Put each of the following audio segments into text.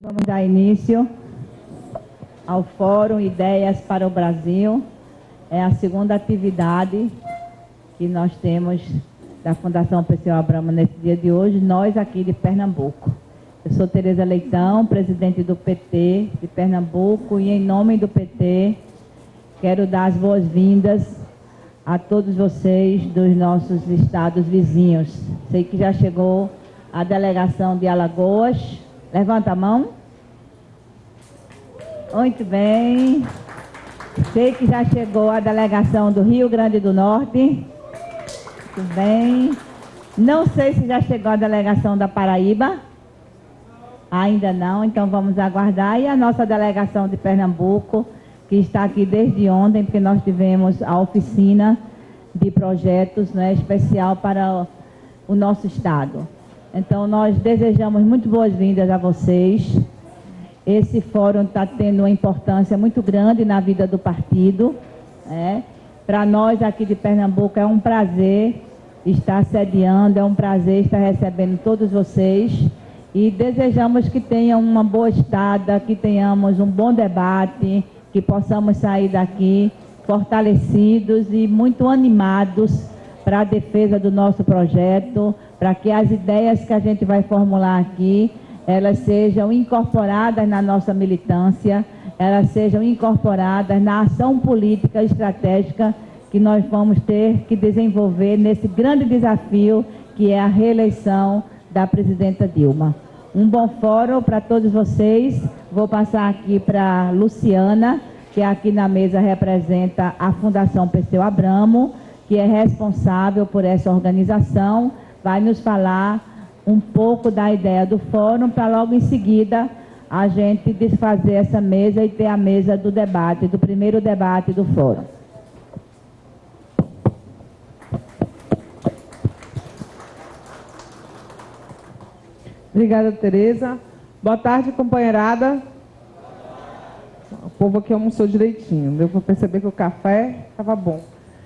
Vamos dar início ao Fórum Ideias para o Brasil. É a segunda atividade que nós temos da Fundação Perseu Abramo nesse dia de hoje, nós aqui de Pernambuco. Eu sou Tereza Leitão, presidente do PT de Pernambuco, e em nome do PT quero dar as boas-vindas a todos vocês dos nossos estados vizinhos. Sei que já chegou a delegação de Alagoas. Levanta a mão. Muito bem. Sei que já chegou a delegação do Rio Grande do Norte. Muito bem. Não sei se já chegou a delegação da Paraíba. Ainda não, então vamos aguardar. E a nossa delegação de Pernambuco, que está aqui desde ontem, porque nós tivemos a oficina de projetos, né, especial para o nosso estado. Então, nós desejamos muito boas-vindas a vocês. Esse fórum está tendo uma importância muito grande na vida do partido, né? Para nós aqui de Pernambuco é um prazer estar sediando, é um prazer estar recebendo todos vocês e desejamos que tenham uma boa estada, que tenhamos um bom debate, que possamos sair daqui fortalecidos e muito animados para a defesa do nosso projeto, para que as ideias que a gente vai formular aqui, elas sejam incorporadas na nossa militância, elas sejam incorporadas na ação política estratégica que nós vamos ter que desenvolver nesse grande desafio que é a reeleição da presidenta Dilma. Um bom fórum para todos vocês. Vou passar aqui para Luciana, que aqui na mesa representa a Fundação Perseu Abramo, que é responsável por essa organização, vai nos falar um pouco da ideia do fórum, para logo em seguida a gente desfazer essa mesa e ter a mesa do debate, do primeiro debate do fórum. Obrigada, Tereza. Boa tarde, companheirada. O povo aqui almoçou direitinho. Deu para perceber que o café estava bom.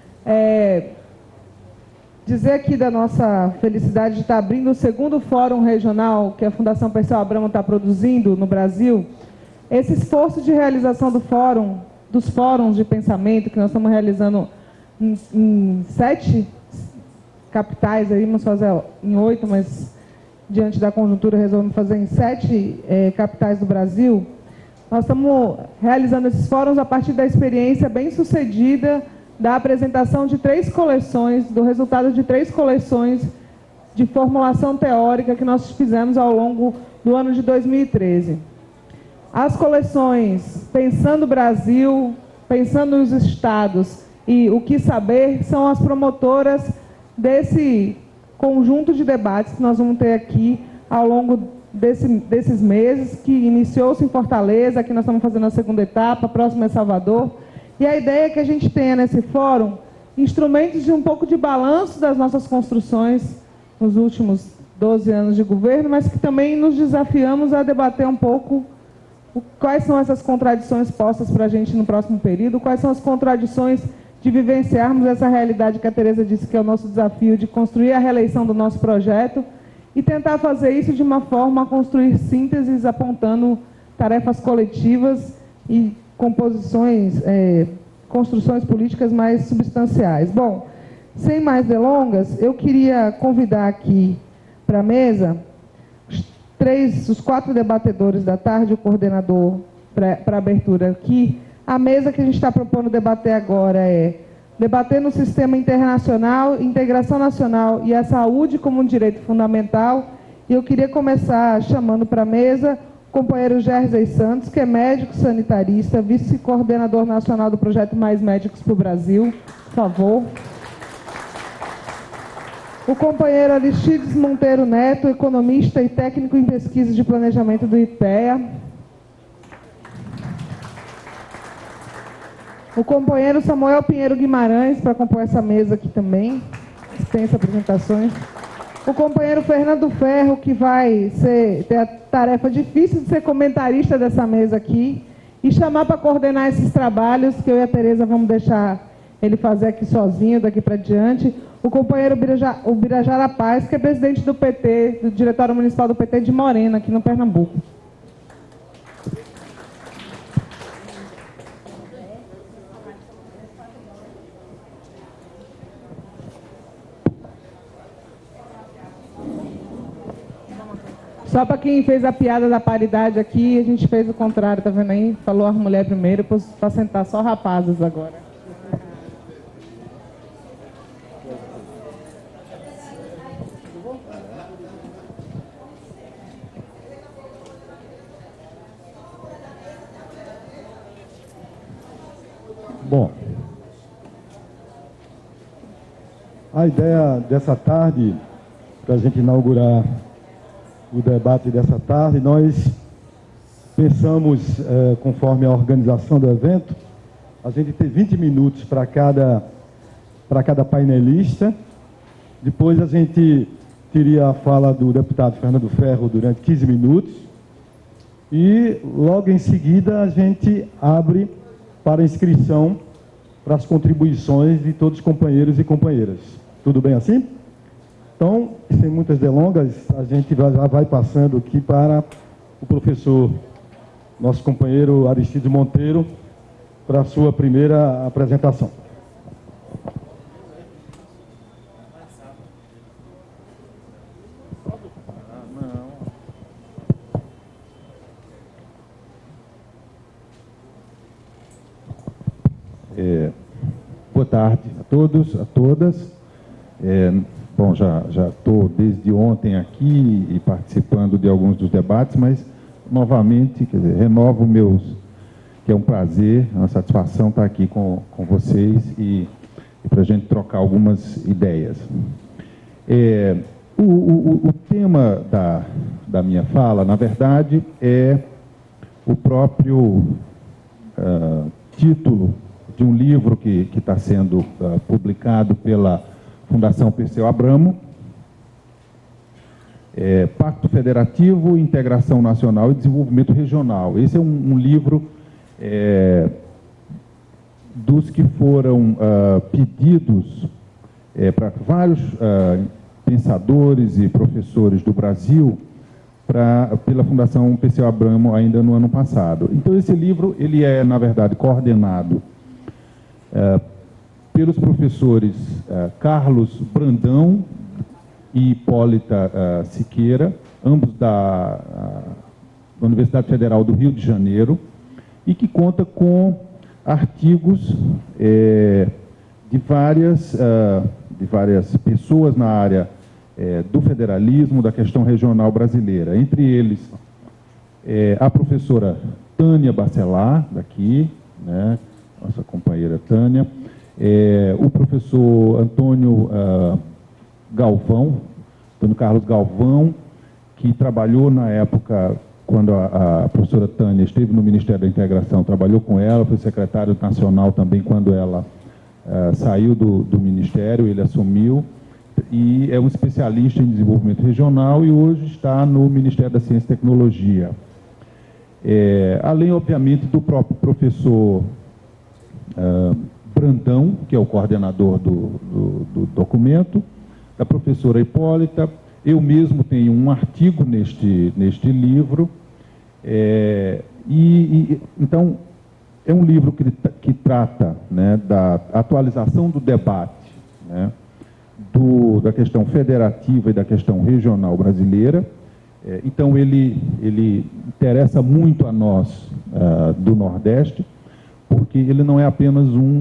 Dizer aqui da nossa felicidade de estar abrindo o segundo fórum regional que a Fundação Perseu Abramo está produzindo no Brasil. Esse esforço de realização do fórum, dos fóruns de pensamento que nós estamos realizando em 7 capitais, aí vamos fazer em 8, mas diante da conjuntura resolvemos fazer em 7 capitais do Brasil. Nós estamos realizando esses fóruns a partir da experiência bem-sucedida da apresentação de 3 coleções, do resultado de 3 coleções de formulação teórica que nós fizemos ao longo do ano de 2013. As coleções Pensando o Brasil, Pensando os Estados e O Que Saber são as promotoras desse conjunto de debates que nós vamos ter aqui ao longo desses meses, que iniciou-se em Fortaleza, aqui nós estamos fazendo a segunda etapa, a próxima é Salvador. E a ideia é que a gente tenha nesse fórum instrumentos de um pouco de balanço das nossas construções nos últimos 12 anos de governo, mas que também nos desafiamos a debater um pouco quais são essas contradições postas para a gente no próximo período, quais são as contradições de vivenciarmos essa realidade que a Tereza disse que é o nosso desafio de construir a reeleição do nosso projeto e tentar fazer isso de uma forma a construir sínteses apontando tarefas coletivas e construções políticas mais substanciais. Bom, sem mais delongas, eu queria convidar aqui para a mesa os 4 debatedores da tarde, o coordenador para abertura aqui. A mesa que a gente está propondo debater agora é debater no sistema internacional, integração nacional e a saúde como um direito fundamental. E eu queria começar chamando para a mesa o companheiro Jersey Santos, que é médico sanitarista, vice-coordenador nacional do projeto Mais Médicos para o Brasil. Por favor. O companheiro Aristides Monteiro Neto, economista e técnico em pesquisa de planejamento do IPEA. O companheiro Samuel Pinheiro Guimarães, para compor essa mesa aqui também. Dispensa apresentações. O companheiro Fernando Ferro, que vai ter a tarefa difícil de ser comentarista dessa mesa aqui e chamar para coordenar esses trabalhos, que eu e a Tereza vamos deixar ele fazer aqui sozinho, daqui para diante. O companheiro Birajara Paz, que é presidente do PT, do Diretório Municipal do PT de Morena, aqui no Pernambuco. Só para quem fez a piada da paridade aqui, a gente fez o contrário, tá vendo aí? Falou as mulheres primeiro, para sentar só rapazes agora. Bom, a ideia dessa tarde, para a gente inaugurar o debate dessa tarde, nós pensamos, conforme a organização do evento, a gente ter 20 minutos para cada painelista. Depois a gente teria a fala do deputado Fernando Ferro durante 15 minutos. E logo em seguida a gente abre para inscrição para as contribuições de todos os companheiros e companheiras. Tudo bem assim? Então, sem muitas delongas, a gente já vai passando aqui para o professor, nosso companheiro Aristides Monteiro, para a sua primeira apresentação. Boa tarde a todos, a todas. Bom, já estou desde ontem aqui e participando de alguns dos debates, mas novamente, quer dizer, renovo que é um prazer, uma satisfação estar aqui com vocês e para a gente trocar algumas ideias. O tema da minha fala, na verdade, é o próprio título de um livro que está sendo publicado pela Fundação Perseu Abramo, Pacto Federativo, Integração Nacional e Desenvolvimento Regional. Esse é um livro dos que foram pedidos para vários pensadores e professores do Brasil pela Fundação Perseu Abramo ainda no ano passado. Então, esse livro ele é, na verdade, coordenado pelos professores Carlos Brandão e Hipólita Siqueira, ambos da Universidade Federal do Rio de Janeiro, e que conta com artigos de várias pessoas na área do federalismo, da questão regional brasileira. Entre eles, a professora Tânia Bacelar, daqui, né, nossa companheira Tânia, o professor Antônio Carlos Galvão, que trabalhou na época, quando a professora Tânia esteve no Ministério da Integração, trabalhou com ela, foi secretário nacional também quando ela saiu do Ministério, ele assumiu, e é um especialista em desenvolvimento regional e hoje está no Ministério da Ciência e Tecnologia. Além, obviamente, do próprio professor Brandão, que é o coordenador do documento, da professora Hipólita. Eu mesmo tenho um artigo neste livro. Então, é um livro que trata, né, da atualização do debate, né, da questão federativa e da questão regional brasileira. Então, ele interessa muito a nós do Nordeste, porque ele não é apenas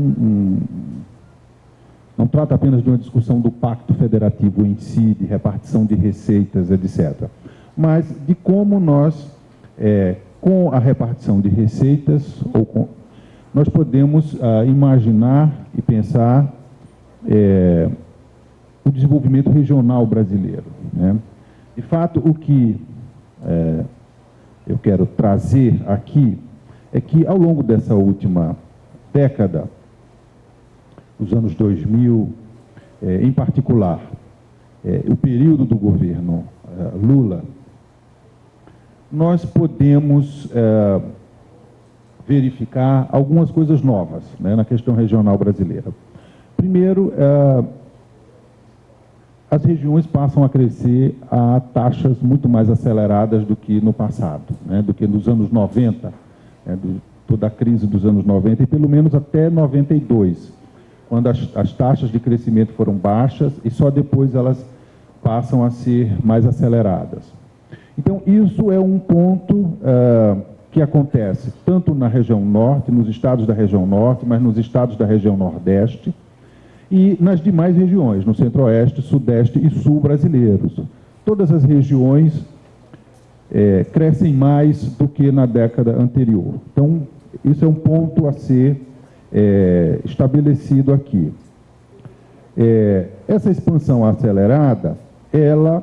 não trata apenas de uma discussão do pacto federativo em si, de repartição de receitas, etc., mas de como nós, com a repartição de receitas, nós podemos imaginar e pensar o desenvolvimento regional brasileiro, né? De fato, o que eu quero trazer aqui é que, ao longo dessa última década, os anos 2000, em particular, o período do governo Lula, nós podemos verificar algumas coisas novas, né, na questão regional brasileira. Primeiro, as regiões passam a crescer a taxas muito mais aceleradas do que no passado, né, do que nos anos 90, toda a crise dos anos 90, e pelo menos até 92, quando as taxas de crescimento foram baixas e só depois elas passam a ser mais aceleradas. Então, isso é um ponto que acontece tanto na região norte, nos estados da região norte, mas nos estados da região nordeste e nas demais regiões, no centro-oeste, sudeste e sul brasileiros. Todas as regiões crescem mais do que na década anterior. Então, isso é um ponto a ser estabelecido aqui. Essa expansão acelerada, ela,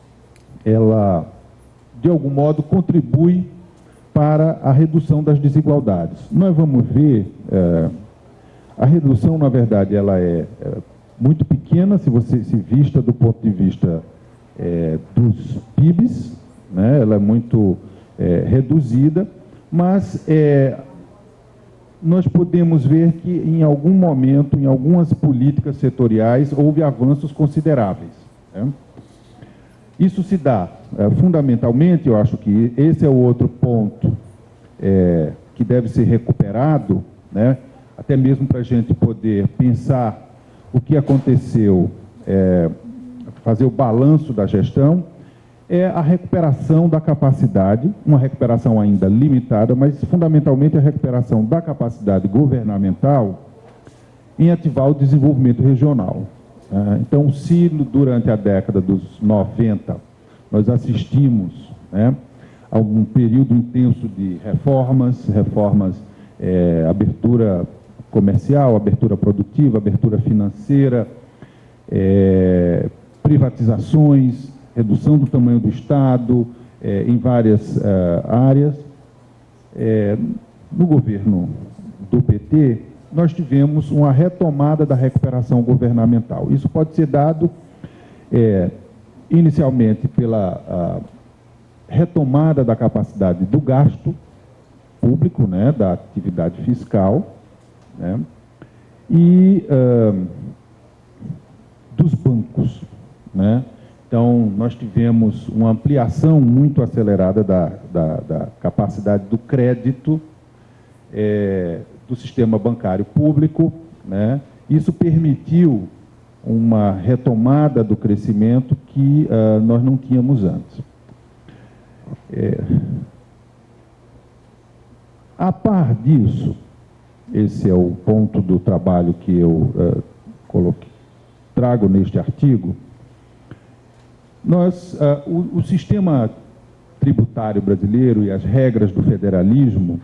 de algum modo, contribui para a redução das desigualdades. Nós vamos ver, a redução, na verdade, ela é muito pequena, se você se vista do ponto de vista dos PIBs, né? Ela é muito reduzida, mas nós podemos ver que, em algum momento, em algumas políticas setoriais, houve avanços consideráveis, né? Isso se dá, fundamentalmente, eu acho que esse é o outro ponto que deve ser recuperado, né? Até mesmo para a gente poder pensar o que aconteceu, fazer o balanço da gestão, é a recuperação da capacidade, uma recuperação ainda limitada, mas fundamentalmente a recuperação da capacidade governamental em ativar o desenvolvimento regional. Então, se durante a década dos 90 nós assistimos, né, a um período intenso de reformas, abertura comercial, abertura produtiva, abertura financeira, privatizações, redução do tamanho do Estado em várias áreas. No governo do PT, nós tivemos uma retomada da recuperação governamental. Isso pode ser dado, inicialmente, pela retomada da capacidade do gasto público, né, da atividade fiscal, né, e dos bancos, né? Então, nós tivemos uma ampliação muito acelerada da capacidade do crédito do sistema bancário público, né? Isso permitiu uma retomada do crescimento que nós não tínhamos antes. A par disso, esse é o ponto do trabalho que eu trago neste artigo. O sistema tributário brasileiro e as regras do federalismo,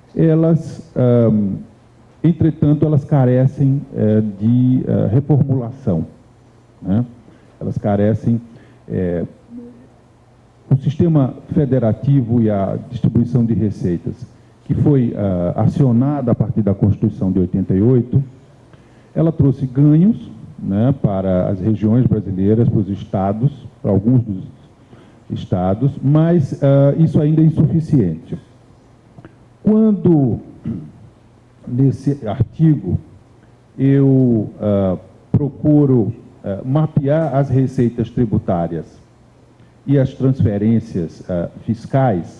entretanto, elas carecem de reformulação, né? Elas carecem... o sistema federativo e a distribuição de receitas, que foi acionada a partir da Constituição de 88, ela trouxe ganhos, né, para as regiões brasileiras, para os estados, para alguns dos estados, mas isso ainda é insuficiente. Quando, nesse artigo, eu procuro mapear as receitas tributárias e as transferências fiscais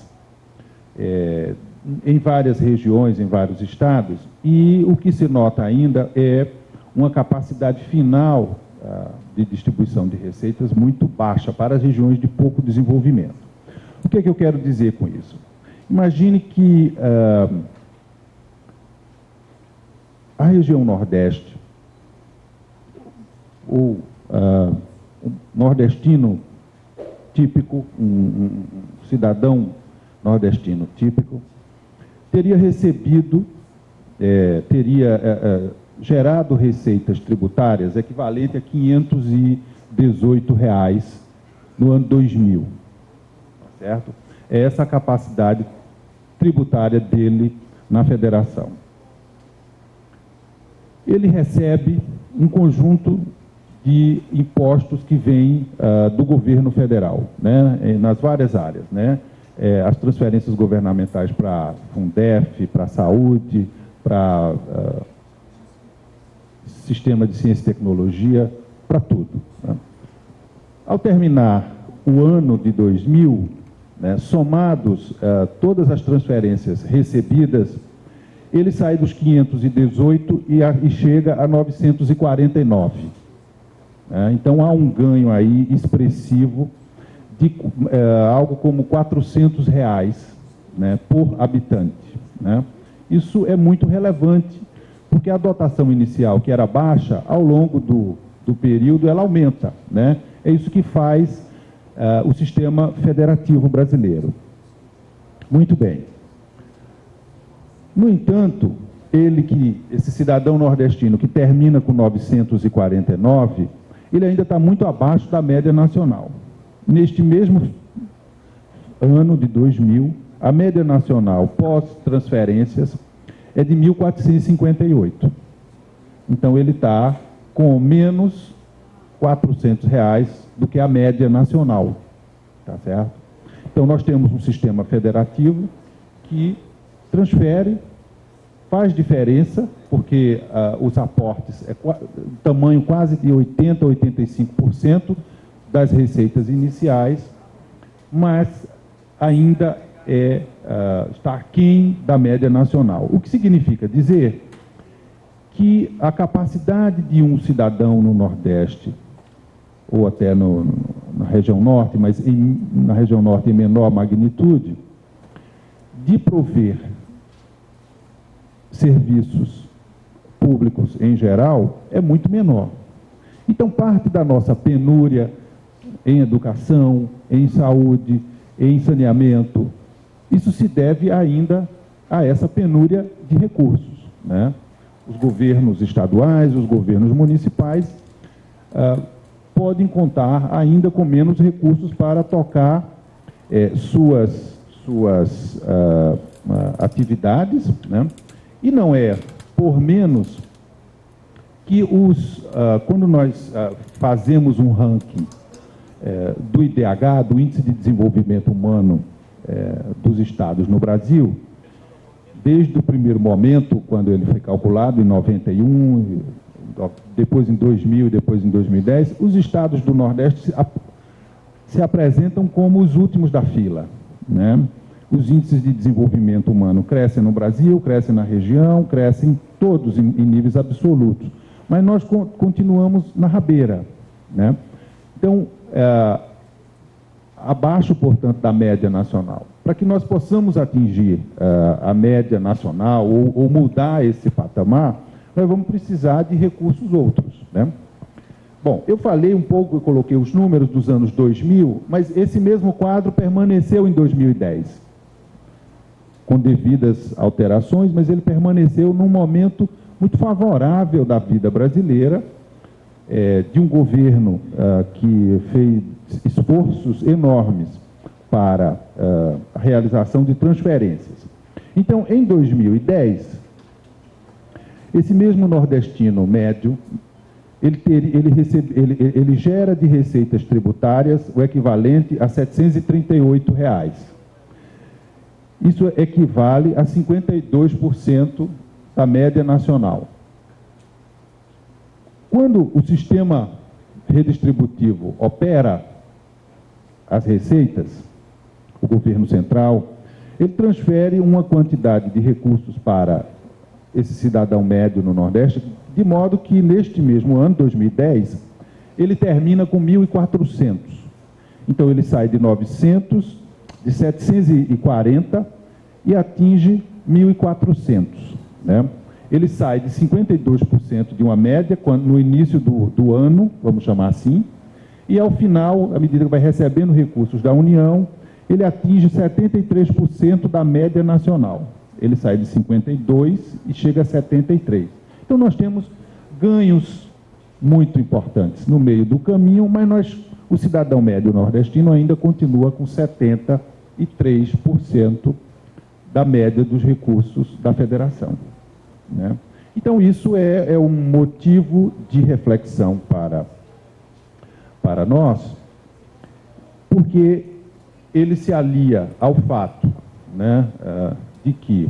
em várias regiões, em vários estados, e o que se nota ainda é uma capacidade final de distribuição de receitas muito baixa para as regiões de pouco desenvolvimento. O que é que eu quero dizer com isso? Imagine que a região Nordeste, ou um nordestino típico, um cidadão nordestino típico, teria recebido, gerado receitas tributárias equivalente a R$ 518 no ano 2000, certo? É essa a capacidade tributária dele na federação. Ele recebe um conjunto de impostos que vêm do governo federal, né, nas várias áreas, né? As transferências governamentais para a Fundef, para a saúde, para sistema de ciência e tecnologia, para tudo, né? Ao terminar o ano de 2000, né, somados todas as transferências recebidas, ele sai dos 518 e chega a 949. Então, há um ganho aí expressivo de algo como R$ 400, né, por habitante, né? Isso é muito relevante, porque a dotação inicial, que era baixa, ao longo do período, ela aumenta, né? É isso que faz o sistema federativo brasileiro. Muito bem. No entanto, esse cidadão nordestino que termina com 949, ele ainda está muito abaixo da média nacional. Neste mesmo ano de 2000, a média nacional pós-transferências é de 1.458. Então, ele está com menos R$ 400 do que a média nacional. Tá certo? Então, nós temos um sistema federativo que transfere, faz diferença, porque os aportes tamanho quase de 80% a 85% das receitas iniciais, mas ainda está aquém da média nacional. O que significa dizer que a capacidade de um cidadão no Nordeste, ou até na região Norte, mas na região Norte em menor magnitude, de prover serviços públicos em geral, é muito menor. Então, parte da nossa penúria em educação, em saúde, em saneamento, isso se deve ainda a essa penúria de recursos, né? Os governos estaduais, os governos municipais podem contar ainda com menos recursos para tocar suas atividades, né? E não é por menos que quando nós fazemos um ranking do IDH, do Índice de Desenvolvimento Humano dos estados no Brasil, desde o primeiro momento, quando ele foi calculado, em 91, depois em 2000 e depois em 2010, os estados do Nordeste se apresentam como os últimos da fila, né? Os índices de desenvolvimento humano crescem no Brasil, crescem na região, crescem todos em níveis absolutos. Mas nós continuamos na rabeira, né? Então, abaixo, portanto, da média nacional. Para que nós possamos atingir a média nacional ou mudar esse patamar, nós vamos precisar de recursos outros, né? Bom, eu falei um pouco, eu coloquei os números dos anos 2000, mas esse mesmo quadro permaneceu em 2010. Com devidas alterações, mas ele permaneceu num momento muito favorável da vida brasileira, de um governo que fez esforços enormes para a realização de transferências. Então, em 2010, esse mesmo nordestino médio, ele gera de receitas tributárias o equivalente a R$ 738. Isso equivale a 52% da média nacional. Quando o sistema redistributivo opera as receitas, o governo central, ele transfere uma quantidade de recursos para esse cidadão médio no Nordeste, de modo que neste mesmo ano, 2010, ele termina com 1.400. Então ele sai de 900, de 740 e atinge 1.400, né? Ele sai de 52% de uma média no início do ano, vamos chamar assim, e ao final, à medida que vai recebendo recursos da União, ele atinge 73% da média nacional. Ele sai de 52% e chega a 73%. Então nós temos ganhos muito importantes no meio do caminho, mas o cidadão médio nordestino ainda continua com 73% da média dos recursos da federação, né? Então, isso é um motivo de reflexão para nós, porque ele se alia ao fato, né, de que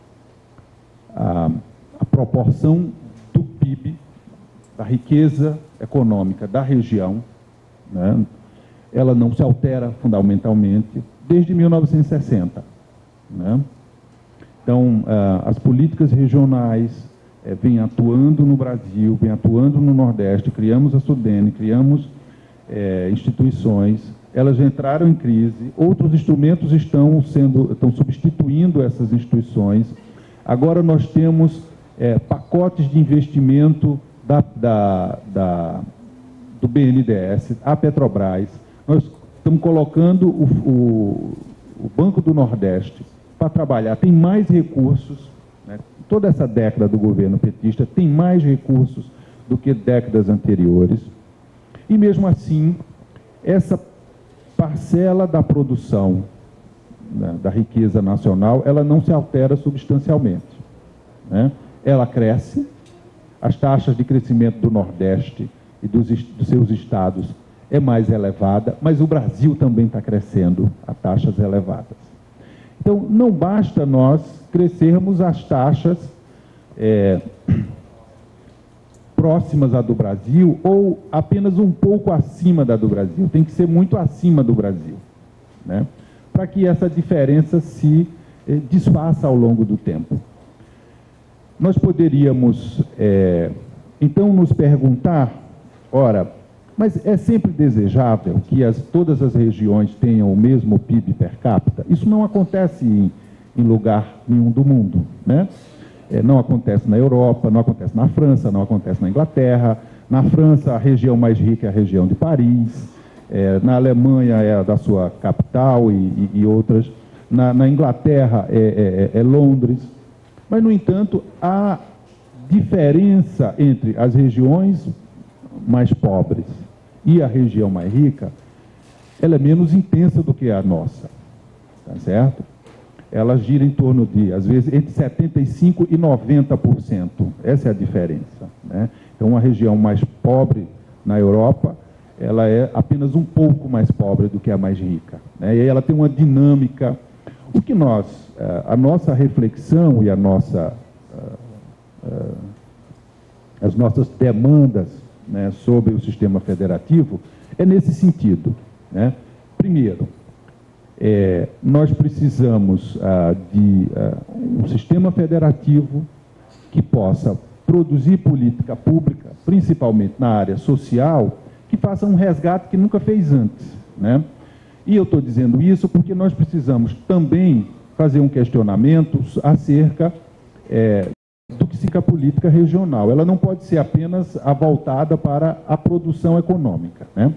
a proporção do PIB, da riqueza econômica da região, né, ela não se altera fundamentalmente desde 1960. Né? Então, as políticas regionais vêm atuando no Brasil, vêm atuando no Nordeste, criamos a SUDENE, criamos instituições, elas entraram em crise, outros instrumentos estão substituindo essas instituições. Agora nós temos pacotes de investimento do BNDES, a Petrobras. Nós estamos colocando o Banco do Nordeste para trabalhar, tem mais recursos, né? Toda essa década do governo petista tem mais recursos do que décadas anteriores, e mesmo assim, essa parcela da produção, né, da riqueza nacional, ela não se altera substancialmente, né? Ela cresce, as taxas de crescimento do Nordeste e dos seus estados é mais elevada, mas o Brasil também está crescendo a taxas elevadas. Então, não basta nós crescermos as taxas próximas à do Brasil ou apenas um pouco acima da do Brasil. Tem que ser muito acima do Brasil, né? Para que essa diferença se desfaça ao longo do tempo. Nós poderíamos, então, nos perguntar, ora, mas é sempre desejável que todas as regiões tenham o mesmo PIB per capita? Isso não acontece em lugar nenhum do mundo, né? Não acontece na Europa, não acontece na França, não acontece na Inglaterra. Na França, a região mais rica é a região de Paris. Na Alemanha é a da sua capital e outras. Na Inglaterra é Londres. Mas, no entanto, a diferença entre as regiões mais pobres e a região mais rica, ela é menos intensa do que a nossa, tá certo? Ela gira em torno de, às vezes, entre 75% e 90%. Essa é a diferença, né? Então, uma região mais pobre na Europa, ela é apenas um pouco mais pobre do que a mais rica, né? E aí ela tem uma dinâmica. O que a nossa reflexão e as nossas demandas, né, sobre o sistema federativo é nesse sentido, né? Primeiro, nós precisamos de um sistema federativo que possa produzir política pública, principalmente na área social, que faça um resgate que nunca fez antes, né? E eu estou dizendo isso porque nós precisamos também fazer um questionamento acerca do que significa a política regional. Ela não pode ser apenas voltada para a produção econômica, né?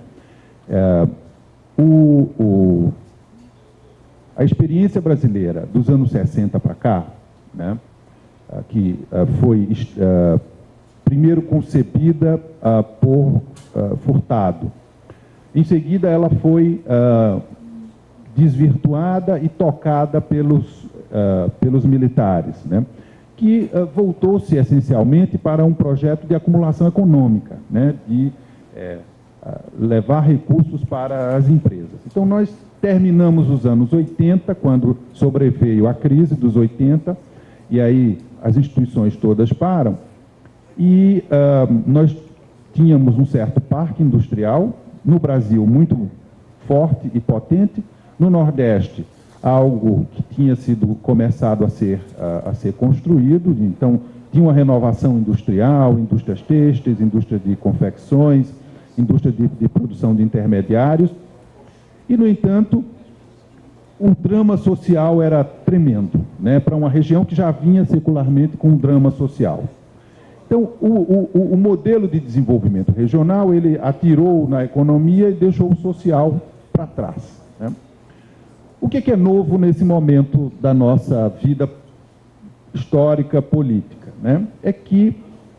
A experiência brasileira dos anos 60 para cá, né, que foi primeiro concebida por Furtado, em seguida ela foi desvirtuada e tocada pelos militares, né, que voltou-se essencialmente para um projeto de acumulação econômica, né, de levar recursos para as empresas. Então, nós terminamos os anos 80, quando sobreveio a crise dos 80, e aí as instituições todas param, e nós tínhamos um certo parque industrial, no Brasil muito forte e potente, no Nordeste algo que tinha sido começado a ser construído, então tinha uma renovação industrial, indústrias têxteis, indústria de confecções, indústria de produção de intermediários, e, no entanto, o drama social era tremendo, né, para uma região que já vinha secularmente com um drama social. Então, o modelo de desenvolvimento regional, ele atirou na economia e deixou o social para trás, né? O que é novo nesse momento da nossa vida histórica, política, né? É que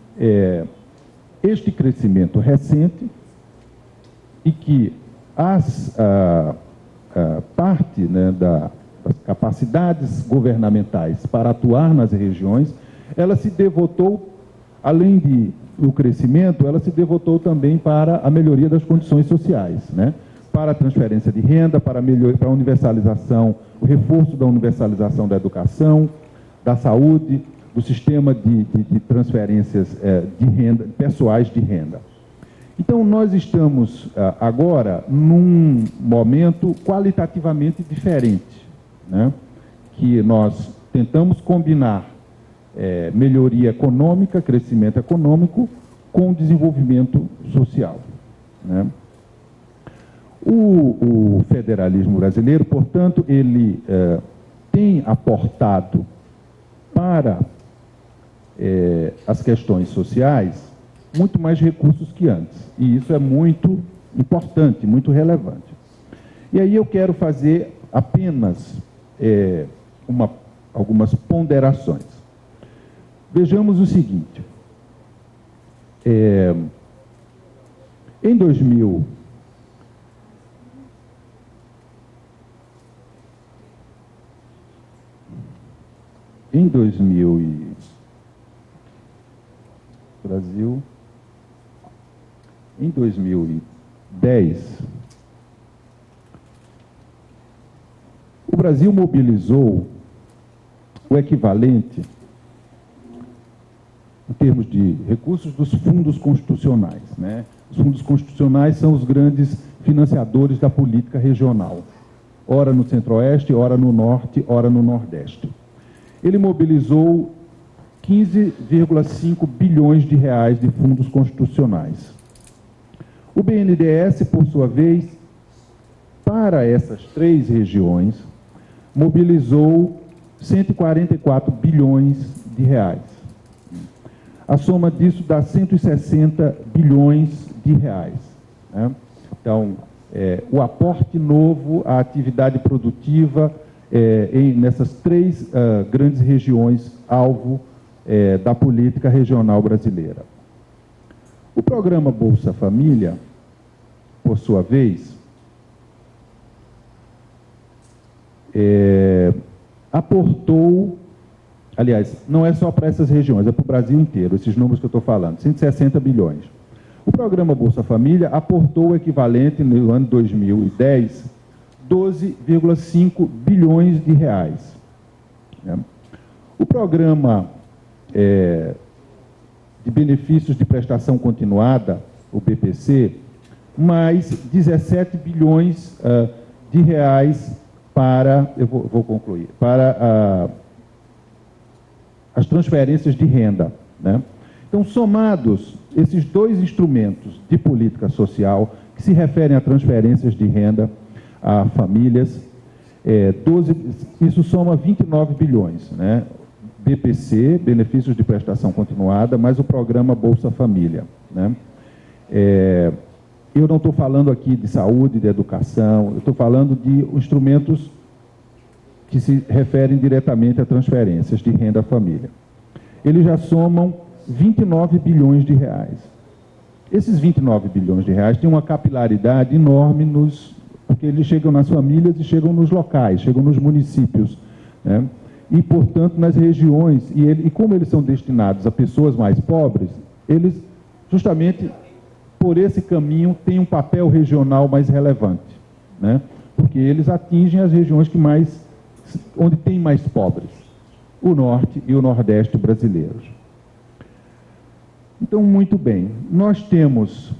este crescimento recente e que parte, né, das capacidades governamentais para atuar nas regiões, ela se devotou, além do crescimento, ela se devotou também para a melhoria das condições sociais, né? Para a transferência de renda, para a universalização, o reforço da universalização da educação, da saúde, do sistema de transferências de renda, pessoais de renda. Então, nós estamos agora num momento qualitativamente diferente, né? Que nós tentamos combinar melhoria econômica, crescimento econômico, com desenvolvimento social, né? O federalismo brasileiro, portanto, ele tem aportado para as questões sociais muito mais recursos que antes. E isso é muito importante, muito relevante. E aí eu quero fazer apenas algumas ponderações. Vejamos o seguinte. Em 2000, Brasil, em 2010, o Brasil mobilizou o equivalente, em termos de recursos, dos fundos constitucionais, né? Os fundos constitucionais são os grandes financiadores da política regional, ora no Centro-Oeste, ora no Norte, ora no Nordeste. Ele mobilizou 15,5 bilhões de reais de fundos constitucionais. O BNDES, por sua vez, para essas 3 regiões, mobilizou 144 bilhões de reais. A soma disso dá 160 bilhões de reais, né? Então, o aporte novo à atividade produtiva nessas 3 grandes regiões alvo da política regional brasileira. O programa Bolsa Família, por sua vez, aportou, aliás, não é só para essas regiões, é para o Brasil inteiro, esses números que eu estou falando, 160 bilhões. O programa Bolsa Família aportou o equivalente, no ano 2010, 12,5 bilhões de reais. O programa de benefícios de prestação continuada, o BPC, mais 17 bilhões de reais para, eu vou concluir, para as transferências de renda, né? Então, somados esses 2 instrumentos de política social, que se referem a transferências de renda a famílias, isso soma 29 bilhões, né? BPC, benefícios de prestação continuada, mais o programa Bolsa Família, né? Eu não estou falando aqui de saúde, de educação, eu estou falando de instrumentos que se referem diretamente a transferências de renda à família. Eles já somam 29 bilhões de reais. Esses 29 bilhões de reais têm uma capilaridade enorme, porque eles chegam nas famílias e chegam nos locais, chegam nos municípios, né? E, portanto, nas regiões, e como eles são destinados a pessoas mais pobres, eles, justamente por esse caminho, têm um papel regional mais relevante, né? Porque eles atingem as regiões onde tem mais pobres, o Norte e o Nordeste brasileiros. Então, muito bem, nós temos,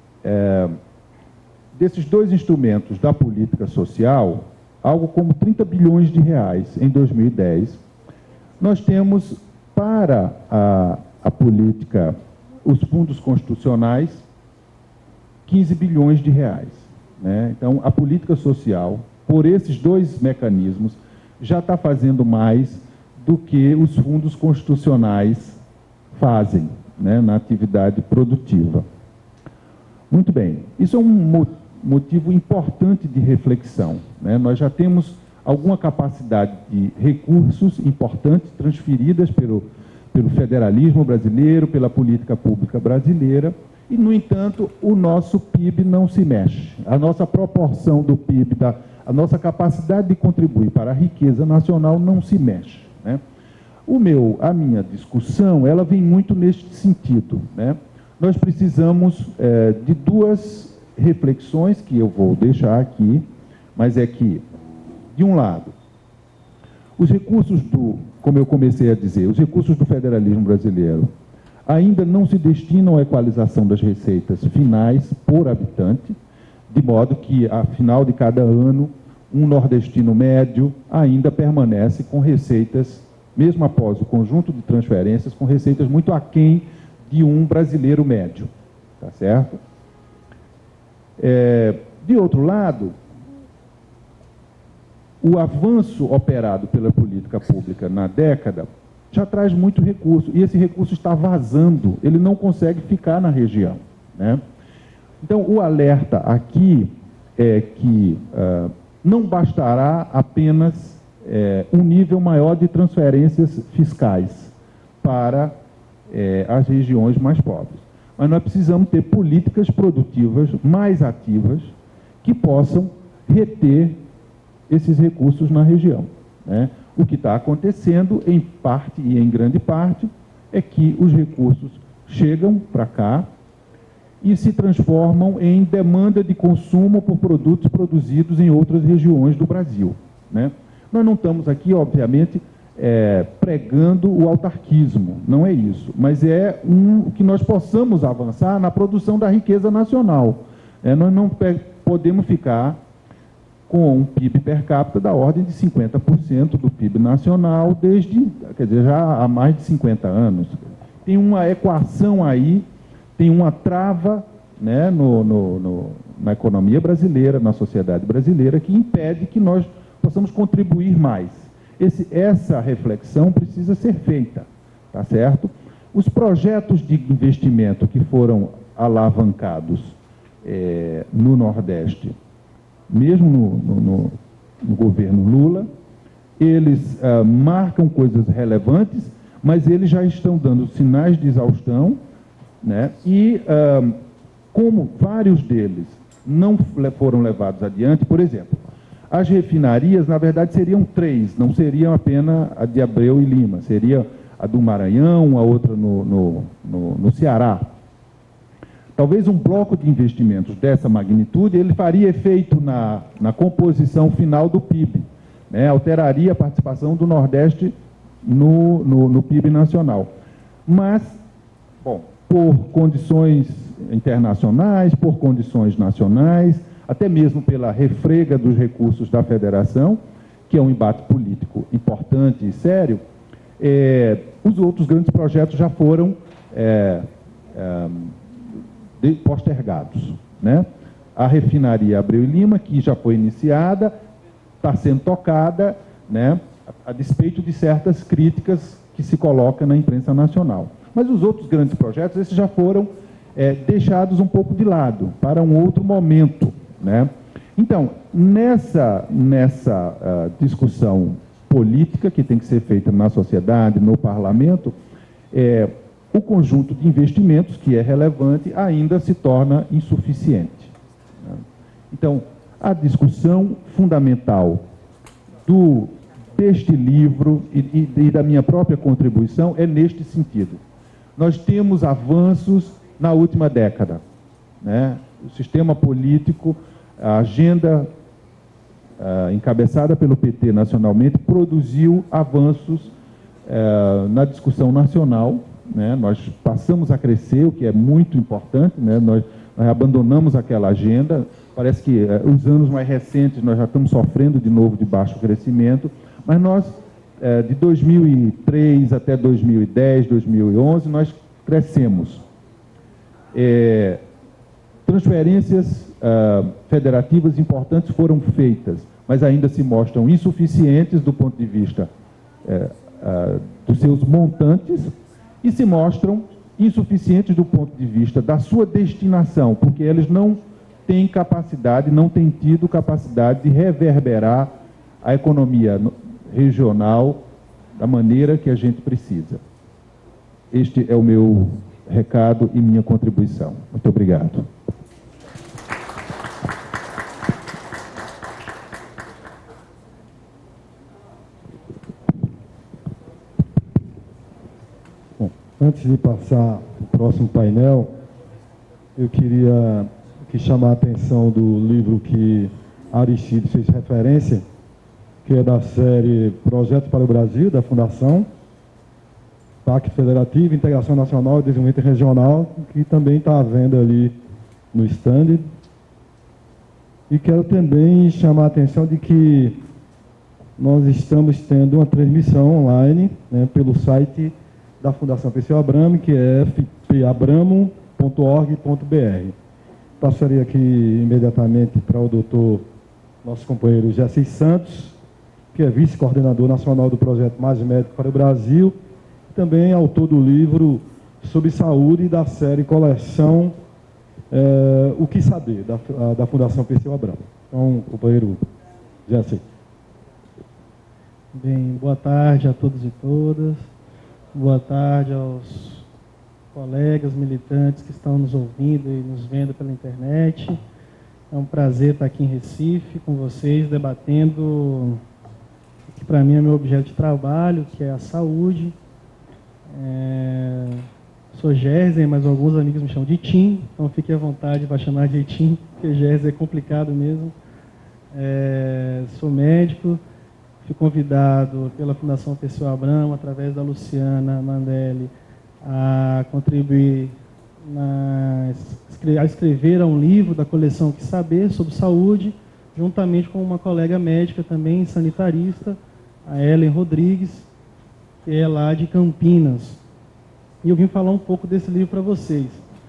desses 2 instrumentos da política social, algo como 30 bilhões de reais em 2010. Nós temos para a política, os fundos constitucionais, 15 bilhões de reais, né? Então, a política social, por esses 2 mecanismos, já está fazendo mais do que os fundos constitucionais fazem, né, na atividade produtiva. Muito bem, isso é um motivo importante de reflexão, né? Nós já temos alguma capacidade de recursos importantes transferidas pelo federalismo brasileiro, pela política pública brasileira, e, no entanto, o nosso PIB não se mexe. A nossa proporção do PIB, a nossa capacidade de contribuir para a riqueza nacional não se mexe, né? A minha discussão, ela vem muito neste sentido, né? Nós precisamos de 2 reflexões que eu vou deixar aqui, mas é que, de um lado, os recursos como eu comecei a dizer, os recursos do federalismo brasileiro ainda não se destinam à equalização das receitas finais por habitante, de modo que, ao final de cada ano, um nordestino médio ainda permanece com receitas, mesmo após o conjunto de transferências, com receitas muito aquém de um brasileiro médio, tá certo? De outro lado, o avanço operado pela política pública na década já traz muito recurso, e esse recurso está vazando, ele não consegue ficar na região, né? Então, o alerta aqui é que não bastará apenas um nível maior de transferências fiscais para as regiões mais pobres, mas nós precisamos ter políticas produtivas mais ativas que possam reter esses recursos na região, né? O que está acontecendo, em parte e em grande parte, é que os recursos chegam para cá e se transformam em demanda de consumo por produtos produzidos em outras regiões do Brasil, né? Nós não estamos aqui, obviamente, pregando o autarquismo, não é isso, mas é que nós possamos avançar na produção da riqueza nacional. Nós não podemos ficar com um PIB per capita da ordem de 50% do PIB nacional já há mais de 50 anos. Tem uma equação aí, tem uma trava, né, na economia brasileira, na sociedade brasileira, que impede que nós possamos contribuir mais. Essa reflexão precisa ser feita, tá certo? Os projetos de investimento que foram alavancados no Nordeste, mesmo no governo Lula, eles marcam coisas relevantes, mas eles já estão dando sinais de exaustão, né? E como vários deles não foram levados adiante, por exemplo, as refinarias, na verdade, seriam 3, não seriam apenas a de Abreu e Lima, seria a do Maranhão, a outra no Ceará. Talvez um bloco de investimentos dessa magnitude, ele faria efeito na composição final do PIB, né? Alteraria a participação do Nordeste no PIB nacional. Mas, bom, por condições internacionais, por condições nacionais, até mesmo pela refrega dos recursos da federação, que é um embate político importante e sério, os outros grandes projetos já foram postergados, né? A refinaria Abreu e Lima, que já foi iniciada, está sendo tocada, né, a despeito de certas críticas que se colocam na imprensa nacional. Mas os outros grandes projetos, esses já foram deixados um pouco de lado, para um outro momento, né? Então, nessa discussão política que tem que ser feita na sociedade, no parlamento, o conjunto de investimentos, que é relevante, ainda se torna insuficiente, né? Então, a discussão fundamental deste livro e da minha própria contribuição é neste sentido. Nós temos avanços na última década, né? O sistema político, a agenda encabeçada pelo PT nacionalmente, produziu avanços na discussão nacional, né? Nós passamos a crescer, o que é muito importante, né? Nós abandonamos aquela agenda. Parece que os anos mais recentes nós já estamos sofrendo de novo de baixo crescimento, mas nós, de 2003 até 2010, 2011, nós crescemos. Transferências federativas importantes foram feitas, mas ainda se mostram insuficientes do ponto de vista dos seus montantes, e se mostram insuficientes do ponto de vista da sua destinação, porque eles não têm capacidade, não têm tido capacidade de reverberar a economia regional da maneira que a gente precisa. Este é o meu recado e minha contribuição. Muito obrigado. Antes de passar para o próximo painel, eu queria chamar a atenção do livro que Aristides fez referência, que é da série Projetos para o Brasil, da Fundação Pacto Federativo, Integração Nacional e Desenvolvimento Regional, que também está à venda ali no stand. E quero também chamar a atenção de que nós estamos tendo uma transmissão online, né, pelo site da Fundação Perseu Abramo, que é fabramo.org.br. passaria aqui imediatamente para o doutor, nosso companheiro Jesse Santos, que é vice-coordenador nacional do projeto Mais Médico para o Brasil, e também autor do livro sobre saúde da série Coleção O que Saber, da Fundação Perseu Abramo. Então, companheiro Jesse. Bem, boa tarde a todos e todas. Boa tarde aos colegas militantes que estão nos ouvindo e nos vendo pela internet. É um prazer estar aqui em Recife com vocês, debatendo o que para mim é meu objeto de trabalho, que é a saúde. Sou Gersen, mas alguns amigos me chamam de Tim, então fique à vontade para chamar de Tim, porque Gersen é complicado mesmo. Sou médico, fui convidado pela Fundação Perseu Abramo, através da Luciana Mandelli, a contribuir a escrever um livro da coleção Que Saber, sobre saúde, juntamente com uma colega médica também, sanitarista, a Ellen Rodrigues, que é lá de Campinas. E eu vim falar um pouco desse livro para vocês.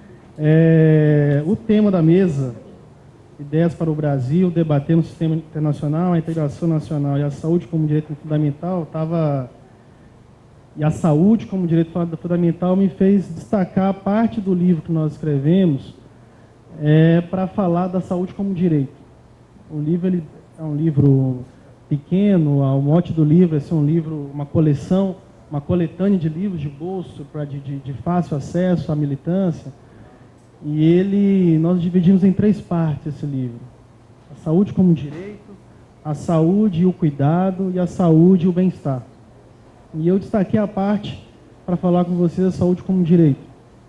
O tema da mesa, Ideias para o Brasil, debatendo o sistema internacional, a integração nacional e a saúde como direito fundamental, e a saúde como direito fundamental me fez destacar parte do livro que nós escrevemos para falar da saúde como direito. O livro é um livro pequeno, o mote do livro é ser um livro, uma coleção, uma coletânea de livros de bolso, de fácil acesso à militância, e nós dividimos em 3 partes esse livro. A saúde como direito, a saúde e o cuidado, e a saúde e o bem-estar. E eu destaquei a parte para falar com vocês da saúde como direito.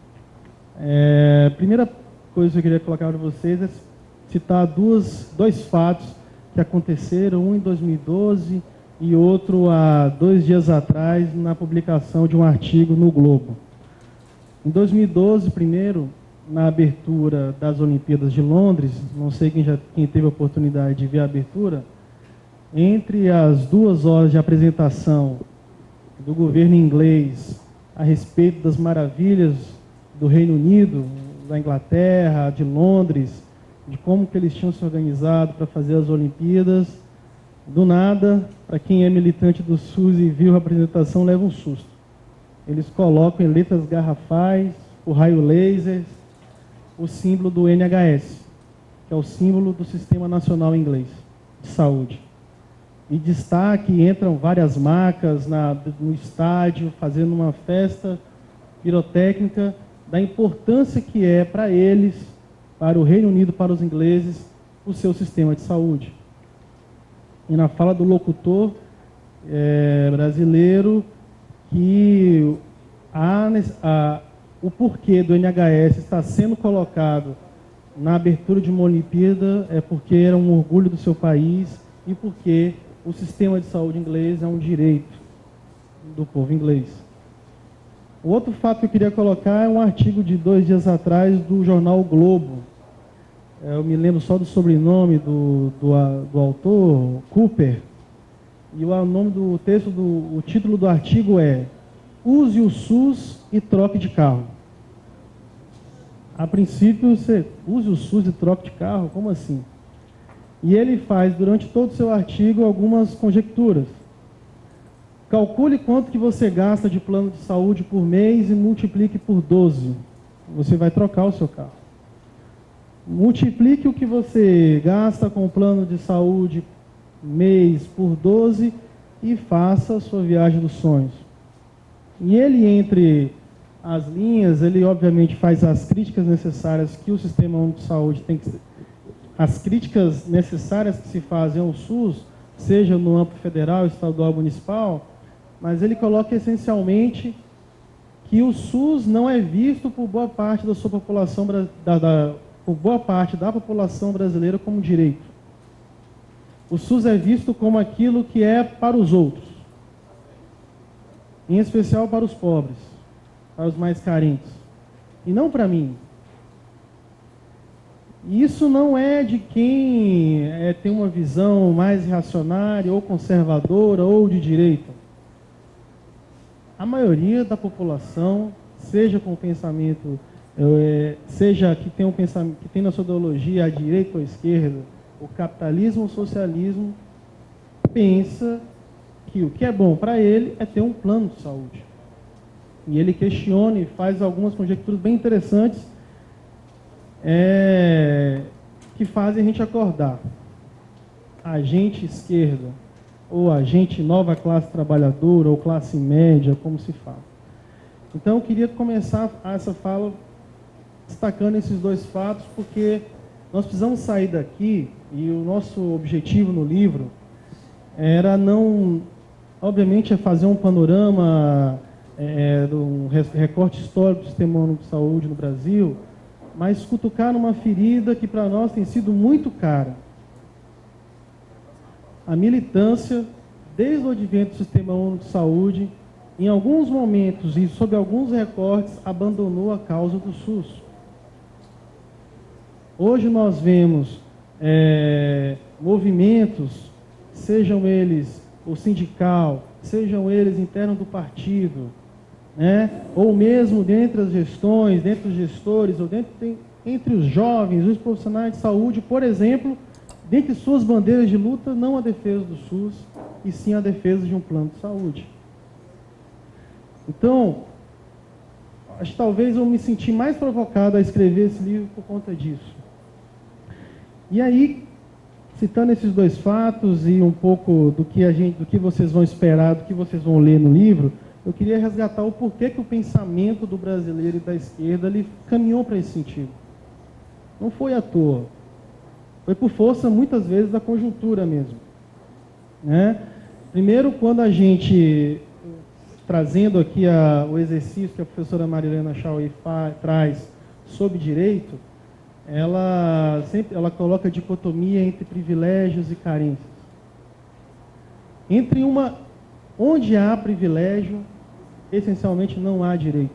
A primeira coisa que eu queria colocar para vocês é citar dois fatos que aconteceram, um em 2012 e outro há 2 dias atrás, na publicação de um artigo no Globo. Em 2012, primeiro, na abertura das Olimpíadas de Londres, não sei quem teve a oportunidade de ver a abertura, entre as 2 horas de apresentação do governo inglês a respeito das maravilhas do Reino Unido, da Inglaterra, de Londres, de como que eles tinham se organizado para fazer as Olimpíadas, do nada, para quem é militante do SUS e viu a apresentação, leva um susto. Eles colocam em letras garrafais, o raio laser, o símbolo do NHS, que é o símbolo do Sistema Nacional Inglês de Saúde. E destaque, entram várias marcas no estádio, fazendo uma festa pirotécnica, da importância que é para eles, para o Reino Unido, para os ingleses, o seu sistema de saúde. E na fala do locutor brasileiro, que o porquê do NHS estar sendo colocado na abertura de uma Olimpíada é porque era um orgulho do seu país e porque o sistema de saúde inglês é um direito do povo inglês. O outro fato que eu queria colocar é um artigo de 2 dias atrás do jornal O Globo. Eu me lembro só do sobrenome do autor, Cooper, e o nome do texto, o título do artigo é Use o SUS e troque de carro. A princípio, você use o SUS e troque de carro? Como assim? E ele faz, durante todo o seu artigo, algumas conjecturas. Calcule quanto que você gasta de plano de saúde por mês e multiplique por 12. Você vai trocar o seu carro. Multiplique o que você gasta com o plano de saúde mês por 12 e faça a sua viagem dos sonhos. E ele, entre as linhas, ele obviamente faz as críticas necessárias que o Sistema Único de Saúde tem que ser. As críticas necessárias que se fazem ao SUS, seja no âmbito federal, estadual, municipal, mas ele coloca essencialmente que o SUS não é visto por boa parte da sua população, por boa parte da população brasileira como direito. O SUS é visto como aquilo que é para os outros, em especial para os pobres, para os mais carentes, e não para mim. Isso não é de quem tem uma visão mais reacionária, ou conservadora, ou de direita. A maioria da população, seja com pensamento seja que tem um pensamento, que tem na sua ideologia a direita ou a esquerda, o capitalismo ou o socialismo pensa que o que é bom para ele é ter um plano de saúde. E ele questiona e faz algumas conjecturas bem interessantes que fazem a gente acordar. A gente esquerda, ou a gente nova classe trabalhadora, ou classe média, como se fala. Então, eu queria começar essa fala destacando esses dois fatos, porque nós precisamos sair daqui, e o nosso objetivo no livro era não, obviamente, é fazer um panorama, um recorte histórico do Sistema Único de Saúde no Brasil, mas cutucar numa ferida que para nós tem sido muito cara. A militância, desde o advento do Sistema Único de Saúde, em alguns momentos e sob alguns recortes, abandonou a causa do SUS. Hoje nós vemos movimentos, sejam eles o sindical, sejam eles internos do partido, ou mesmo dentre as gestões, dentre os gestores, ou entre os jovens, os profissionais de saúde, por exemplo, dentre suas bandeiras de luta, não a defesa do SUS, e sim a defesa de um plano de saúde. Então, acho que talvez eu me senti mais provocado a escrever esse livro por conta disso. E aí, citando esses dois fatos e um pouco do que vocês vão esperar, do que vocês vão ler no livro, eu queria resgatar o porquê que o pensamento do brasileiro e da esquerda ele caminhou para esse sentido. Não foi à toa. Foi por força, muitas vezes, da conjuntura mesmo. Primeiro, quando a gente, trazendo aqui o exercício que a professora Marilena Chauí traz sobre direito, ela coloca a dicotomia entre privilégios e carências. Onde há privilégio, essencialmente não há direitos.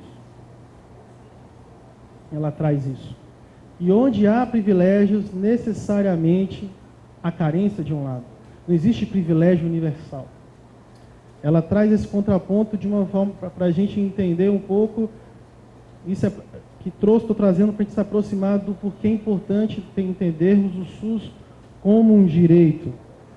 Ela traz isso. E onde há privilégios, necessariamente há carência de um lado. Não existe privilégio universal. Ela traz esse contraponto de uma forma para a gente entender um pouco, isso estou trazendo para a gente se aproximar do porquê é importante entendermos o SUS como um direito.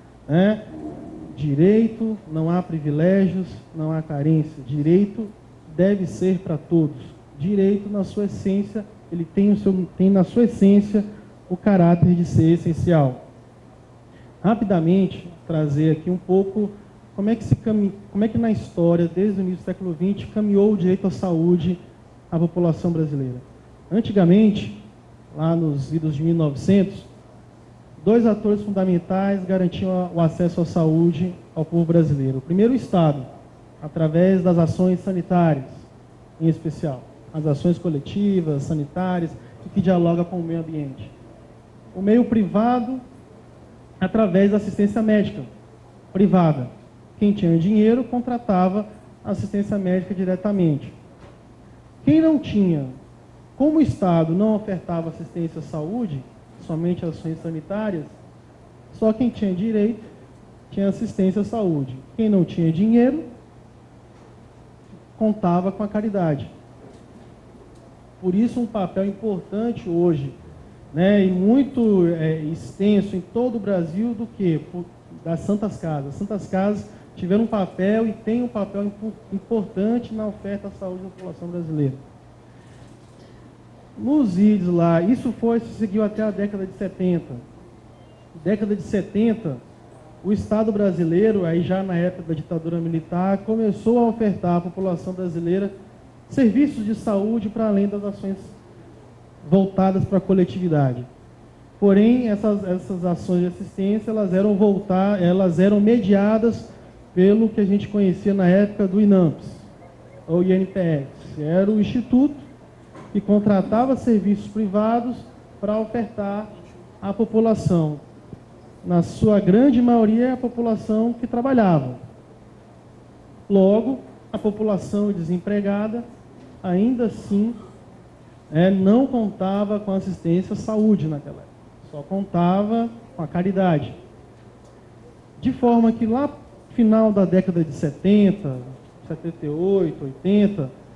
Direito, não há privilégios, não há carência. Direito deve ser para todos. Direito, na sua essência, ele tem na sua essência o caráter de ser essencial. Rapidamente, trazer aqui um pouco como é que na história, desde o início do século XX, caminhou o direito à saúde à população brasileira. Antigamente, lá nos idos de 1900, dois atores fundamentais garantiam o acesso à saúde ao povo brasileiro. O primeiro, o Estado, através das ações sanitárias, em especial. As ações coletivas, sanitárias, que dialoga com o meio ambiente. O meio privado, através da assistência médica privada. Quem tinha dinheiro contratava assistência médica diretamente. Quem não tinha, como o Estado não ofertava assistência à saúde, somente ações sanitárias, só quem tinha direito tinha assistência à saúde. Quem não tinha dinheiro, contava com a caridade. Por isso, um papel importante hoje, e muito extenso em todo o Brasil, das Santas Casas. As Santas Casas tiveram um papel e têm um papel importante na oferta à saúde da população brasileira. Nos IDs lá, isso seguiu até a década de 70. Década de 70, o Estado brasileiro, aí já na época da ditadura militar, começou a ofertar à população brasileira serviços de saúde para além das ações voltadas para a coletividade. Porém, essas ações de assistência, elas eram mediadas pelo que a gente conhecia na época do INAMPS, ou INPS. Era o instituto que contratava serviços privados para ofertar à população. Na sua grande maioria, a população que trabalhava. Logo, a população desempregada, ainda assim, não contava com assistência à saúde naquela época. Só contava com a caridade. De forma que lá no final da década de 70, 78, 80,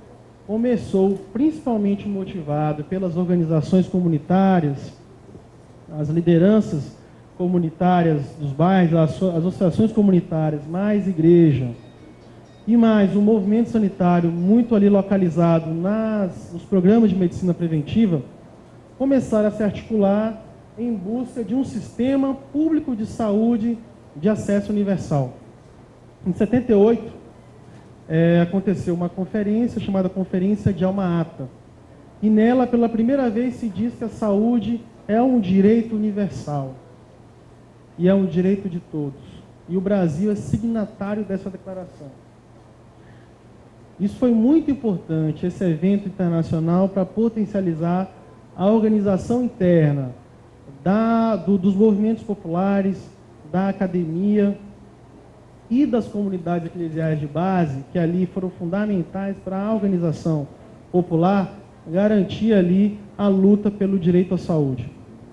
começou principalmente motivado pelas organizações comunitárias, as lideranças comunitárias dos bairros, as associações comunitárias, mais igreja, e mais um movimento sanitário muito ali localizado nos programas de medicina preventiva, começaram a se articular em busca de um sistema público de saúde de acesso universal. Em 78, aconteceu uma conferência chamada Conferência de Alma-Ata, e nela, pela primeira vez, se diz que a saúde é um direito universal, e é um direito de todos. E o Brasil é signatário dessa declaração. Isso foi muito importante, esse evento internacional, para potencializar a organização interna dos movimentos populares, da academia e das comunidades eclesiais de base, que ali foram fundamentais para a organização popular garantir ali a luta pelo direito à saúde.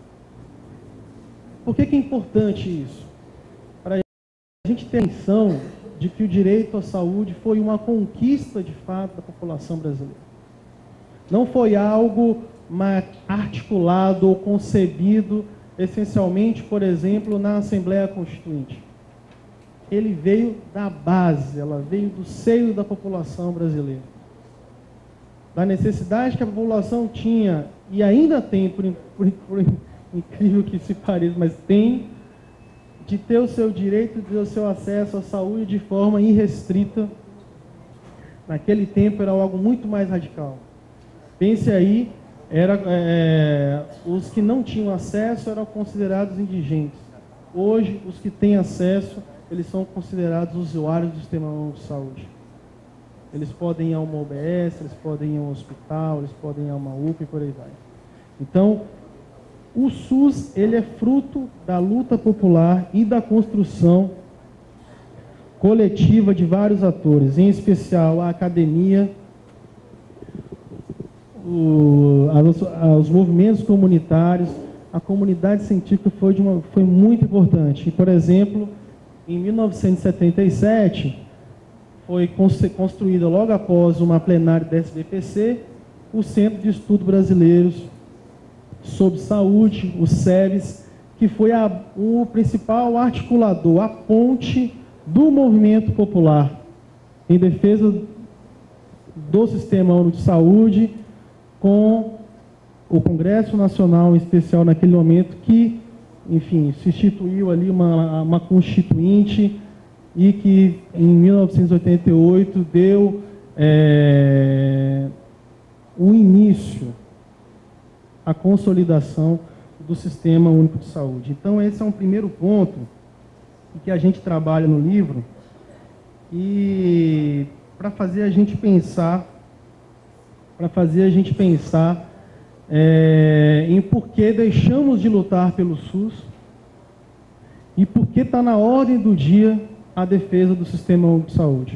Por que é importante isso? Para a gente ter a noção de que o direito à saúde foi uma conquista de fato da população brasileira. Não foi algo articulado ou concebido essencialmente, por exemplo, na Assembleia Constituinte. Ele veio da base, ela veio do seio da população brasileira. Da necessidade que a população tinha, e ainda tem, por incrível que se pareça, mas tem, de ter o seu direito, de ter o seu acesso à saúde de forma irrestrita. Naquele tempo era algo muito mais radical. Pense aí, os que não tinham acesso eram considerados indigentes. Hoje, os que têm acesso, eles são considerados usuários do Sistema Único de Saúde. Eles podem ir a uma UBS, eles podem ir a um hospital, eles podem ir a uma UPA e por aí vai. Então, o SUS, ele é fruto da luta popular e da construção coletiva de vários atores, em especial a academia, os movimentos comunitários, a comunidade científica foi muito importante. E, por exemplo, em 1977, foi construída logo após uma plenária da SBPC, o Centro de Estudos Brasileiros sobre Saúde, o SEBS, que foi o principal articulador, a ponte do movimento popular em defesa do Sistema Único de Saúde, com o Congresso Nacional em especial naquele momento, que, enfim, se instituiu ali uma constituinte e que em 1988 deu o início à consolidação do Sistema Único de Saúde. Então, esse é um primeiro ponto que a gente trabalha no livro, e para fazer a gente pensar, em por que deixamos de lutar pelo SUS e por que está na ordem do dia a defesa do Sistema Único de Saúde.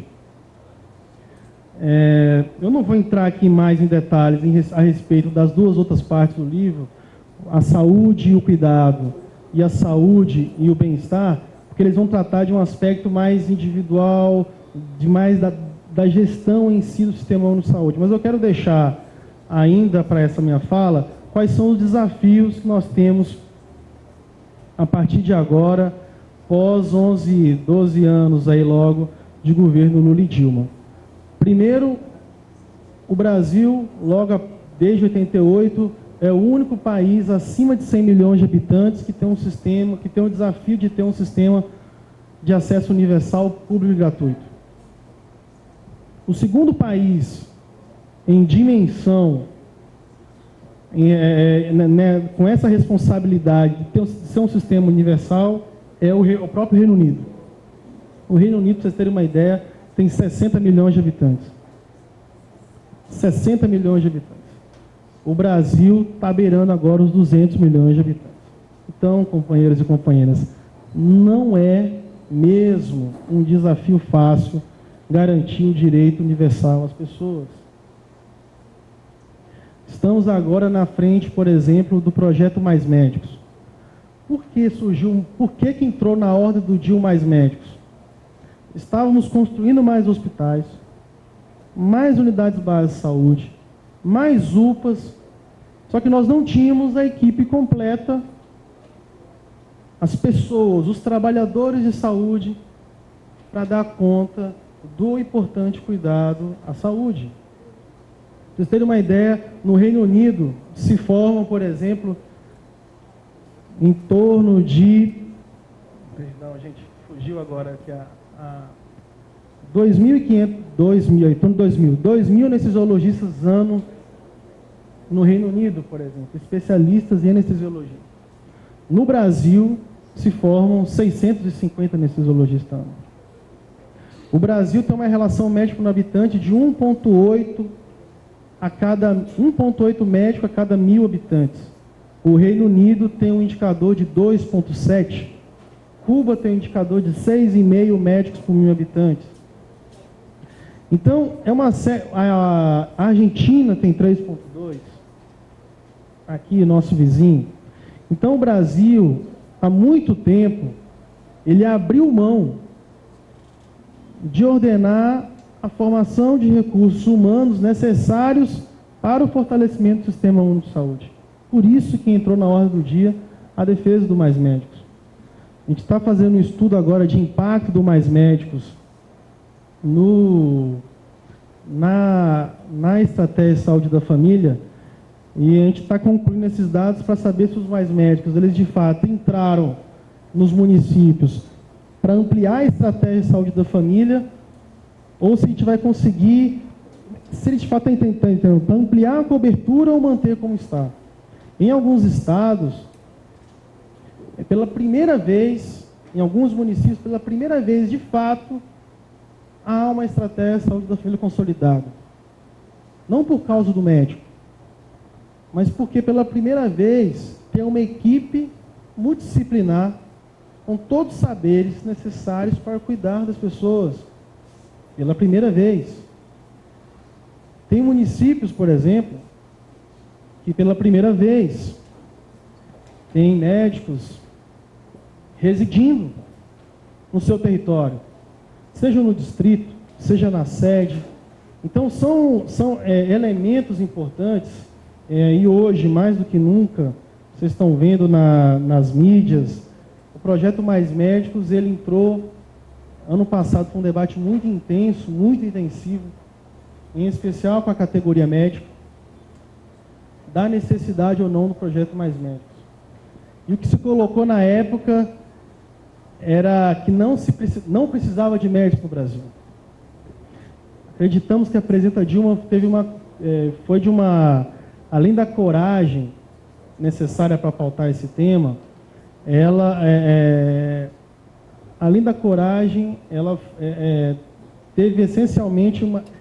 Eu não vou entrar aqui mais em detalhes a respeito das duas outras partes do livro, a saúde e o cuidado, e a saúde e o bem-estar, porque eles vão tratar de um aspecto mais individual, da gestão em si do Sistema Único de Saúde. Mas eu quero deixar ainda para essa minha fala quais são os desafios que nós temos a partir de agora, pós 11, 12 anos aí logo de governo Lula e Dilma. Primeiro, o Brasil, desde 88, é o único país acima de 100 milhões de habitantes que tem o desafio de ter um sistema de acesso universal, público e gratuito. O segundo país em dimensão, com essa responsabilidade de ser um sistema universal, é o próprio Reino Unido. O Reino Unido, para vocês terem uma ideia, tem 60 milhões de habitantes. 60 milhões de habitantes. O Brasil está beirando agora os 200 milhões de habitantes. Então, companheiros e companheiras, não é mesmo um desafio fácil garantir o direito universal às pessoas. Estamos agora na frente, por exemplo, do projeto Mais Médicos. Por que entrou na ordem do dia o Mais Médicos? Estávamos construindo mais hospitais, mais unidades básicas de saúde, mais UPAs, só que nós não tínhamos a equipe completa, as pessoas, os trabalhadores de saúde, para dar conta do importante cuidado à saúde. Para vocês terem uma ideia, no Reino Unido se formam, por exemplo, em torno de... Perdão, a gente fugiu agora aqui a 2.500, 2.000 anestesiologistas ano no Reino Unido, por exemplo, especialistas em anestesiologia. No Brasil, se formam 650 anestesiologistas ano. O Brasil tem uma relação médico no habitante de 1,8 médico a cada 1.000 habitantes. O Reino Unido tem um indicador de 2,7. Cuba tem um indicador de 6,5 médicos por 1.000 habitantes. Então, a Argentina tem 3,2. Aqui, nosso vizinho. Então, o Brasil, há muito tempo, ele abriu mão de ordenar a formação de recursos humanos necessários para o fortalecimento do Sistema Único de Saúde. Por isso que entrou na ordem do dia a defesa do Mais Médicos. A gente está fazendo um estudo agora de impacto do Mais Médicos na estratégia de saúde da família, e a gente está concluindo esses dados para saber se os Mais Médicos, eles de fato entraram nos municípios para ampliar a estratégia de saúde da família, ou se a gente vai conseguir, se ele de fato está tentando para ampliar a cobertura ou manter como está. Em alguns estados, pela primeira vez, em alguns municípios, pela primeira vez, de fato, há uma estratégia de saúde da família consolidada. Não por causa do médico, mas porque pela primeira vez tem uma equipe multidisciplinar com todos os saberes necessários para cuidar das pessoas. Pela primeira vez. Tem municípios, por exemplo, que pela primeira vez tem médicos residindo no seu território, seja no distrito, seja na sede. Então, são elementos importantes, e hoje, mais do que nunca, vocês estão vendo nas mídias, o projeto Mais Médicos, ele entrou, ano passado, foi um debate muito intenso, muito intensivo, em especial com a categoria médica, da necessidade ou não do projeto Mais Médicos. E o que se colocou na época era que não precisava de médicos no Brasil. Acreditamos que a presidenta Dilma além da coragem necessária para pautar esse tema, ela, além da coragem, ela teve essencialmente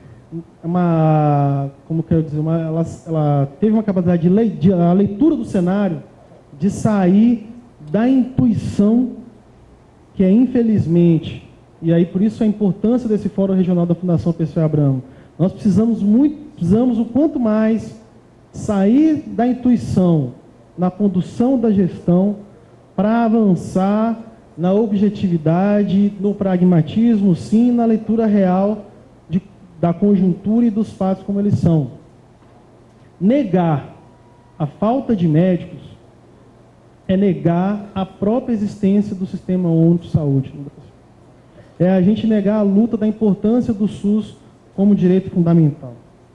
ela teve uma capacidade a leitura do cenário, de sair da intuição que é, infelizmente, e aí por isso a importância desse Fórum Regional da Fundação Perseu Abramo. Nós precisamos o quanto mais sair da intuição na condução da gestão para avançar na objetividade, no pragmatismo, sim, na leitura real da conjuntura e dos fatos como eles são. Negar a falta de médicos é negar a própria existência do Sistema Único de Saúde no Brasil. É a gente negar a luta da importância do SUS como direito fundamental.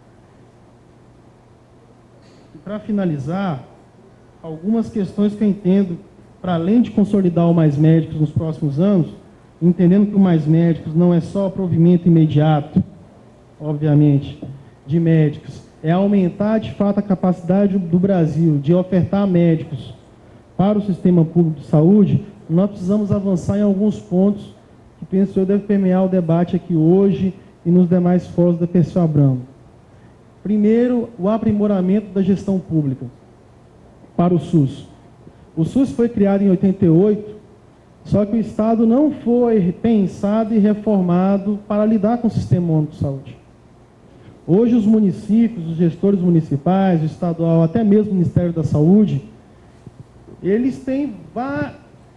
E para finalizar, algumas questões que eu entendo, para além de consolidar o Mais Médicos nos próximos anos, entendendo que o Mais Médicos não é só o provimento imediato, obviamente, de médicos, é aumentar de fato a capacidade do Brasil de ofertar médicos para o sistema público de saúde. Nós precisamos avançar em alguns pontos que penso eu deve permear o debate aqui hoje e nos demais fóruns da Perseu Abramo. Primeiro, o aprimoramento da gestão pública para o SUS. O SUS foi criado em 88, só que o Estado não foi pensado e reformado para lidar com o Sistema Único de Saúde. Hoje os municípios, os gestores municipais, o estadual, até mesmo o Ministério da Saúde, eles têm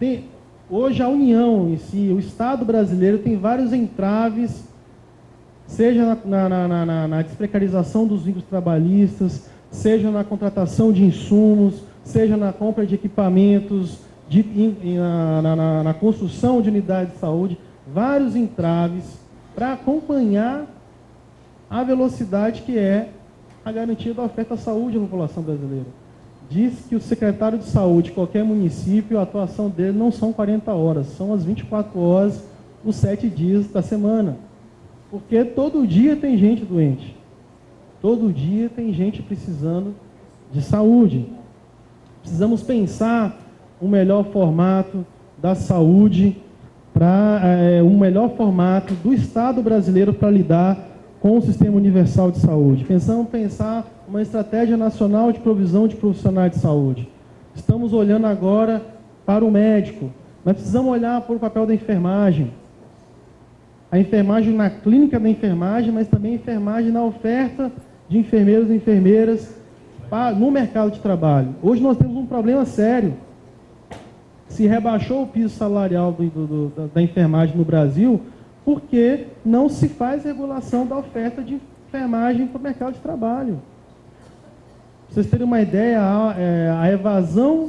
hoje a União em si, o Estado brasileiro tem vários entraves seja na desprecarização dos vínculos trabalhistas, seja na contratação de insumos, seja na compra de equipamentos, na construção de unidades de saúde, vários entraves para acompanhar a velocidade que é a garantia da oferta à saúde à população brasileira. Diz que o secretário de saúde de qualquer município, a atuação dele não são 40 horas, são as 24 horas, os 7 dias da semana. Porque todo dia tem gente doente. Todo dia tem gente precisando de saúde. Precisamos pensar um melhor formato da saúde, um melhor formato do Estado brasileiro para lidar com o Sistema Universal de Saúde. Pensamos pensar uma estratégia nacional de provisão de profissionais de saúde. Estamos olhando agora para o médico, mas precisamos olhar para o papel da enfermagem. A enfermagem na clínica da enfermagem, mas também a enfermagem na oferta de enfermeiros e enfermeiras no mercado de trabalho. Hoje nós temos um problema sério. Se rebaixou o piso salarial da enfermagem no Brasil, porque não se faz regulação da oferta de enfermagem para o mercado de trabalho. Para vocês terem uma ideia, a evasão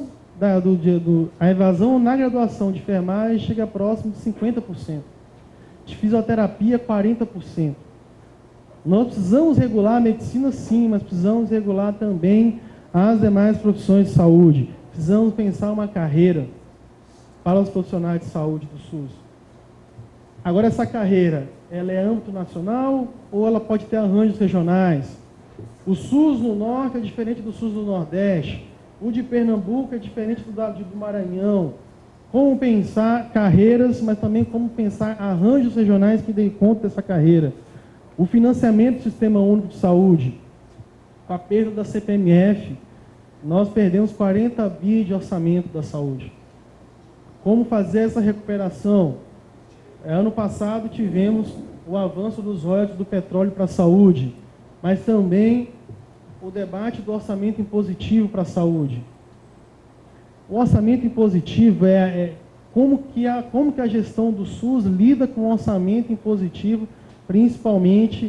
na graduação de enfermagem chega próximo de 50%. De fisioterapia, 40%. Nós precisamos regular a medicina, sim, mas precisamos regular também as demais profissões de saúde. Precisamos pensar uma carreira para os profissionais de saúde do SUS. Agora, essa carreira, ela é âmbito nacional ou ela pode ter arranjos regionais? O SUS no Norte é diferente do SUS do Nordeste. O de Pernambuco é diferente do Maranhão. Como pensar carreiras, mas também como pensar arranjos regionais que deem conta dessa carreira. O financiamento do Sistema Único de Saúde. Com a perda da CPMF, nós perdemos 40 bi de orçamento da saúde. Como fazer essa recuperação? Ano passado tivemos o avanço dos royalties do petróleo para a saúde, mas também o debate do orçamento impositivo para a saúde. O orçamento impositivo como que a gestão do SUS lida com o orçamento impositivo, principalmente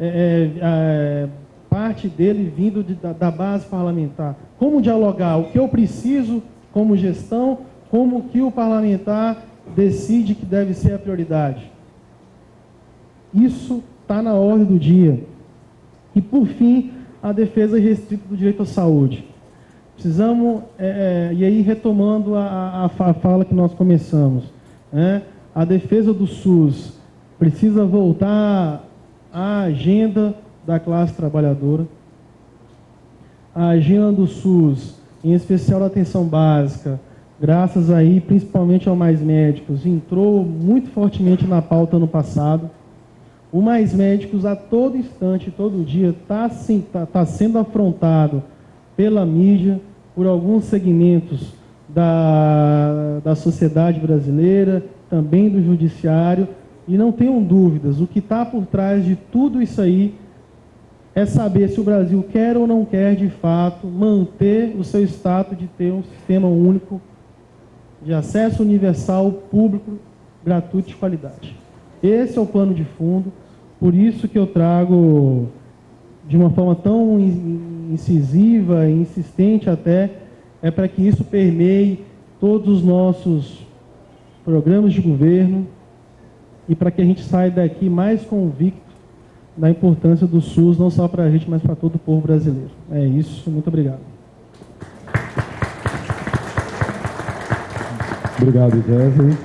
parte dele vindo da base parlamentar. Como dialogar? O que eu preciso como gestão, como que o parlamentar decide que deve ser a prioridade. Isso está na ordem do dia. E, por fim, a defesa restrita do direito à saúde. Precisamos, e aí retomando a fala que nós começamos, a defesa do SUS precisa voltar à agenda da classe trabalhadora, a agenda do SUS, em especial da atenção básica, graças aí, principalmente ao Mais Médicos, entrou muito fortemente na pauta ano passado. O Mais Médicos, a todo instante, todo dia, está sendo afrontado pela mídia, por alguns segmentos da sociedade brasileira, também do judiciário, e não tenham dúvidas, o que está por trás de tudo isso aí é saber se o Brasil quer ou não quer, de fato, manter o seu status de ter um sistema único de acesso universal, público, gratuito e de qualidade. Esse é o plano de fundo, por isso que eu trago de uma forma tão incisiva e insistente até, para que isso permeie todos os nossos programas de governo e para que a gente saia daqui mais convicto da importância do SUS, não só para a gente, mas para todo o povo brasileiro. É isso, muito obrigado. Obrigado, Wesley.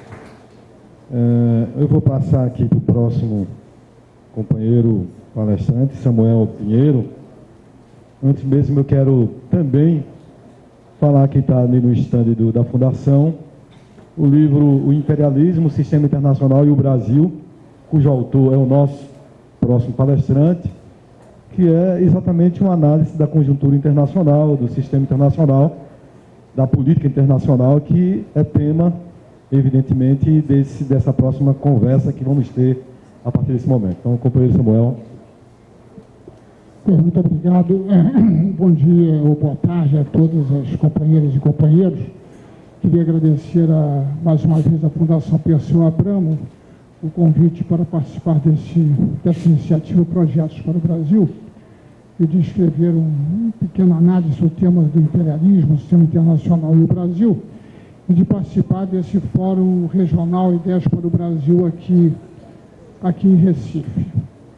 Eu vou passar aqui para o próximo companheiro palestrante, Samuel Pinheiro. Antes mesmo, eu quero também falar que está ali no stand da Fundação o livro O Imperialismo, o Sistema Internacional e o Brasil, cujo autor é o nosso próximo palestrante, que é exatamente uma análise da conjuntura internacional, do sistema internacional, da política internacional, que é tema, evidentemente, dessa próxima conversa que vamos ter a partir desse momento. Então, companheiro Samuel. Muito obrigado. Bom dia ou boa tarde a todas as companheiras e companheiros. Queria agradecer mais uma vez a Fundação Perseu Abramo, o convite para participar dessa iniciativa Projetos para o Brasil e de escrever uma pequena análise sobre o tema do imperialismo, o sistema internacional e o Brasil, e de participar desse Fórum Regional Ideias para o Brasil aqui em Recife.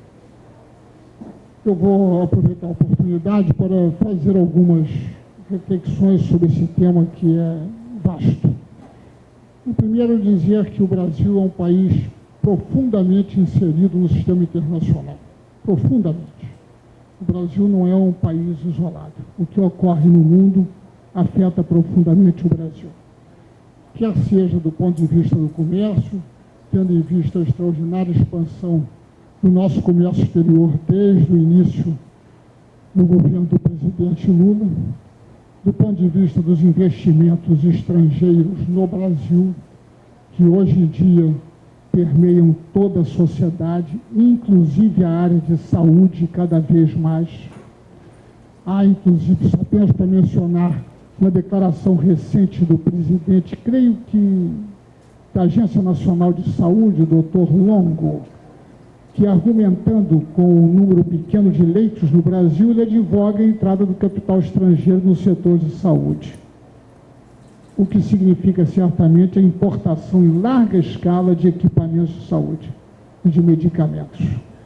Eu vou aproveitar a oportunidade para fazer algumas reflexões sobre esse tema que é vasto. O primeiro, dizer que o Brasil é um país profundamente inserido no sistema internacional. Profundamente. O Brasil não é um país isolado. O que ocorre no mundo afeta profundamente o Brasil. Quer seja do ponto de vista do comércio, tendo em vista a extraordinária expansão do nosso comércio exterior desde o início do governo do presidente Lula, do ponto de vista dos investimentos estrangeiros no Brasil, que hoje em dia permeiam toda a sociedade, inclusive a área de saúde cada vez mais. Há, inclusive, só apenas para mencionar uma declaração recente do presidente, creio que da Agência Nacional de Saúde, Dr. Longo, que argumentando com um número pequeno de leitos no Brasil, ele advoga a entrada do capital estrangeiro no setor de saúde. O que significa certamente a importação em larga escala de equipamentos de saúde e de medicamentos.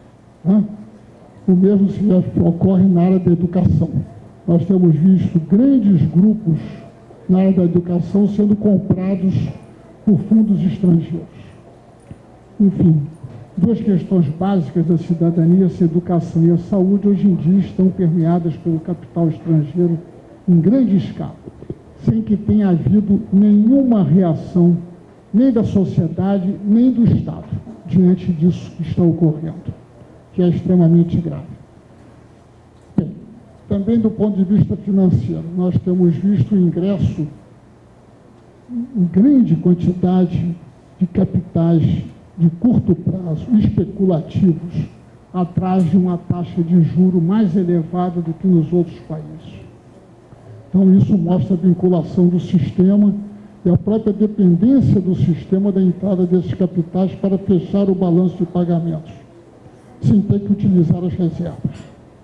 O mesmo ocorre na área da educação. Nós temos visto grandes grupos na área da educação sendo comprados por fundos estrangeiros. Enfim, duas questões básicas da cidadania, a educação e a saúde, hoje em dia estão permeadas pelo capital estrangeiro em grande escala, sem que tenha havido nenhuma reação, nem da sociedade, nem do Estado, diante disso que está ocorrendo, que é extremamente grave. Bem, também do ponto de vista financeiro, nós temos visto o ingresso em grande quantidade de capitais de curto prazo, especulativos, atrás de uma taxa de juro mais elevada do que nos outros países. Então, isso mostra a vinculação do sistema e a própria dependência do sistema da entrada desses capitais para fechar o balanço de pagamentos, sem ter que utilizar as reservas.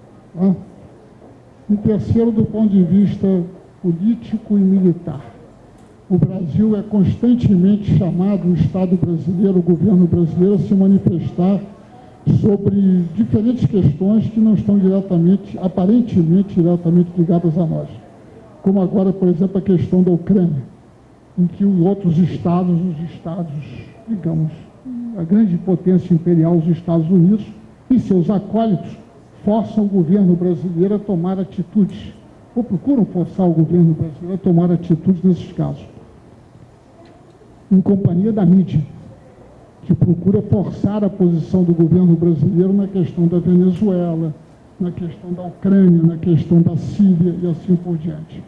E terceiro, do ponto de vista político e militar. O Brasil é constantemente chamado, o Estado brasileiro, o governo brasileiro, a se manifestar sobre diferentes questões que não estão aparentemente diretamente ligadas a nós. Como agora, por exemplo, a questão da Ucrânia, em que os outros estados, digamos, a grande potência imperial, os Estados Unidos, e seus acólitos, forçam o governo brasileiro a tomar atitudes, ou procuram forçar o governo brasileiro a tomar atitudes nesses casos, em companhia da mídia, que procura forçar a posição do governo brasileiro na questão da Venezuela, na questão da Ucrânia, na questão da Síria e assim por diante.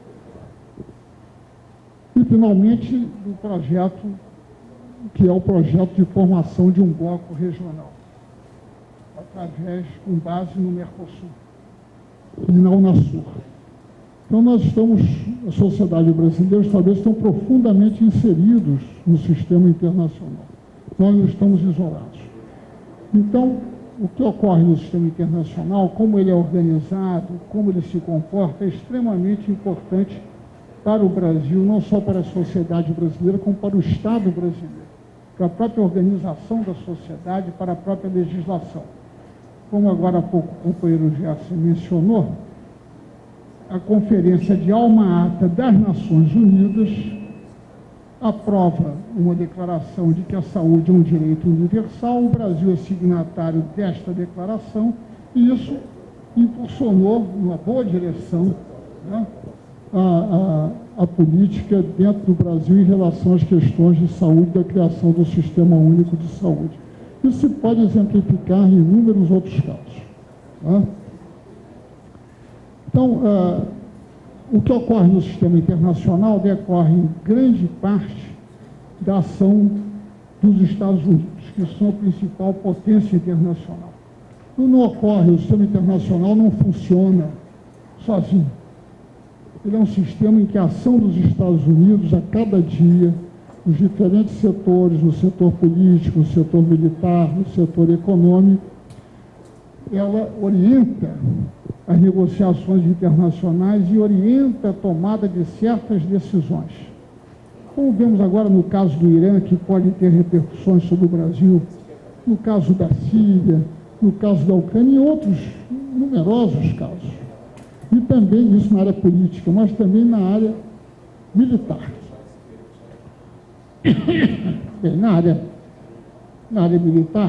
E, finalmente, do projeto, que é o projeto de formação de um bloco regional, com base no Mercosul e na Unasur. Então, a sociedade brasileira e os estados estão profundamente inseridos no sistema internacional. Nós não estamos isolados. Então, o que ocorre no sistema internacional, como ele é organizado, como ele se comporta, é extremamente importante para o Brasil, não só para a sociedade brasileira, como para o Estado brasileiro, para a própria organização da sociedade, para a própria legislação. Como agora há pouco o companheiro Gerson mencionou, a Conferência de Alma-Ata das Nações Unidas aprova uma declaração de que a saúde é um direito universal. O Brasil é signatário desta declaração e isso impulsionou numa boa direção, né, a política dentro do Brasil em relação às questões de saúde, da criação do Sistema Único de Saúde. Isso se pode exemplificar em inúmeros outros casos. Tá? Então, o que ocorre no sistema internacional decorre em grande parte da ação dos Estados Unidos, que são a principal potência internacional. Não ocorre, o sistema internacional não funciona sozinho. Ele é um sistema em que a ação dos Estados Unidos, a cada dia, nos diferentes setores, no setor político, no setor militar, no setor econômico, ela orienta as negociações internacionais e orienta a tomada de certas decisões. Como vemos agora no caso do Irã, que pode ter repercussões sobre o Brasil, no caso da Síria, no caso da Ucrânia e outros numerosos casos. E também isso na área política, mas também na área militar. Bem, na área militar,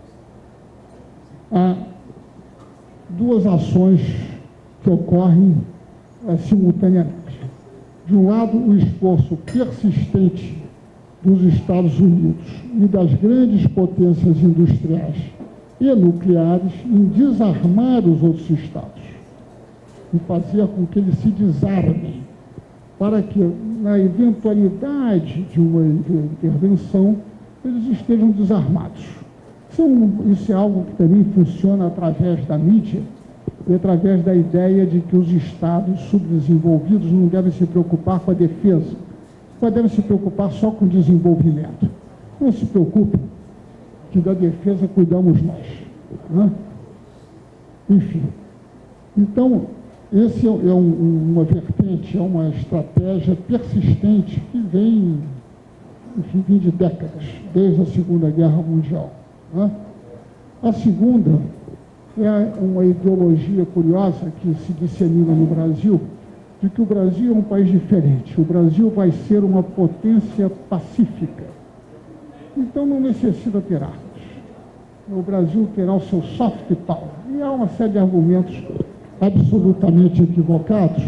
há duas ações que ocorrem simultaneamente. De um lado, o esforço persistente dos Estados Unidos e das grandes potências industriais e nucleares em desarmar os outros Estados, e fazer com que eles se desarmem, para que, na eventualidade de uma intervenção, eles estejam desarmados. Isso é algo que também funciona através da mídia e através da ideia de que os Estados subdesenvolvidos não devem se preocupar com a defesa, mas devem se preocupar só com o desenvolvimento. Não se preocupe, que da defesa cuidamos nós, né? Enfim, então, esse é uma vertente, é uma estratégia persistente que vem, enfim, vem de décadas, desde a Segunda Guerra Mundial, né? A segunda é uma ideologia curiosa que se dissemina no Brasil, de que o Brasil é um país diferente. O Brasil vai ser uma potência pacífica. Então não necessita ter armas. O Brasil terá o seu soft power. E há uma série de argumentos absolutamente equivocados.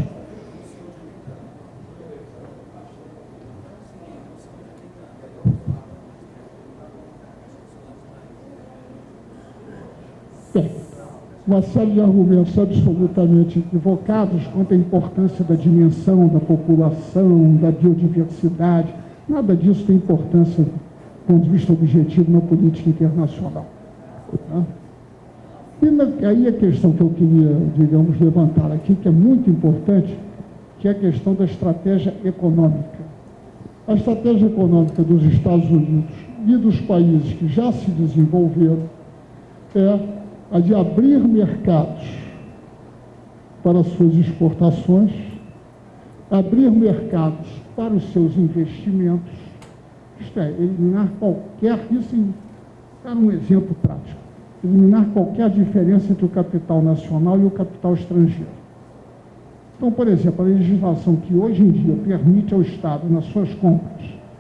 Bem, uma série de argumentos absolutamente equivocados quanto à importância da dimensão da população, da biodiversidade. Nada disso tem importância do ponto de vista objetivo na política internacional, né? E aí a questão que eu queria, digamos, levantar aqui, que é muito importante, que é a questão da estratégia econômica. A estratégia econômica dos Estados Unidos e dos países que já se desenvolveram é a de abrir mercados para suas exportações, abrir mercados para os seus investimentos, isto é, eliminar qualquer, isso é um exemplo prático, eliminar qualquer diferença entre o capital nacional e o capital estrangeiro. Então, por exemplo, a legislação que hoje em dia permite ao Estado, nas suas compras,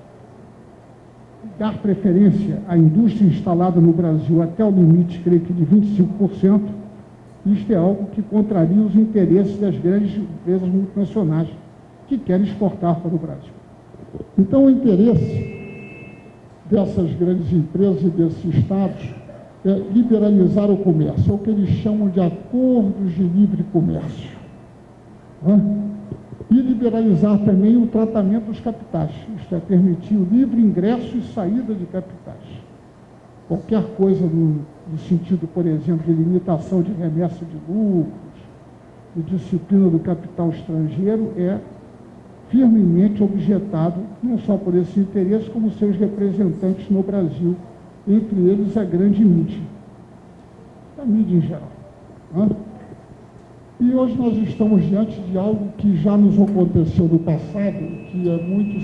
dar preferência à indústria instalada no Brasil até o limite, creio que de 25%, isto é algo que contraria os interesses das grandes empresas multinacionais que querem exportar para o Brasil. Então, o interesse dessas grandes empresas e desses estados é liberalizar o comércio, é o que eles chamam de acordos de livre comércio, né? E liberalizar também o tratamento dos capitais, isto é, permitir o livre ingresso e saída de capitais. Qualquer coisa no sentido, por exemplo, de limitação de remessa de lucros, de disciplina do capital estrangeiro, é firmemente objetado, não só por esse interesse, como seus representantes no Brasil, entre eles a grande mídia, a mídia em geral, né? E hoje nós estamos diante de algo que já nos aconteceu no passado, que é muito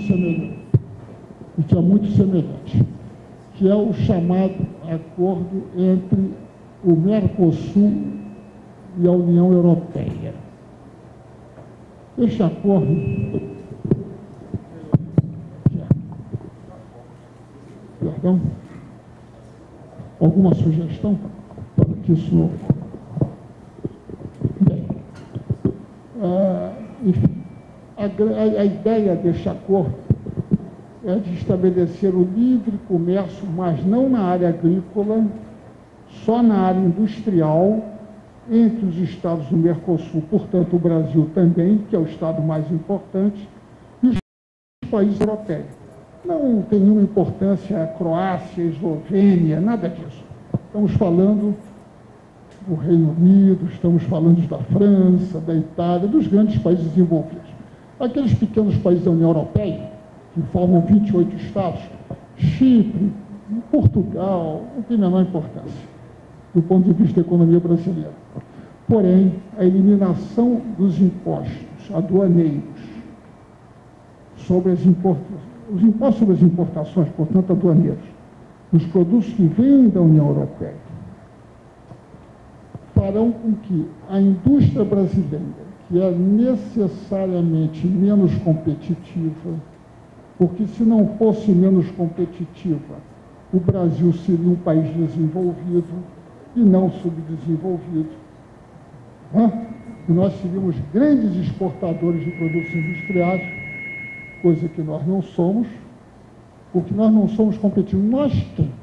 semelhante, que é o chamado acordo entre o Mercosul e a União Europeia. Este acordo alguma sugestão para que isso... Bem, enfim, a ideia deste acordo é de estabelecer o livre comércio, mas não na área agrícola, só na área industrial, entre os estados do Mercosul, portanto o Brasil também, que é o estado mais importante, e os países europeus. Não tem nenhuma importância a Croácia, a Eslovênia, nada disso. Estamos falando do Reino Unido, estamos falando da França, da Itália, dos grandes países desenvolvidos. Aqueles pequenos países da União Europeia, que formam 28 estados, Chipre, Portugal, não tem a menor importância do ponto de vista da economia brasileira. Porém, a eliminação dos impostos aduaneiros sobre as importações, os impostos sobre as importações, portanto, aduaneiros, dos produtos que vêm da União Europeia, farão com que a indústria brasileira, que é necessariamente menos competitiva, porque se não fosse menos competitiva, o Brasil seria um país desenvolvido e não subdesenvolvido. E nós seríamos grandes exportadores de produtos industriais, coisa que nós não somos, porque nós não somos competitivos. Nós quem?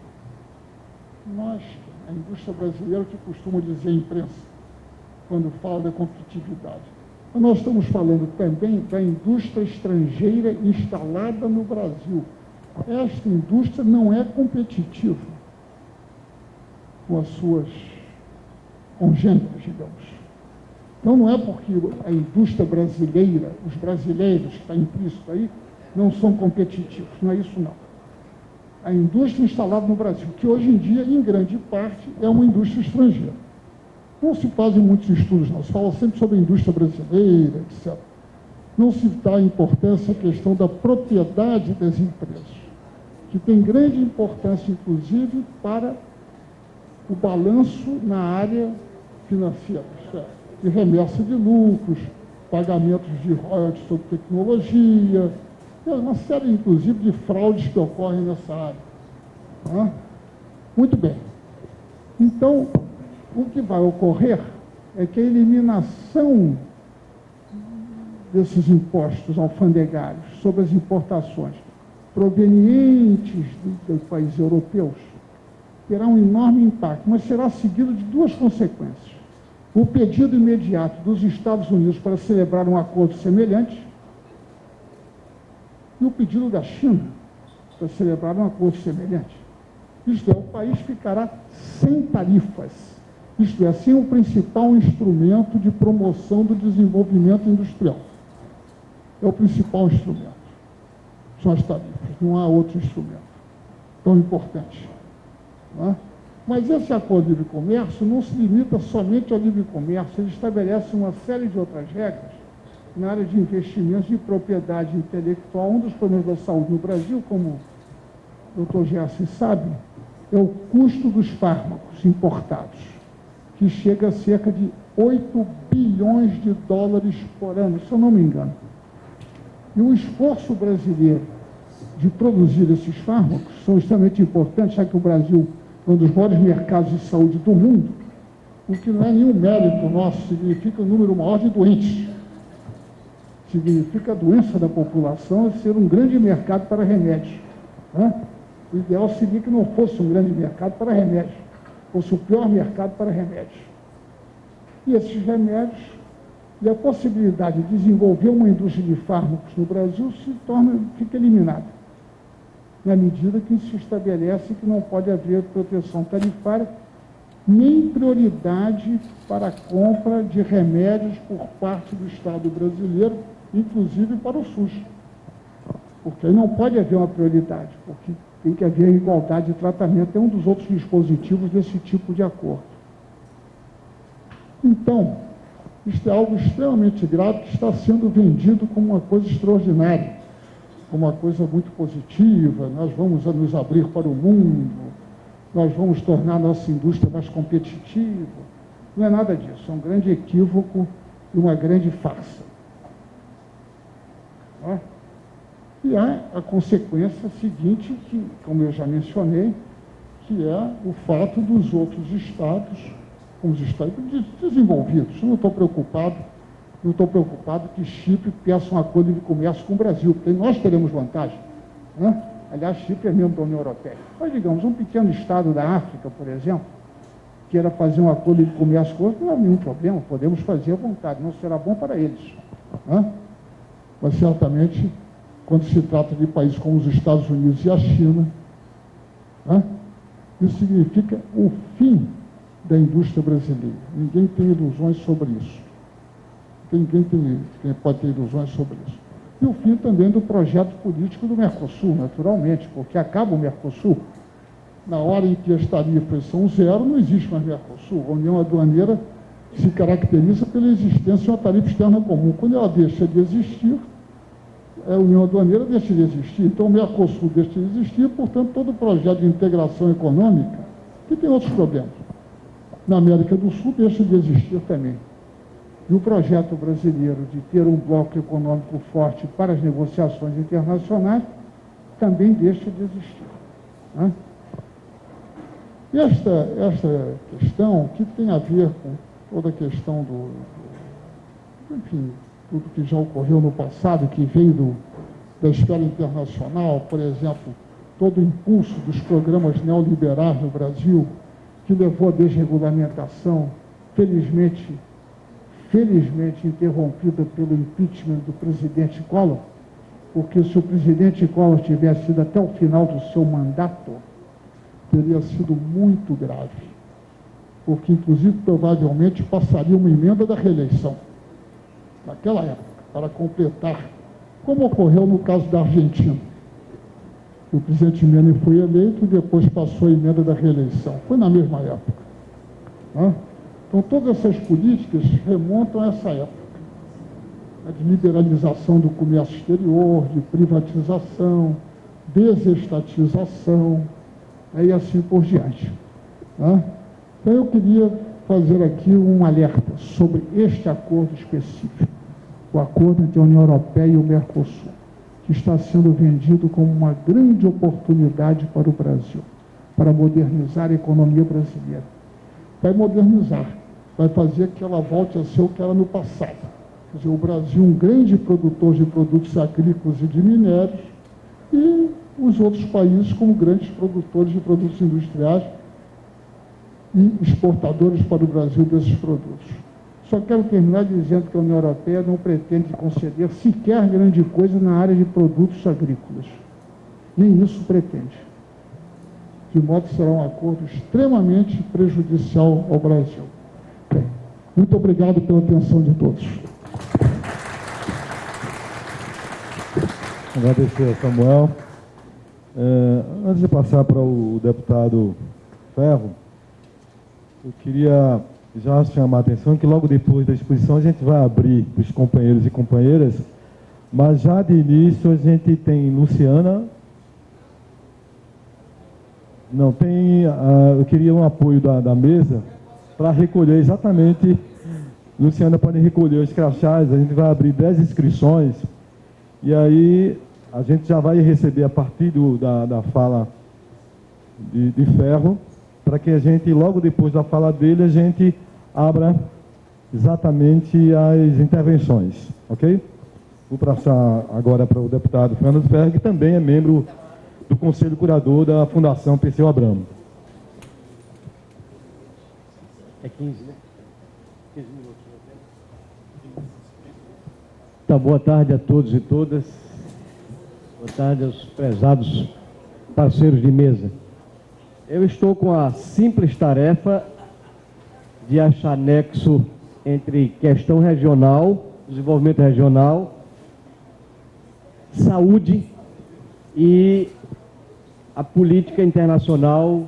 A indústria brasileira, que costuma dizer a imprensa, quando fala da competitividade. Mas nós estamos falando também da indústria estrangeira instalada no Brasil. Esta indústria não é competitiva com as suas congêneres, digamos. Então não é porque a indústria brasileira, os brasileiros, que está implícito aí, não são competitivos. Não é isso, não. A indústria instalada no Brasil, que hoje em dia, em grande parte, é uma indústria estrangeira. Não se fazem muitos estudos, não. Se fala sempre sobre a indústria brasileira, etc. Não se dá importância à questão da propriedade das empresas, que tem grande importância, inclusive, para o balanço na área financeira, de remessa de lucros, pagamentos de royalties sobre tecnologia, uma série, inclusive, de fraudes que ocorrem nessa área. Muito bem. Então, o que vai ocorrer é que a eliminação desses impostos alfandegários sobre as importações provenientes dos países europeus terá um enorme impacto, mas será seguido de duas consequências. O pedido imediato dos Estados Unidos para celebrar um acordo semelhante e o pedido da China para celebrar um acordo semelhante. Isto é, o país ficará sem tarifas, isto é, sem o principal instrumento de promoção do desenvolvimento industrial. É o principal instrumento. São as tarifas, não há outro instrumento tão importante. Não é? Mas esse acordo de livre comércio não se limita somente ao livre comércio, ele estabelece uma série de outras regras na área de investimentos de propriedade intelectual. Um dos problemas da saúde no Brasil, como o Dr. Gerson sabe, é o custo dos fármacos importados, que chega a cerca de 8 bilhões de dólares por ano, se eu não me engano. E o esforço brasileiro de produzir esses fármacos são extremamente importantes, já que o Brasil é um dos maiores mercados de saúde do mundo, o que não é nenhum mérito nosso, significa o número maior de doentes. Significa a doença da população ser um grande mercado para remédios. O ideal seria que não fosse um grande mercado para remédios, fosse o pior mercado para remédios. E esses remédios, e a possibilidade de desenvolver uma indústria de fármacos no Brasil fica eliminada, na medida que se estabelece que não pode haver proteção tarifária, nem prioridade para a compra de remédios por parte do Estado brasileiro, inclusive para o SUS. Porque aí não pode haver uma prioridade, porque tem que haver igualdade de tratamento, é um dos outros dispositivos desse tipo de acordo. Então, isto é algo extremamente grave que está sendo vendido como uma coisa extraordinária, como uma coisa muito positiva, nós vamos nos abrir para o mundo, nós vamos tornar a nossa indústria mais competitiva. Não é nada disso, é um grande equívoco e uma grande farsa. E há a consequência seguinte, que, como eu já mencionei, que é o fato dos outros estados, como os estados desenvolvidos. Eu não estou preocupado que Chipre peça um acordo de comércio com o Brasil, porque nós teremos vantagem. Aliás, Chipre é membro da União Europeia. Mas, digamos, um pequeno estado da África, por exemplo, queira fazer um acordo de comércio com outro, não há nenhum problema, podemos fazer à vontade, não será bom para eles. Mas, certamente, quando se trata de países como os Estados Unidos e a China, isso significa o fim da indústria brasileira. Ninguém tem ilusões sobre isso. Ninguém pode ter ilusões sobre isso. e o fim também do projeto político do Mercosul, naturalmente, porque acaba o Mercosul. Na hora em que as tarifas são zero, não existe mais Mercosul. A União Aduaneira se caracteriza pela existência de uma tarifa externa comum. Quando ela deixa de existir, a União Aduaneira deixa de existir. Então, o Mercosul deixa de existir, portanto, todo o projeto de integração econômica, que tem outros problemas, na América do Sul, deixa de existir também. E o projeto brasileiro de ter um bloco econômico forte para as negociações internacionais também deixa de existir. Né? E esta questão, que tem a ver com toda a questão enfim, tudo que já ocorreu no passado, que vem da esfera internacional, por exemplo, todo o impulso dos programas neoliberais no Brasil, que levou à desregulamentação, felizmente interrompida pelo impeachment do presidente Collor, porque se o presidente Collor tivesse ido até o final do seu mandato, teria sido muito grave, porque, inclusive, provavelmente passaria uma emenda da reeleição, naquela época, para completar, como ocorreu no caso da Argentina. O presidente Menem foi eleito e depois passou a emenda da reeleição. Foi na mesma época. Né? Então, todas essas políticas remontam a essa época, né, de liberalização do comércio exterior, de privatização, desestatização, e assim por diante. Né? Então, eu queria fazer aqui um alerta sobre este acordo específico, o acordo entre a União Europeia e o Mercosul, que está sendo vendido como uma grande oportunidade para o Brasil, para modernizar a economia brasileira. Vai modernizar, vai fazer que ela volte a ser o que era no passado. Quer dizer, o Brasil, um grande produtor de produtos agrícolas e de minérios, e os outros países como grandes produtores de produtos industriais e exportadores para o Brasil desses produtos. Só quero terminar dizendo que a União Europeia não pretende conceder sequer grande coisa na área de produtos agrícolas. Nem isso pretende. De modo que será um acordo extremamente prejudicial ao Brasil. Bem, muito obrigado pela atenção de todos. Agradecer a Samuel. Antes de passar para o deputado Ferro, eu queria já chamar a atenção que logo depois da exposição a gente vai abrir para os companheiros e companheiras, mas já de início a gente tem Luciana. Não, tem. Eu queria um apoio da mesa para recolher exatamente. Luciana pode recolher os crachás, a gente vai abrir 10 inscrições e aí a gente já vai receber a partir da fala de Ferro, para que a gente, logo depois da fala dele, a gente abra exatamente as intervenções, ok? Vou passar agora para o deputado Fernando Ferro, que também é membro do Conselho Curador da Fundação Perseu Abramo. É 15, né? 15 minutos. Tá, boa tarde a todos e todas. Boa tarde aos prezados parceiros de mesa. Eu estou com a simples tarefa de achar nexo entre questão regional, desenvolvimento regional, saúde e a política internacional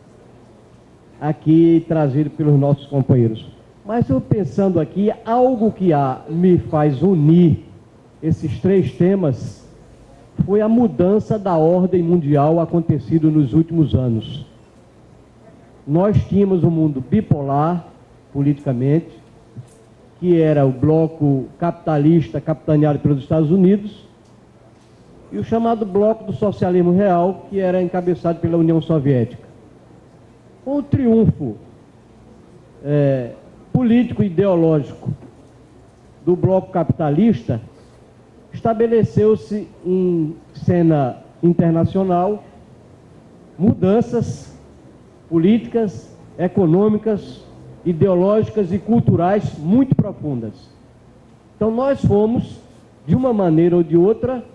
aqui trazido pelos nossos companheiros. Mas eu pensando aqui, algo que me faz unir esses três temas foi a mudança da ordem mundial acontecido nos últimos anos. Nós tínhamos um mundo bipolar, politicamente, que era o bloco capitalista capitaneado pelos Estados Unidos, e o chamado bloco do socialismo real, que era encabeçado pela União Soviética. Com o triunfo político e ideológico do bloco capitalista, estabeleceu-se em cena internacional mudanças políticas, econômicas, ideológicas e culturais muito profundas. Então nós fomos, de uma maneira ou de outra,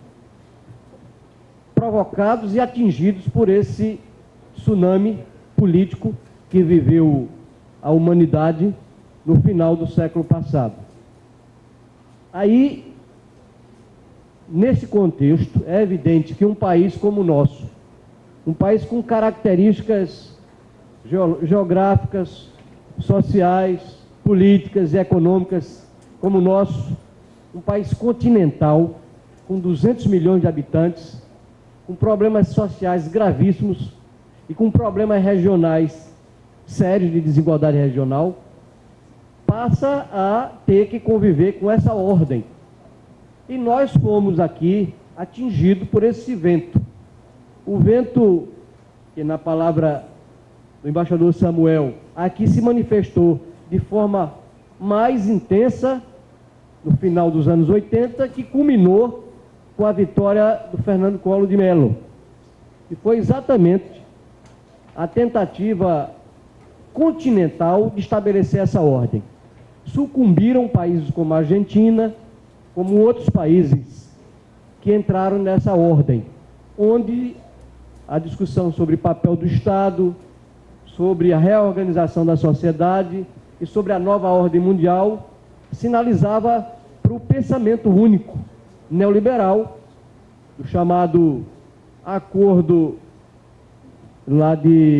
provocados e atingidos por esse tsunami político que viveu a humanidade no final do século passado. Aí nesse contexto, é evidente que um país como o nosso, um país com características geográficas, sociais, políticas e econômicas como o nosso, um país continental, com 200 milhões de habitantes, com problemas sociais gravíssimos e com problemas regionais sérios de desigualdade regional, passa a ter que conviver com essa ordem. E nós fomos aqui atingidos por esse vento. O vento, que na palavra do embaixador Samuel, aqui se manifestou de forma mais intensa no final dos anos 80, que culminou com a vitória do Fernando Collor de Mello. E foi exatamente a tentativa continental de estabelecer essa ordem. Sucumbiram países como a Argentina, como outros países que entraram nessa ordem, onde a discussão sobre o papel do Estado, sobre a reorganização da sociedade e sobre a nova ordem mundial sinalizava para o pensamento único neoliberal, o chamado acordo lá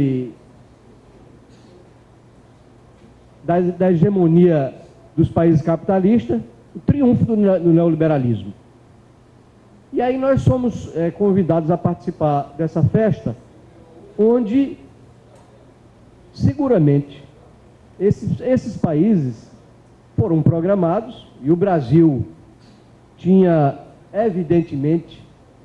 da hegemonia dos países capitalistas, o triunfo do neoliberalismo. E aí nós somos convidados a participar dessa festa, onde seguramente esses países foram programados, e o Brasil tinha, evidentemente,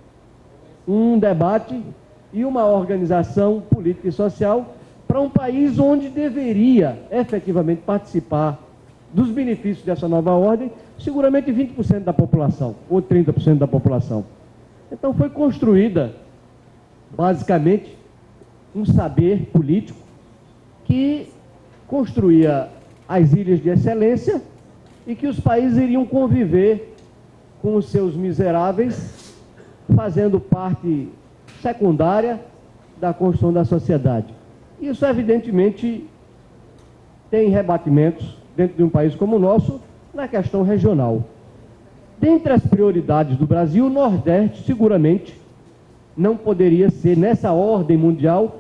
um debate e uma organização política e social para um país onde deveria efetivamente participar dos benefícios dessa nova ordem, seguramente 20% da população, ou 30% da população. Então foi construída, basicamente, um saber político que construía as ilhas de excelência e que os países iriam conviver com os seus miseráveis, fazendo parte secundária da construção da sociedade. Isso, evidentemente, tem rebatimentos dentro de um país como o nosso na questão regional. Dentre as prioridades do Brasil, o Nordeste, seguramente, não poderia ser, nessa ordem mundial,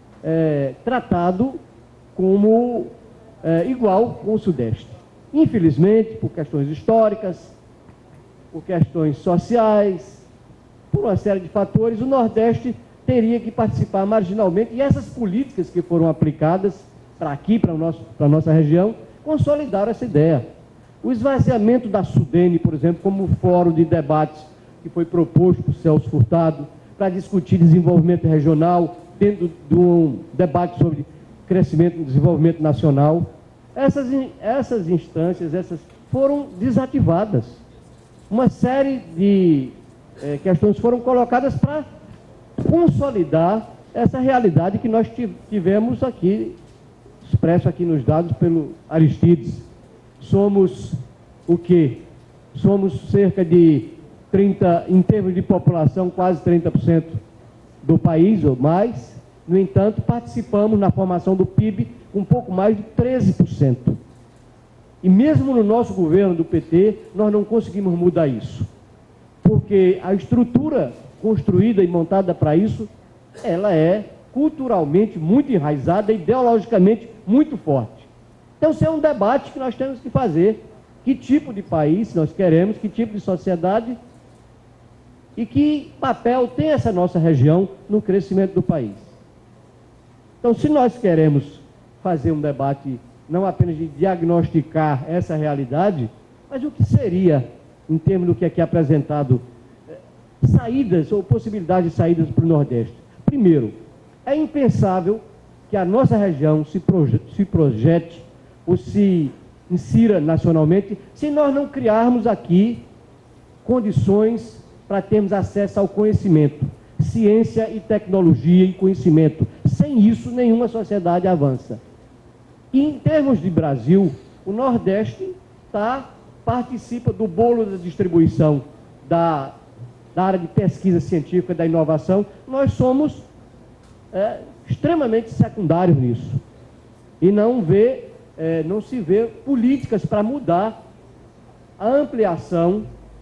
tratado como igual com o Sudeste. Infelizmente, por questões históricas, por questões sociais, por uma série de fatores, o Nordeste teria que participar marginalmente, e essas políticas que foram aplicadas para aqui, para a nossa região, consolidaram essa ideia. O esvaziamento da SUDENE, por exemplo, como fórum de debates que foi proposto por Celso Furtado para discutir desenvolvimento regional dentro de um debate sobre crescimento e desenvolvimento nacional, essas instâncias foram desativadas. Uma série de questões foram colocadas para consolidar essa realidade que nós tivemos aqui, expresso aqui nos dados pelo Aristides. Somos o quê? Somos cerca de 30, em termos de população, quase 30% do país ou mais. No entanto, participamos na formação do PIB com um pouco mais de 13%. E mesmo no nosso governo do PT, nós não conseguimos mudar isso. Porque a estrutura construída e montada para isso, ela é culturalmente muito enraizada, ideologicamente muito forte. Então, isso é um debate que nós temos que fazer. Que tipo de país nós queremos, que tipo de sociedade e que papel tem essa nossa região no crescimento do país. Então, se nós queremos fazer um debate não apenas de diagnosticar essa realidade, mas o que seria, em termos do que aqui é apresentado, saídas ou possibilidades de saídas para o Nordeste. Primeiro, é impensável que a nossa região se projete ou se insira nacionalmente se nós não criarmos aqui condições para termos acesso ao conhecimento, ciência e tecnologia e conhecimento. Sem isso, nenhuma sociedade avança. E em termos de Brasil, o Nordeste participa do bolo da distribuição da área de pesquisa científica, da inovação. Nós somos extremamente secundários nisso. E não se vê políticas para mudar a ampliação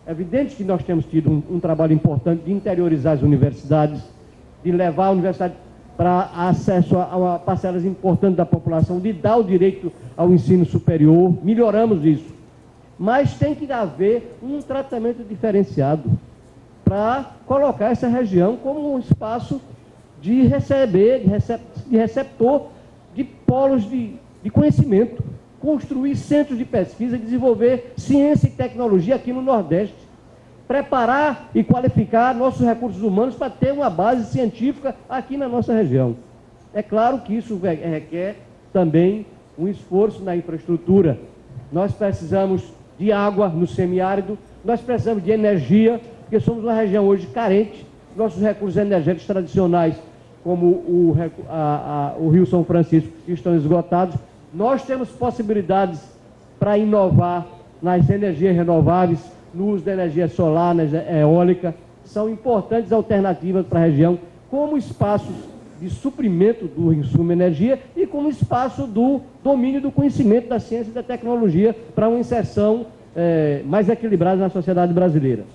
É evidente que nós temos tido um trabalho importante de interiorizar as universidades, de levar a universidade para acesso a parcelas importantes da população, de dar o direito ao ensino superior, melhoramos isso. Mas tem que haver um tratamento diferenciado para colocar essa região como um espaço de receptor de polos de conhecimento, construir centros de pesquisa, desenvolver ciência e tecnologia aqui no Nordeste, preparar e qualificar nossos recursos humanos para ter uma base científica aqui na nossa região. É claro que isso requer também um esforço na infraestrutura. Nós precisamos de água no semiárido, nós precisamos de energia, porque somos uma região hoje carente, nossos recursos energéticos tradicionais, como o Rio São Francisco, estão esgotados. Nós temos possibilidades para inovar nas energias renováveis, no uso da energia solar, na eólica, são importantes alternativas para a região, como espaços de suprimento do insumo energia e como espaço do domínio do conhecimento da ciência e da tecnologia para uma inserção mais equilibrada na sociedade brasileira.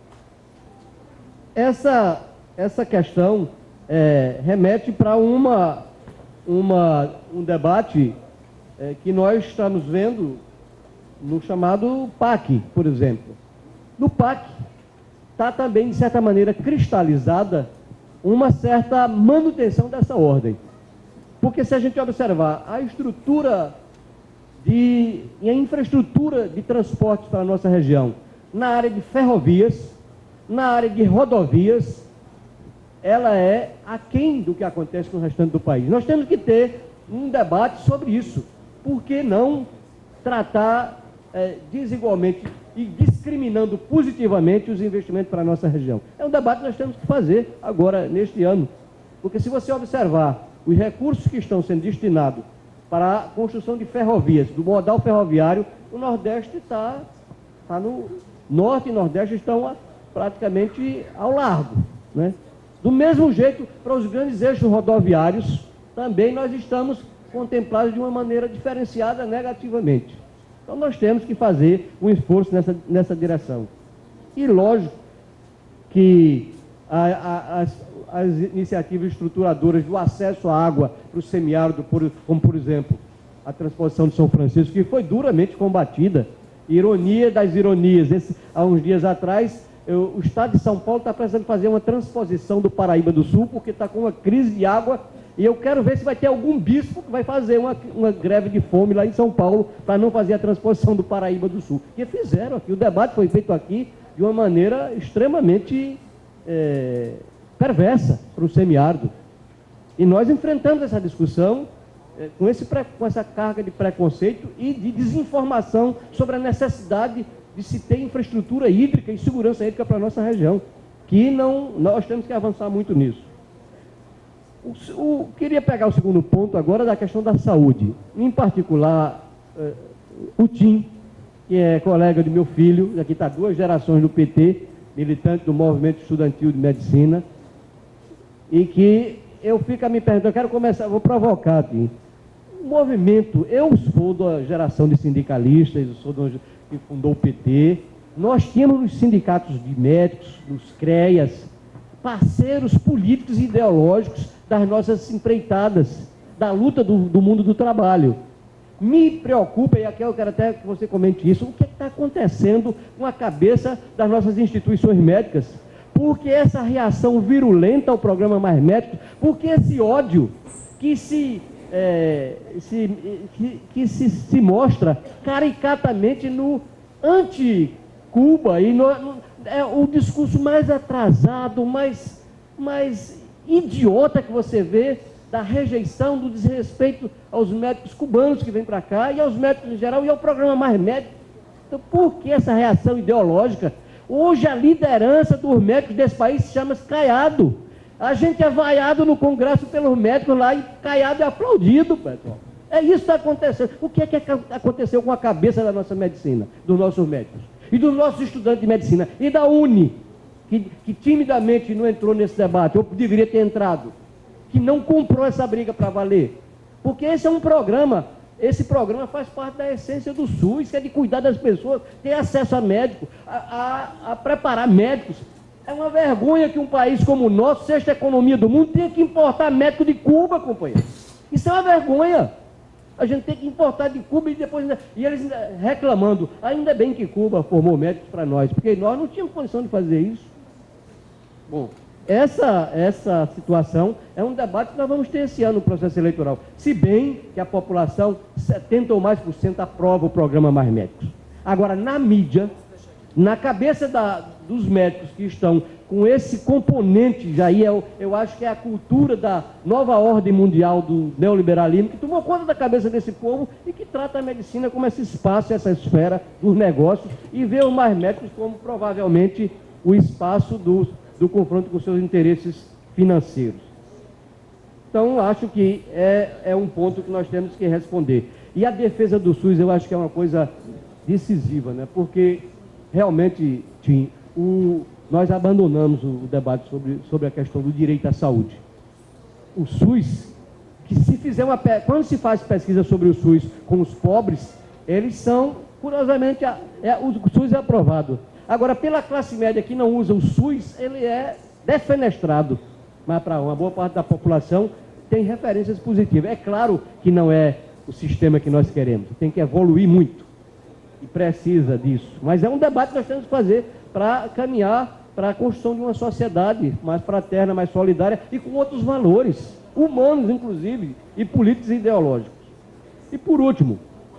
Essa questão remete para um debate que nós estamos vendo no chamado PAC, por exemplo. No PAC está também, de certa maneira, cristalizada uma certa manutenção dessa ordem. Porque se a gente observar a estrutura e a infraestrutura de transportes para a nossa região, na área de ferrovias, na área de rodovias, ela é aquém do que acontece no restante do país. Nós temos que ter um debate sobre isso. Por que não tratar desigualmente e discriminando positivamente os investimentos para a nossa região? É um debate que nós temos que fazer agora, neste ano. Porque se você observar os recursos que estão sendo destinados para a construção de ferrovias, do modal ferroviário, o Nordeste está no Norte e Nordeste estão praticamente ao largo, né? Do mesmo jeito, para os grandes eixos rodoviários, também nós estamos contemplados de uma maneira diferenciada negativamente. Então nós temos que fazer um esforço nessa direção. E lógico que as iniciativas estruturadoras do acesso à água para o semiárido, como por exemplo a transposição de São Francisco, que foi duramente combatida, ironia das ironias. Há uns dias atrás, o Estado de São Paulo está precisando fazer uma transposição do Paraíba do Sul, porque está com uma crise de água, e eu quero ver se vai ter algum bispo que vai fazer uma greve de fome lá em São Paulo para não fazer a transposição do Paraíba do Sul. Que fizeram aqui, o debate foi feito aqui de uma maneira extremamente perversa para o semiárido. E nós enfrentamos essa discussão com essa carga de preconceito e de desinformação sobre a necessidade de se ter infraestrutura hídrica e segurança hídrica para a nossa região, que nós temos que avançar muito nisso. Queria pegar o segundo ponto agora da questão da saúde. Em particular, o Tim, que é colega de meu filho, aqui está 2 gerações do PT, militante do Movimento Estudantil de Medicina, e que eu fico a me perguntar, eu quero começar, vou provocar, Tim. O movimento, eu sou da geração de sindicalistas, eu sou que fundou o PT, nós tínhamos nos sindicatos de médicos, nos CREAS, parceiros políticos e ideológicos das nossas empreitadas, da luta do mundo do trabalho. Me preocupa, e aqui eu quero até que você comente isso, o que está acontecendo com a cabeça das nossas instituições médicas? Por que essa reação virulenta ao programa Mais Médicos? Por que esse ódio que se mostra caricatamente no anti-Cuba e é o discurso mais atrasado, mais idiota que você vê da rejeição, do desrespeito aos médicos cubanos que vêm para cá e aos médicos em geral e ao programa Mais Médicos. Então, por que essa reação ideológica? Hoje a liderança dos médicos desse país se chama Caiado. A gente é vaiado no Congresso pelos médicos lá e Caiado é aplaudido, pessoal. É isso que está acontecendo. O que aconteceu com a cabeça da nossa medicina, dos nossos médicos? E dos nossos estudantes de medicina? E da UNE, que timidamente não entrou nesse debate, ou deveria ter entrado, que não comprou essa briga para valer. Porque esse é um programa Esse programa faz parte da essência do SUS, que é de cuidar das pessoas, ter acesso a médico, a preparar médicos. É uma vergonha que um país como o nosso, sexta economia do mundo, tenha que importar médico de Cuba, companheiro. Isso é uma vergonha. A gente tem que importar de Cuba e depois... E eles reclamando, ainda bem que Cuba formou médicos para nós, porque nós não tínhamos condição de fazer isso. Bom, essa situação é um debate que nós vamos ter esse ano no processo eleitoral. Se bem que a população, 70% ou mais aprova o programa Mais Médicos. Agora, na mídia, na cabeça dos médicos que estão com esse componente, já aí eu acho que é a cultura da nova ordem mundial do neoliberalismo, que tomou conta da cabeça desse povo e que trata a medicina como esse espaço, essa esfera dos negócios, e vê os Mais Médicos como provavelmente o espaço do confronto com seus interesses financeiros. Então, acho que é um ponto que nós temos que responder. E a defesa do SUS, eu acho que é uma coisa decisiva, né? Porque, realmente, Tim, nós abandonamos o debate sobre a questão do direito à saúde. O SUS, que se fizer quando se faz pesquisa sobre o SUS com os pobres, eles são, curiosamente, o SUS é aprovado. Agora, pela classe média que não usa o SUS, ele é defenestrado. Mas para uma boa parte da população tem referências positivas. É claro que não é o sistema que nós queremos. Tem que evoluir muito. E precisa disso. Mas é um debate que nós temos que fazer para caminhar para a construção de uma sociedade mais fraterna, mais solidária e com outros valores, humanos, inclusive, e políticos e ideológicos. E, por último,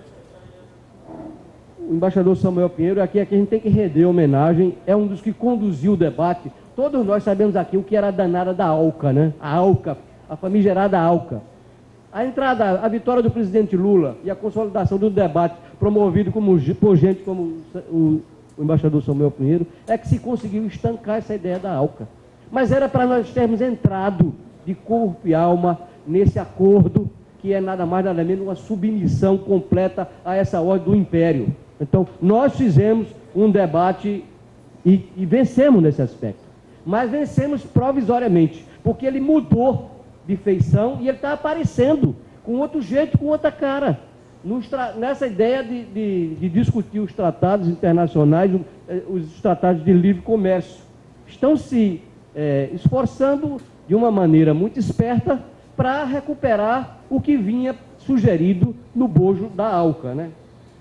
o embaixador Samuel Pinheiro, aqui a gente tem que render homenagem, é um dos que conduziu o debate. Todos nós sabemos aqui o que era a danada da ALCA, né? A ALCA, a famigerada ALCA. A entrada, a vitória do presidente Lula e a consolidação do debate promovido por gente como o embaixador Samuel Pinheiro, é que se conseguiu estancar essa ideia da ALCA. Mas era para nós termos entrado de corpo e alma nesse acordo, que é nada mais nada menos uma submissão completa a essa ordem do império. Então, nós fizemos um debate e vencemos nesse aspecto. Mas vencemos provisoriamente, porque ele mudou de feição e ele está aparecendo com outro jeito, com outra cara. Nessa ideia de discutir os tratados internacionais, os tratados de livre comércio. Estão se esforçando de uma maneira muito esperta para recuperar o que vinha sugerido no bojo da ALCA, né?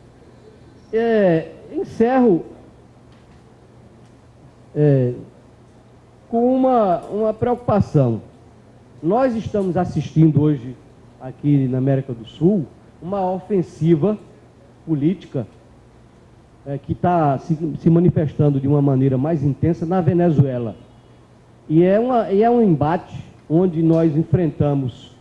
Encerro com uma preocupação. Nós estamos assistindo hoje, aqui na América do Sul, uma ofensiva política que está se manifestando de uma maneira mais intensa na Venezuela. E é um embate onde nós enfrentamos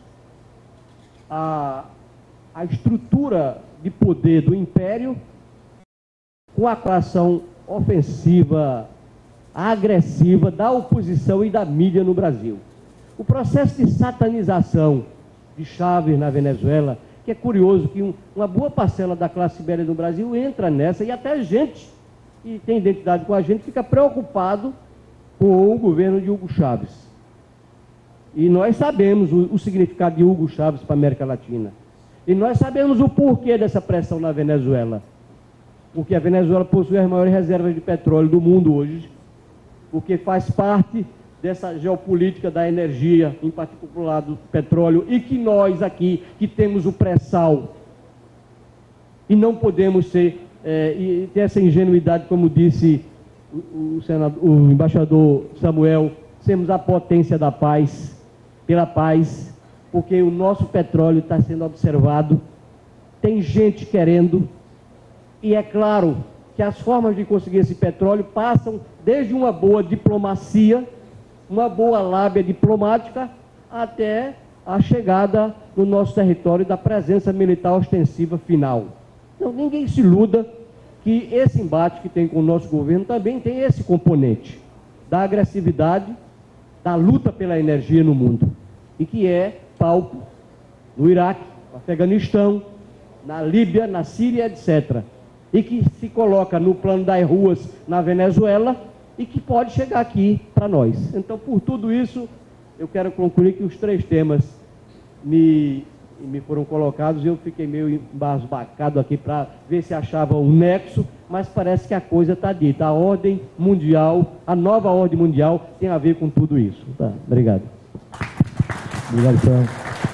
a estrutura de poder do império com a atuação ofensiva, agressiva da oposição e da mídia no Brasil. O processo de satanização de Chávez na Venezuela, que é curioso que uma boa parcela da classe média no Brasil entra nessa, e até gente que tem identidade com a gente fica preocupado com o governo de Hugo Chávez. E nós sabemos o significado de Hugo Chávez para a América Latina. E nós sabemos o porquê dessa pressão na Venezuela. Porque a Venezuela possui as maiores reservas de petróleo do mundo hoje, porque faz parte dessa geopolítica da energia, em particular do petróleo, e que nós aqui, que temos o pré-sal, e não podemos ter essa ingenuidade, como disse o embaixador Samuel, sermos a potência da paz, pela paz, porque o nosso petróleo está sendo observado, tem gente querendo, e é claro que as formas de conseguir esse petróleo passam desde uma boa diplomacia, uma boa lábia diplomática, até a chegada no nosso território da presença militar ostensiva final. Então, ninguém se iluda que esse embate que tem com o nosso governo também tem esse componente da agressividade, da luta pela energia no mundo, e que é palco no Iraque, no Afeganistão, na Líbia, na Síria, etc. E que se coloca no plano das ruas na Venezuela e que pode chegar aqui para nós. Então, por tudo isso, eu quero concluir que os três temas me e me foram colocados, e eu fiquei meio embasbacado aqui para ver se achava um nexo, mas parece que a coisa está dita. A ordem mundial, a nova ordem mundial tem a ver com tudo isso. Tá, obrigado. Obrigado, Fernando.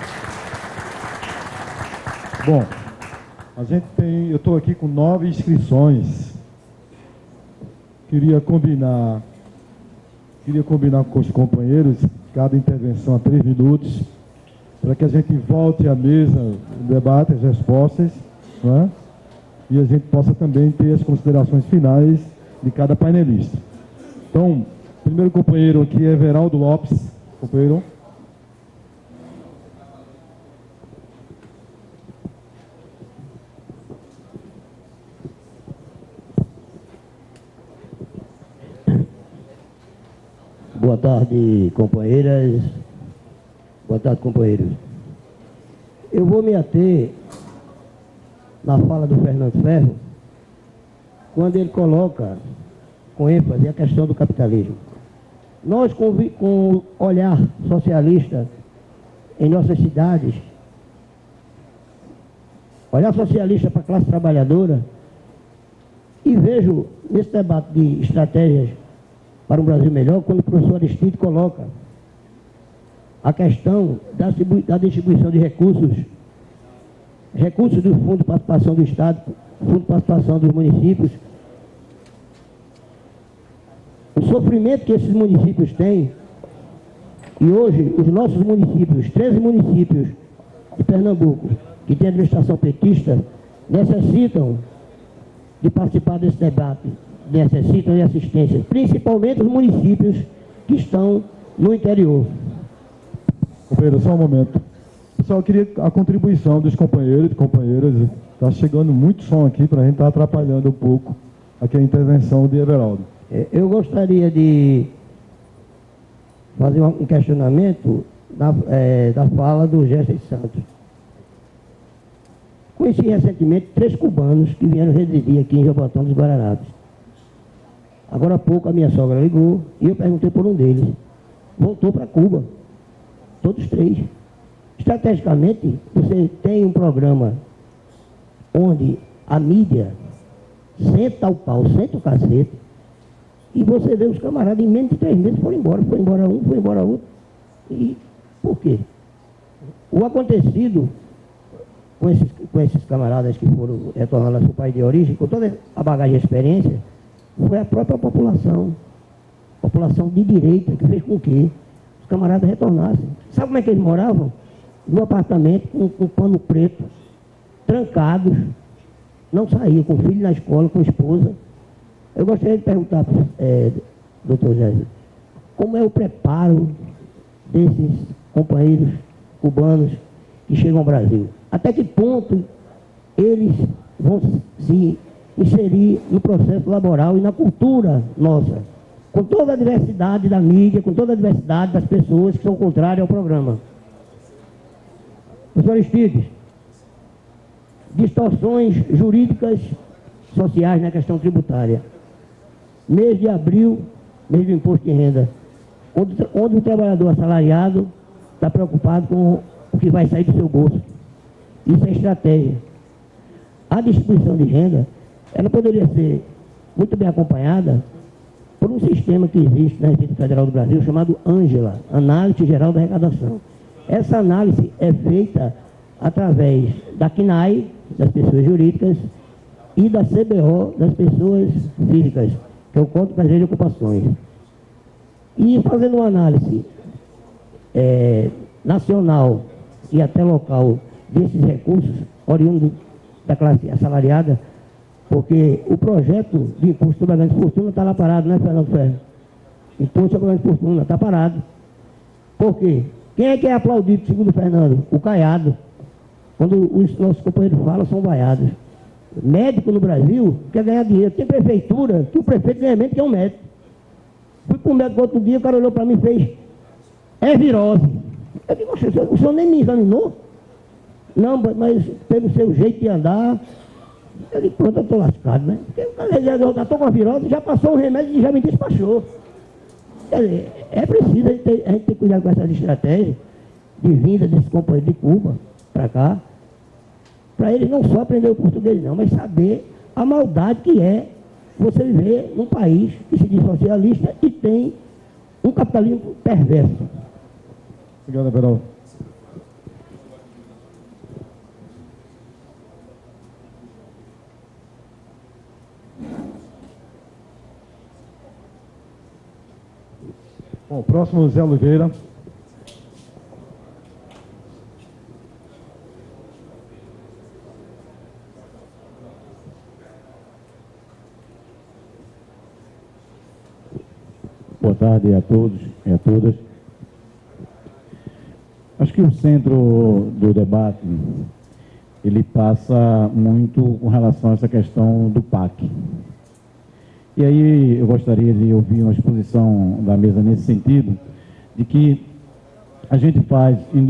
Bom, eu estou aqui com 9 inscrições. Queria combinar com os companheiros, cada intervenção a 3 minutos, para que a gente volte à mesa, o debate, as respostas, né? E a gente possa também ter as considerações finais de cada painelista. Então, o primeiro companheiro aqui é Everaldo Lopes. Companheiro. Boa tarde, companheiras. Boa tarde, companheiros. Eu vou me ater na fala do Fernando Ferro, quando ele coloca com ênfase a questão do capitalismo. Nós, com o olhar socialista em nossas cidades, olhar socialista para a classe trabalhadora, e vejo nesse debate de estratégias para um Brasil melhor, quando o professor Aristide coloca a questão da distribuição de recursos do Fundo de Participação do Estado, Fundo de Participação dos municípios, o sofrimento que esses municípios têm, e hoje os nossos municípios, 13 municípios de Pernambuco, que têm administração petista, necessitam de participar desse debate, necessitam de assistência, principalmente os municípios que estão no interior. Companheiro, só um momento. Pessoal, eu queria a contribuição dos companheiros e companheiras. Está chegando muito som aqui, para a gente estar atrapalhando um pouco aqui a intervenção de Everaldo. Eu gostaria de fazer um questionamento da fala do Gerson Santos. Conheci recentemente 3 cubanos que vieram residir aqui em Jabotão dos Guararapes. Agora há pouco a minha sogra ligou e eu perguntei por um deles. Voltou para Cuba. Todos 3. Estrategicamente, você tem um programa onde a mídia senta o pau, senta o cacete, e você vê os camaradas em menos de 3 meses foram embora. Foi embora um, foi embora outro. E por quê? O acontecido com esses camaradas que foram retornar ao seu país de origem, com toda a bagagem e experiência, foi a própria população de direita, que fez com que os camaradas retornassem. Sabe como é que eles moravam? No apartamento, com pano preto, trancados, não saíam, com o filho na escola, com a esposa. Eu gostaria de perguntar, doutor Zé, como é o preparo desses companheiros cubanos que chegam ao Brasil? Até que ponto eles vão se inserir no processo laboral e na cultura nossa, com toda a diversidade da mídia, com toda a diversidade das pessoas que são contrárias ao programa. Professor Aristides, distorções jurídicas sociais na questão tributária. Mês de abril, mês do imposto de renda, onde o trabalhador assalariado está preocupado com o que vai sair do seu bolso. Isso é estratégia. A distribuição de renda, ela poderia ser muito bem acompanhada por um sistema que existe na Receita Federal do Brasil, chamado ANGELA, Análise Geral da Arrecadação. Essa análise é feita através da CNAE, das pessoas jurídicas, e da CBO, das pessoas físicas, que é o Código Brasileiro de Ocupações. E fazendo uma análise nacional e até local desses recursos oriundos da classe assalariada, porque o projeto de imposto sobre a grande fortuna está lá parado, né, Fernando Ferro? Imposto sobre a grande fortuna está parado. Por quê? Quem é que é aplaudido, segundo o Fernando? O Caiado. Quando os nossos companheiros falam, são vaiados. Médico no Brasil quer ganhar dinheiro. Tem prefeitura que o prefeito ganha menos que é um médico. Fui para o médico outro dia, o cara olhou para mim e fez: é virose. Eu digo: o senhor nem me examinou? Não, mas pelo seu jeito de andar. Eu digo: pronto, eu estou lascado, né? Porque o cara já estou com a virose, já passou um remédio e já me despachou. Quer dizer, é preciso a gente ter cuidado com essas estratégias de vinda desses companheiros de Cuba. para cá, para eles não só aprender o português não, mas saber a maldade que é você viver num país que se diz socialista e tem um capitalismo perverso. Obrigado, Everaldo. Bom, próximo, Zé Oliveira. Boa tarde a todos e a todas. Acho que o centro do debate, ele passa muito com relação a essa questão do PAC. E aí eu gostaria de ouvir uma exposição da mesa nesse sentido, de que a gente faz em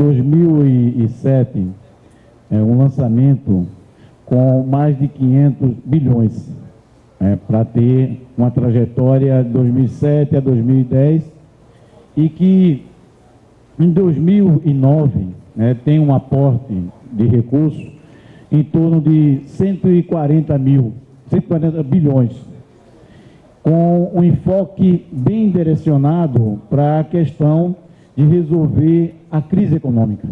2007 um lançamento com mais de 500 bilhões para ter uma trajetória de 2007 a 2010 e que em 2009 tem um aporte de recursos em torno de 140 bilhões, com um enfoque bem direcionado para a questão de resolver a crise econômica.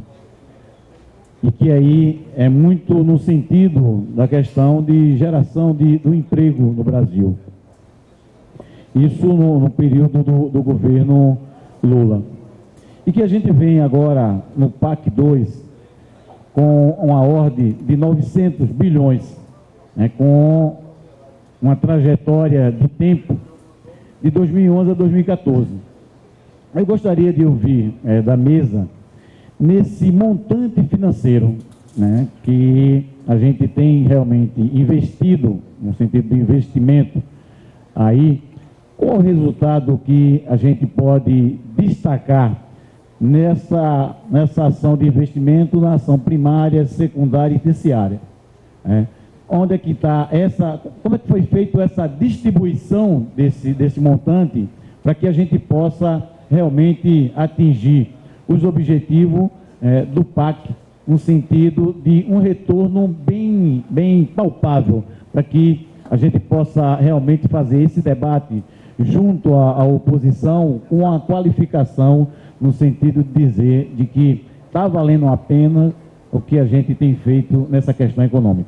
E que aí é muito no sentido da questão de geração do emprego no Brasil. Isso no período do governo Lula. E que a gente vem agora no PAC 2 com uma ordem de 900 bilhões, com uma trajetória de tempo de 2011 a 2014. Eu gostaria de ouvir da mesa, nesse montante financeiro, que a gente tem realmente investido, no sentido de investimento, aí, qual o resultado que a gente pode destacar nessa ação de investimento, na ação primária, secundária e terciária? Onde é que está como é que foi feita essa distribuição desse montante para que a gente possa realmente atingir os objetivos do PAC, no sentido de um retorno bem palpável, para que a gente possa realmente fazer esse debate junto à oposição com a qualificação, no sentido de dizer de que está valendo a pena o que a gente tem feito nessa questão econômica.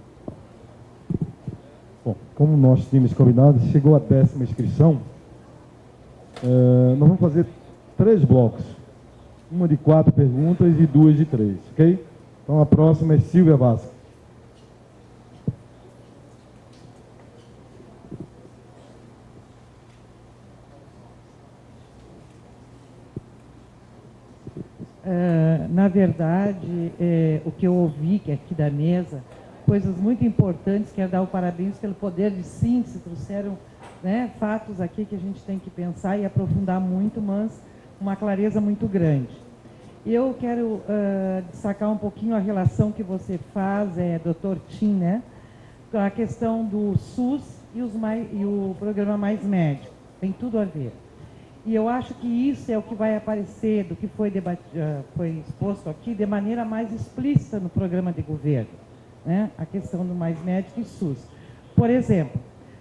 Bom, como nós tínhamos combinado, chegou a 10ª inscrição. Nós vamos fazer 3 blocos. Uma de 4 perguntas e 2 de 3, ok? Então a próxima é Silvia Vasco. Na verdade, o que eu ouvi que aqui da mesa, coisas muito importantes, quero dar o parabéns pelo poder de síntese, trouxeram fatos aqui que a gente tem que pensar e aprofundar muito, mas uma clareza muito grande. Eu quero destacar um pouquinho a relação que você faz, Dr. Tim, com a questão do SUS e o programa Mais Médico. Tem tudo a ver. E eu acho que isso é o que vai aparecer do que foi exposto aqui de maneira mais explícita no programa de governo, a questão do Mais Médico e SUS. Por exemplo,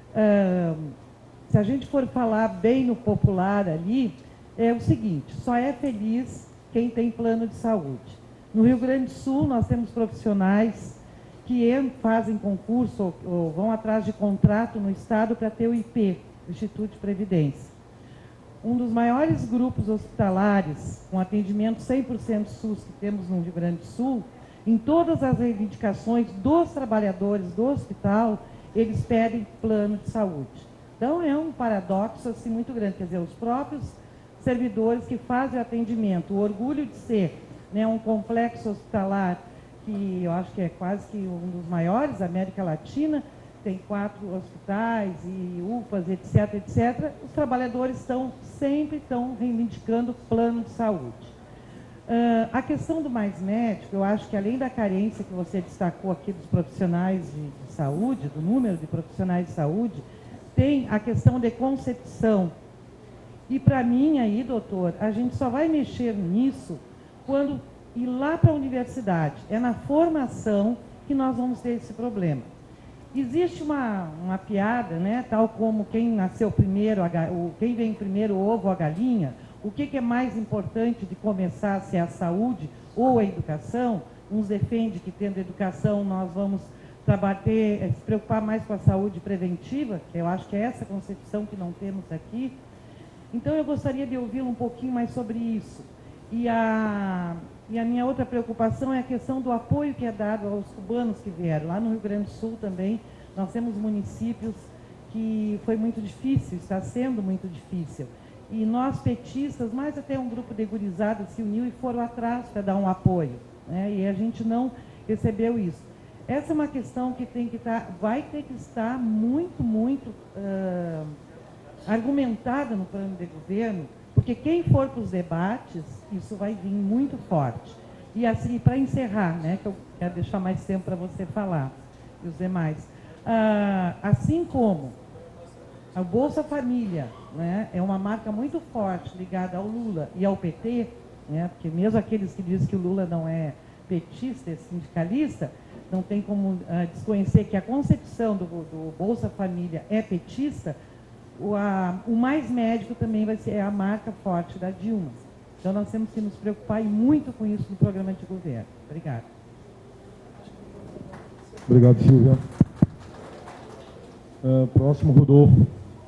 se a gente for falar bem no popular ali, é o seguinte: só é feliz quem tem plano de saúde. No Rio Grande do Sul, nós temos profissionais que fazem concurso ou vão atrás de contrato no Estado para ter o IP, Instituto de Previdência. Um dos maiores grupos hospitalares com atendimento 100% SUS que temos no Rio Grande do Sul, em todas as reivindicações dos trabalhadores do hospital, eles pedem plano de saúde. Então é um paradoxo assim muito grande, quer dizer, os próprios servidores que fazem o atendimento, o orgulho de ser um complexo hospitalar que eu acho que é quase que um dos maiores da América Latina, tem 4 hospitais e UPAs, etc., etc., os trabalhadores sempre estão reivindicando plano de saúde. A questão do Mais Médico, eu acho que além da carência que você destacou aqui dos profissionais de saúde, do número de profissionais de saúde, tem a questão de concepção. E para mim aí, doutor, a gente só vai mexer nisso quando ir lá para a universidade. É na formação que nós vamos ter esse problema. Existe uma piada, né, tal como quem nasceu primeiro, quem vem primeiro, o ovo ou a galinha, o que é mais importante de começar, se é a saúde ou a educação. Uns defendem que tendo educação nós vamos se preocupar mais com a saúde preventiva, que eu acho que é essa concepção que não temos aqui. Então eu gostaria de ouvi-lo um pouquinho mais sobre isso. E a minha outra preocupação é a questão do apoio que é dado aos cubanos que vieram. Lá no Rio Grande do Sul também, nós temos municípios que foi muito difícil, está sendo muito difícil. E nós, petistas, mais até um grupo de gurizadas se uniu e foram atrás para dar um apoio, né? E a gente não recebeu isso. Essa é uma questão que vai ter que estar muito argumentada no plano de governo, porque quem for para os debates, isso vai vir muito forte. E assim, para encerrar, né, que eu quero deixar mais tempo para você falar, e os demais. Assim como a Bolsa Família, né, é uma marca muito forte ligada ao Lula e ao PT, né, porque mesmo aqueles que dizem que o Lula não é petista, é sindicalista, não tem como desconhecer que a concepção do Bolsa Família é petista. O Mais Médico também vai ser a marca forte da Dilma. Então nós temos que nos preocupar muito com isso no programa de governo. Obrigada. Obrigado, Silvia. Próximo, Rodolfo.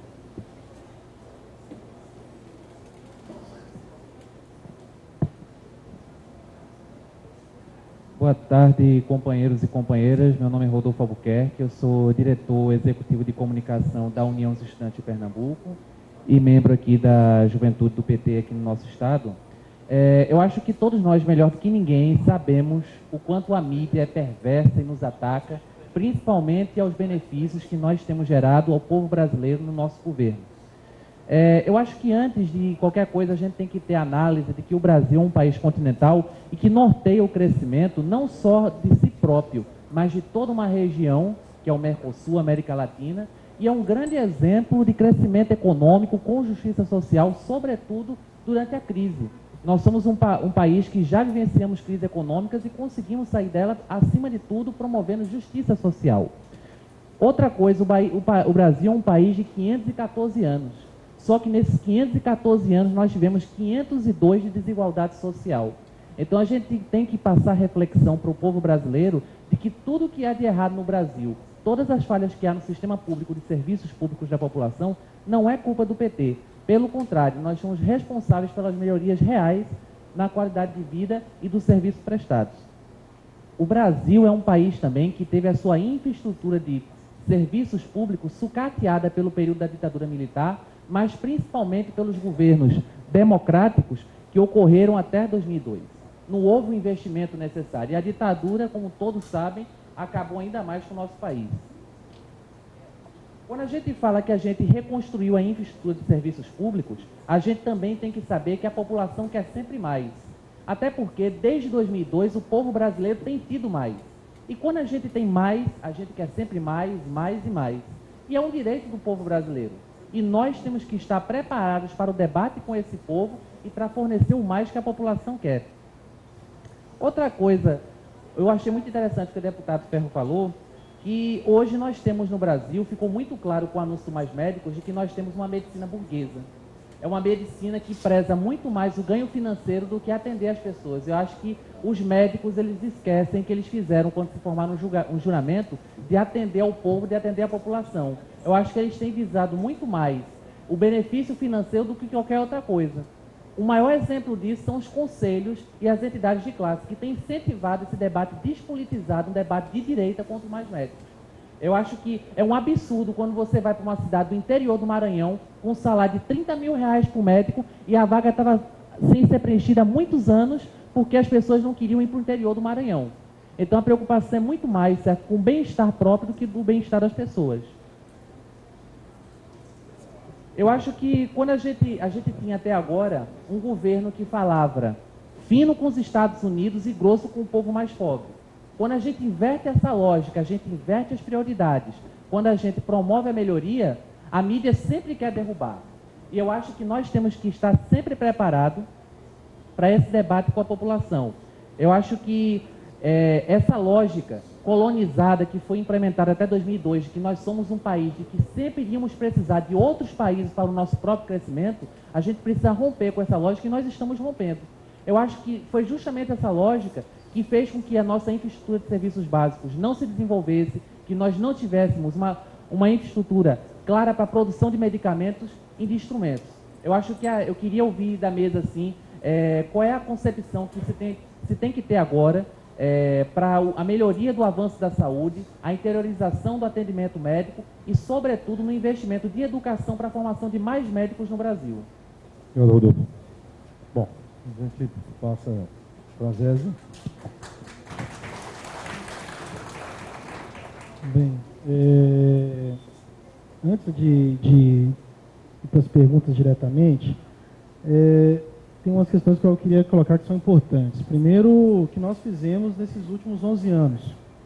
Boa tarde, companheiros e companheiras. Meu nome é Rodolfo Albuquerque, eu sou diretor executivo de comunicação da União dos Estudantes de Pernambuco e membro aqui da Juventude do PT aqui no nosso estado. Eu acho que todos nós, melhor do que ninguém, sabemos o quanto a mídia é perversa e nos ataca, principalmente aos benefícios que nós temos gerado ao povo brasileiro no nosso governo. Eu acho que antes de qualquer coisa a gente tem que ter análise de que o Brasil é um país continental e que norteia o crescimento não só de si próprio, mas de toda uma região, que é o Mercosul, América Latina, e é um grande exemplo de crescimento econômico com justiça social, sobretudo durante a crise. Nós somos um país que já vivenciamos crises econômicas e conseguimos sair dela, acima de tudo, promovendo justiça social. Outra coisa, o Brasil é um país de 514 anos. Só que nesses 514 anos nós tivemos 502 de desigualdade social. Então a gente tem que passar reflexão para o povo brasileiro de que tudo que há de errado no Brasil, todas as falhas que há no sistema público de serviços públicos da população, não é culpa do PT. Pelo contrário, nós somos responsáveis pelas melhorias reais na qualidade de vida e dos serviços prestados. O Brasil é um país também que teve a sua infraestrutura de serviços públicos sucateada pelo período da ditadura militar, mas principalmente pelos governos democráticos que ocorreram até 2002. Não houve o investimento necessário. E a ditadura, como todos sabem, acabou ainda mais com o nosso país. Quando a gente fala que a gente reconstruiu a infraestrutura de serviços públicos, a gente também tem que saber que a população quer sempre mais. Até porque, desde 2002, o povo brasileiro tem tido mais. E quando a gente tem mais, a gente quer sempre mais, mais e mais. E é um direito do povo brasileiro. E nós temos que estar preparados para o debate com esse povo e para fornecer o mais que a população quer. Outra coisa, eu achei muito interessante o que o deputado Ferro falou, que hoje nós temos no Brasil, ficou muito claro com o anúncio do Mais Médicos, de que nós temos uma medicina burguesa. É uma medicina que preza muito mais o ganho financeiro do que atender as pessoas. Eu acho que os médicos, eles esquecem que eles fizeram, quando se formaram um juramento, de atender ao povo, de atender a população. Eu acho que eles têm visado muito mais o benefício financeiro do que qualquer outra coisa. O maior exemplo disso são os conselhos e as entidades de classe, que têm incentivado esse debate despolitizado, um debate de direita contra os mais médicos. Eu acho que é um absurdo quando você vai para uma cidade do interior do Maranhão com um salário de 30 mil reais por médico e a vaga estava sem ser preenchida há muitos anos porque as pessoas não queriam ir para o interior do Maranhão. Então a preocupação é muito mais com o bem-estar próprio do que do bem-estar das pessoas. Eu acho que quando a gente tinha até agora um governo que falava fino com os Estados Unidos e grosso com o povo mais pobre. Quando a gente inverte essa lógica, a gente inverte as prioridades, quando a gente promove a melhoria, a mídia sempre quer derrubar. E eu acho que nós temos que estar sempre preparados para esse debate com a população. Eu acho que essa lógica colonizada que foi implementada até 2002, de que nós somos um país de que sempre iríamos precisar de outros países para o nosso próprio crescimento, a gente precisa romper com essa lógica e nós estamos rompendo. Eu acho que foi justamente essa lógica que fez com que a nossa infraestrutura de serviços básicos não se desenvolvesse, que nós não tivéssemos uma infraestrutura clara para a produção de medicamentos e de instrumentos. Eu acho que eu queria ouvir da mesa, assim, qual é a concepção que se tem que ter agora para a melhoria do avanço da saúde, a interiorização do atendimento médico e, sobretudo, no investimento de educação para a formação de mais médicos no Brasil. Senhor Rodolfo. Bom, a gente passa para a Zézia. Bem, antes de ir para as perguntas diretamente, tem umas questões que eu queria colocar que são importantes. Primeiro, o que nós fizemos nesses últimos 11 anos.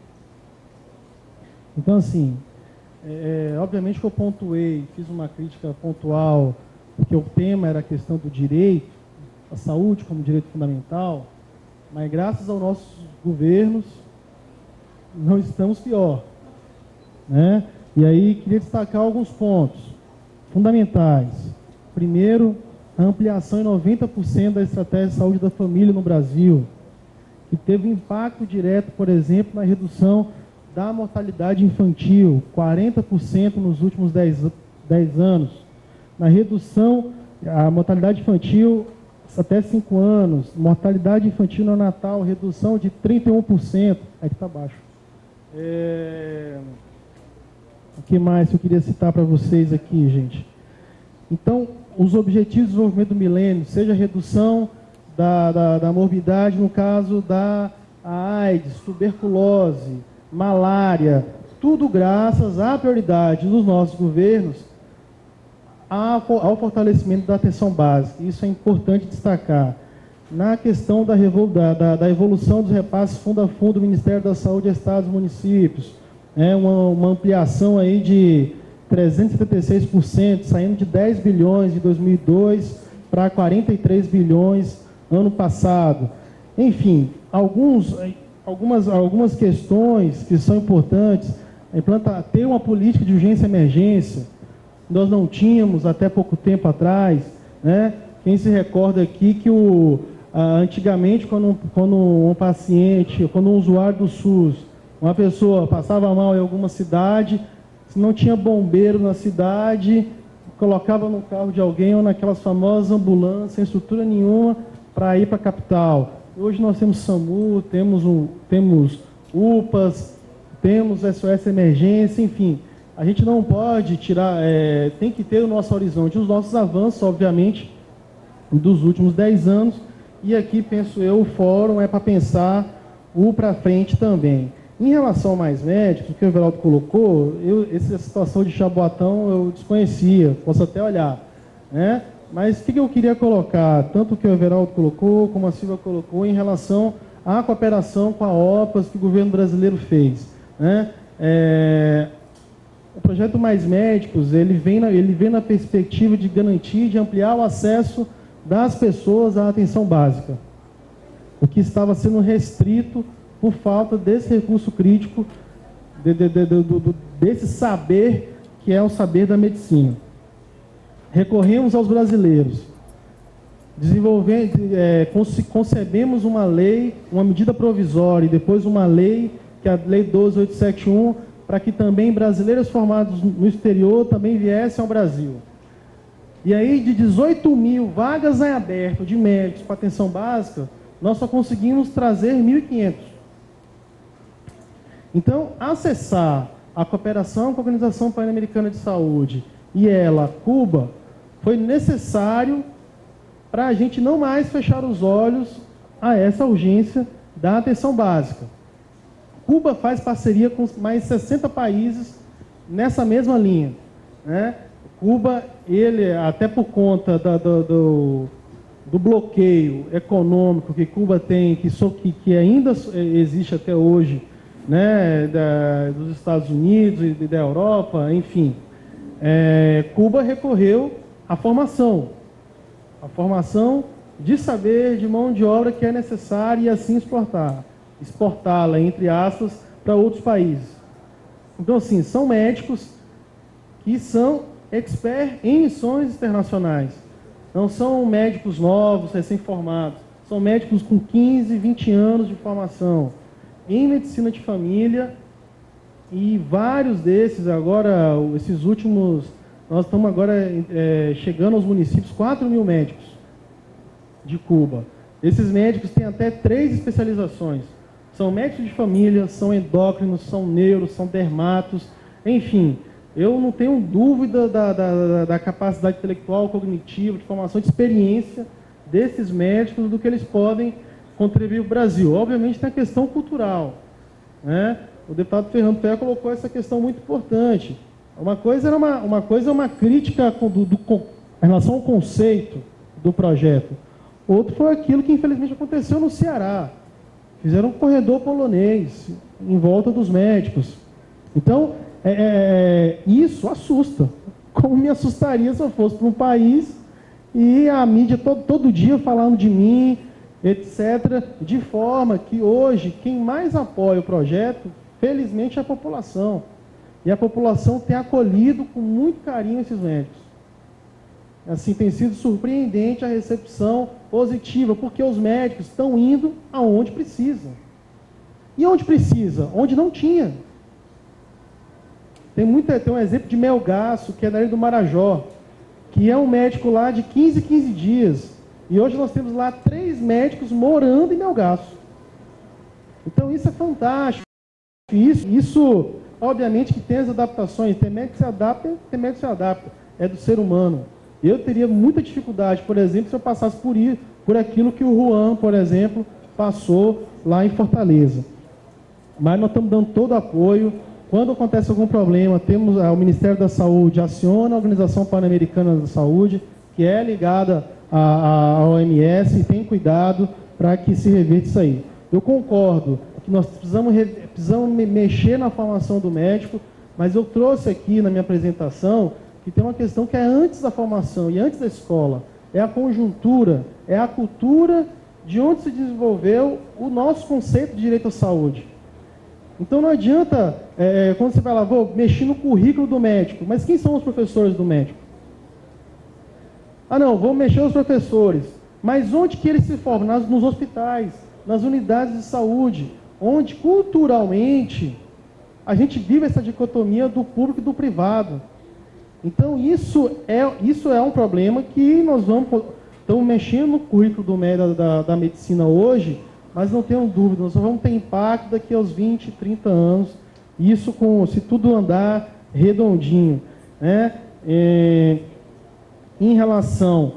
Então, assim, obviamente que eu pontuei, fiz uma crítica pontual, porque o tema era a questão do direito, a saúde como direito fundamental, mas graças aos nossos governos, não estamos pior, né? E aí, queria destacar alguns pontos fundamentais. Primeiro, a ampliação em 90% da estratégia de saúde da família no Brasil, que teve impacto direto, por exemplo, na redução da mortalidade infantil, 40% nos últimos 10 anos, na redução da mortalidade infantil até 5 anos, mortalidade infantil neonatal, redução de 31%, aqui está baixo. O que mais eu queria citar para vocês aqui, gente? Então, os objetivos de desenvolvimento do milênio, seja a redução da morbidade, no caso da AIDS, tuberculose, malária, tudo graças à prioridade dos nossos governos ao fortalecimento da atenção básica. Isso é importante destacar. Na questão da evolução dos repasses fundo a fundo do Ministério da Saúde a estados e municípios, uma ampliação aí de 376%, saindo de 10 bilhões em 2002 para 43 bilhões ano passado. Enfim, algumas questões que são importantes, ter uma política de urgência e emergência, nós não tínhamos até pouco tempo atrás, né? Quem se recorda aqui que antigamente, quando um paciente, quando um usuário do SUS, uma pessoa passava mal em alguma cidade, se não tinha bombeiro na cidade, colocava no carro de alguém ou naquelas famosas ambulâncias, sem estrutura nenhuma, para ir para a capital. Hoje nós temos SAMU, temos UPAs, temos SOS Emergência, enfim. A gente não pode tirar, tem que ter o nosso horizonte, os nossos avanços, obviamente, dos últimos 10 anos, e aqui, penso eu, o fórum é para pensar o para frente também. Em relação a mais médicos, o que o Everaldo colocou, essa situação de Jaboatão eu desconhecia, posso até olhar, né? Mas o que eu queria colocar, tanto o que o Everaldo colocou, como a Silvia colocou, em relação à cooperação com a OPAS que o governo brasileiro fez, né? O projeto Mais Médicos, ele vem na perspectiva de garantir, de ampliar o acesso das pessoas à atenção básica, o que estava sendo restrito por falta desse recurso crítico, desse saber que é o saber da medicina. Recorremos aos brasileiros, concebemos uma lei, uma medida provisória e depois uma lei, que é a Lei 12.871, para que também brasileiros formados no exterior também viessem ao Brasil. E aí, de 18 mil vagas em aberto de médicos para atenção básica, nós só conseguimos trazer 1.500. Então, acessar a cooperação com a Organização Pan-Americana de Saúde e Cuba, foi necessário para a gente não mais fechar os olhos a essa urgência da atenção básica. Cuba faz parceria com mais 60 países nessa mesma linha, né? Cuba, ele, até por conta do bloqueio econômico que Cuba tem, que ainda existe até hoje, né, dos Estados Unidos e da Europa, enfim, Cuba recorreu à formação de saber, de mão de obra que é necessária e assim exportá-la, entre aspas, para outros países. Então, assim, são médicos que são experts em missões internacionais. Não são médicos novos, recém-formados. São médicos com 15, 20 anos de formação em medicina de família, e vários desses agora, esses últimos, nós estamos agora chegando aos municípios, 4.000 médicos de Cuba. Esses médicos têm até 3 especializações. São médicos de família, são endócrinos, são neuros, são dermatos, enfim. Eu não tenho dúvida da capacidade intelectual, cognitiva, de formação, de experiência desses médicos, do que eles podem contribuir para o Brasil. Obviamente tem a questão cultural, né? O deputado Fernando Ferro colocou essa questão muito importante. Uma coisa é uma crítica em relação ao conceito do projeto. Outro foi aquilo que infelizmente aconteceu no Ceará. Fizeram um corredor polonês em volta dos médicos. Então, isso assusta. Como me assustaria se eu fosse para um país e a mídia todo dia falando de mim, etc. De forma que hoje, quem mais apoia o projeto, felizmente, é a população. E a população tem acolhido com muito carinho esses médicos. Assim, tem sido surpreendente a recepção positiva, porque os médicos estão indo aonde precisam. E onde precisa? Onde não tinha. Tem um exemplo de Melgaço, que é da área do Marajó, que é um médico lá de 15 dias. E hoje nós temos lá 3 médicos morando em Melgaço. Então isso é fantástico. Isso obviamente que tem as adaptações. Tem médico que se adapta, tem médico que se adapta. É do ser humano. Eu teria muita dificuldade, por exemplo, se eu passasse por aquilo que o Juan, por exemplo, passou lá em Fortaleza. Mas nós estamos dando todo o apoio. Quando acontece algum problema, temos o Ministério da Saúde aciona a Organização Pan-Americana da Saúde, que é ligada à OMS, e tem cuidado para que se reverta isso aí. Eu concordo que nós precisamos mexer na formação do médico, mas eu trouxe aqui na minha apresentação que tem uma questão que é antes da formação e antes da escola. É a conjuntura, é a cultura de onde se desenvolveu o nosso conceito de direito à saúde. Então não adianta, quando você vai lá, vou mexer no currículo do médico, mas quem são os professores do médico? Ah não, vou mexer nos professores, mas onde que eles se formam? Nos hospitais, nas unidades de saúde, onde culturalmente a gente vive essa dicotomia do público e do privado. Então isso é um problema que nós estamos mexendo no currículo da medicina hoje, mas não tenho dúvida, nós só vamos ter impacto daqui aos 20, 30 anos, isso se tudo andar redondinho, né? Em relação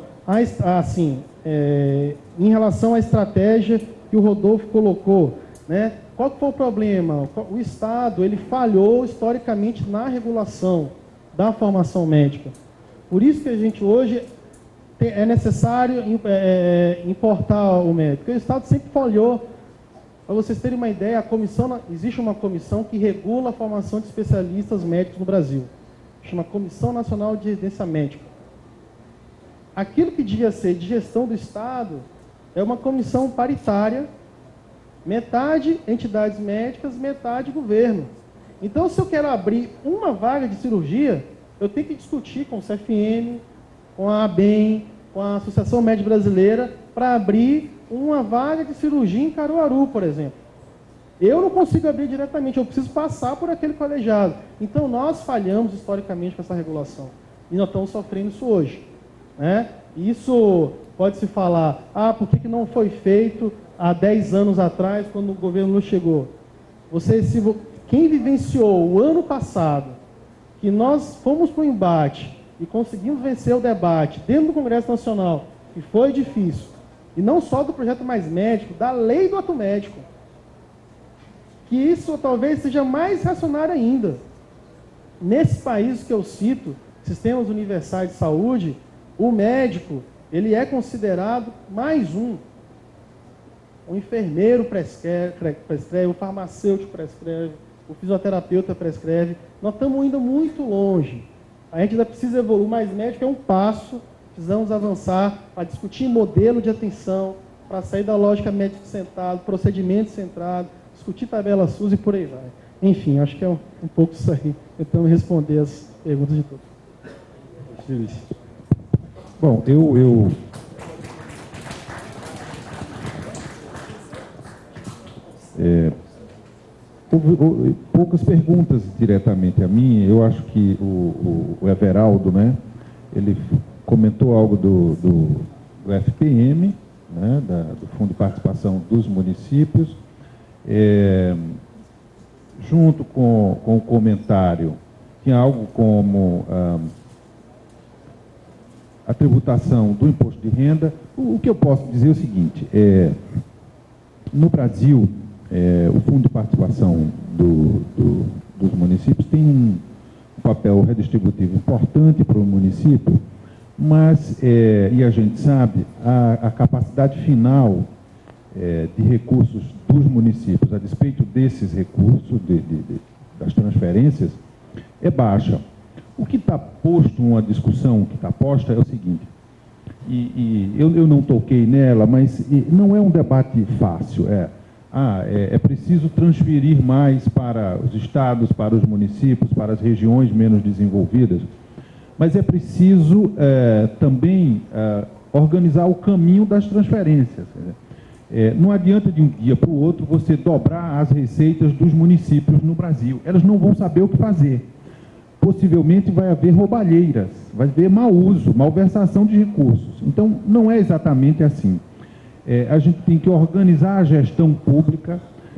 à estratégia que o Rodolfo colocou, né? Qual que foi o problema? O Estado ele falhou historicamente na regulação da formação médica. Por isso que a gente hoje é necessário importar o médico. Porque o Estado sempre falhou. Para vocês terem uma ideia, existe uma comissão que regula a formação de especialistas médicos no Brasil. Chama Comissão Nacional de Residência Médica. Aquilo que devia ser de gestão do Estado é uma comissão paritária, metade entidades médicas, metade governo. Então, se eu quero abrir uma vaga de cirurgia, eu tenho que discutir com o CFM, com a ABEM, com a Associação Médica Brasileira, para abrir uma vaga de cirurgia em Caruaru, por exemplo. Eu não consigo abrir diretamente, eu preciso passar por aquele colegiado. Então, nós falhamos historicamente com essa regulação. E nós estamos sofrendo isso hoje, né? Isso pode-se falar, por que não foi feito há 10 anos atrás, quando o governo Lula chegou? Quem vivenciou o ano passado, que nós fomos para o embate e conseguimos vencer o debate dentro do Congresso Nacional, que foi difícil, e não só do projeto Mais Médico, da lei do ato médico, que isso talvez seja mais reacionário ainda. Nesses países que eu cito, sistemas universais de saúde, o médico, ele é considerado mais um. O enfermeiro prescreve, o farmacêutico prescreve, o fisioterapeuta prescreve. Nós estamos indo muito longe. A gente ainda precisa evoluir, mas médico é um passo Precisamos avançar para discutir modelo de atenção, para sair da lógica médico centrado, procedimento centrado, discutir tabela SUS e por aí vai. Enfim, acho que é um pouco isso aí, tentando responder as perguntas de todos. Bom, houve poucas perguntas diretamente a mim. Eu acho que o Everaldo, né, ele comentou algo do FPM, né, do Fundo de Participação dos Municípios. Junto com o comentário, tinha algo como a tributação do imposto de renda. O que eu posso dizer é o seguinte: no Brasil, o Fundo de Participação dos municípios tem um papel redistributivo importante para o município, mas, e a gente sabe, a capacidade final de recursos dos municípios, a despeito desses recursos, das transferências, é baixa. O que está posto, uma discussão que está posta é o seguinte, e eu não toquei nela, mas não é um debate fácil, é preciso transferir mais para os estados, para os municípios, para as regiões menos desenvolvidas, mas é preciso também organizar o caminho das transferências. Não adianta de um dia para o outro você dobrar as receitas dos municípios no Brasil. Elas não vão saber o que fazer. Possivelmente vai haver roubalheiras, vai haver mau uso, malversação de recursos. Então, não é exatamente assim. A gente tem que organizar a gestão pública,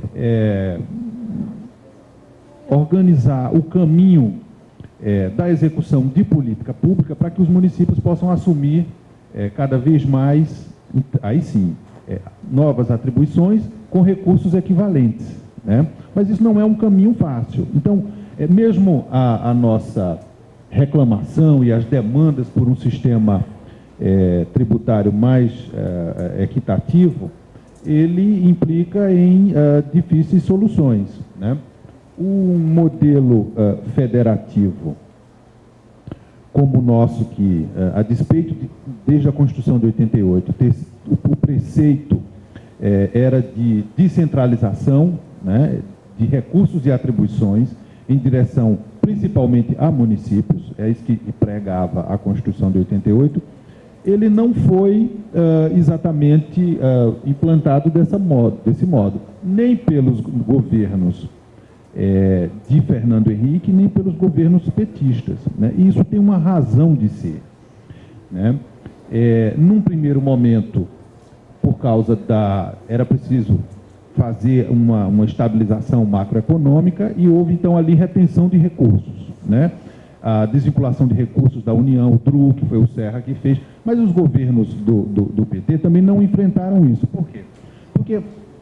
organizar o caminho da execução de política pública para que os municípios possam assumir cada vez mais, aí sim, novas atribuições com recursos equivalentes, né? Mas isso não é um caminho fácil. Então, mesmo a nossa reclamação e as demandas por um sistema tributário mais equitativo, ele implica em difíceis soluções, né? Um modelo federativo como o nosso, que, a despeito desde a Constituição de 88, o preceito era de descentralização, né, de recursos e atribuições em direção principalmente a municípios, é isso que pregava a Constituição de 88, ele não foi exatamente implantado desse modo, nem pelos governos de Fernando Henrique, nem pelos governos petistas, né? E isso tem uma razão de ser, né? Num primeiro momento, por causa era preciso fazer uma estabilização macroeconômica e houve então ali retenção de recursos, né? A desvinculação de recursos da União, o TRU, que foi o Serra que fez, mas os governos do PT também não enfrentaram isso. Por quê? Porque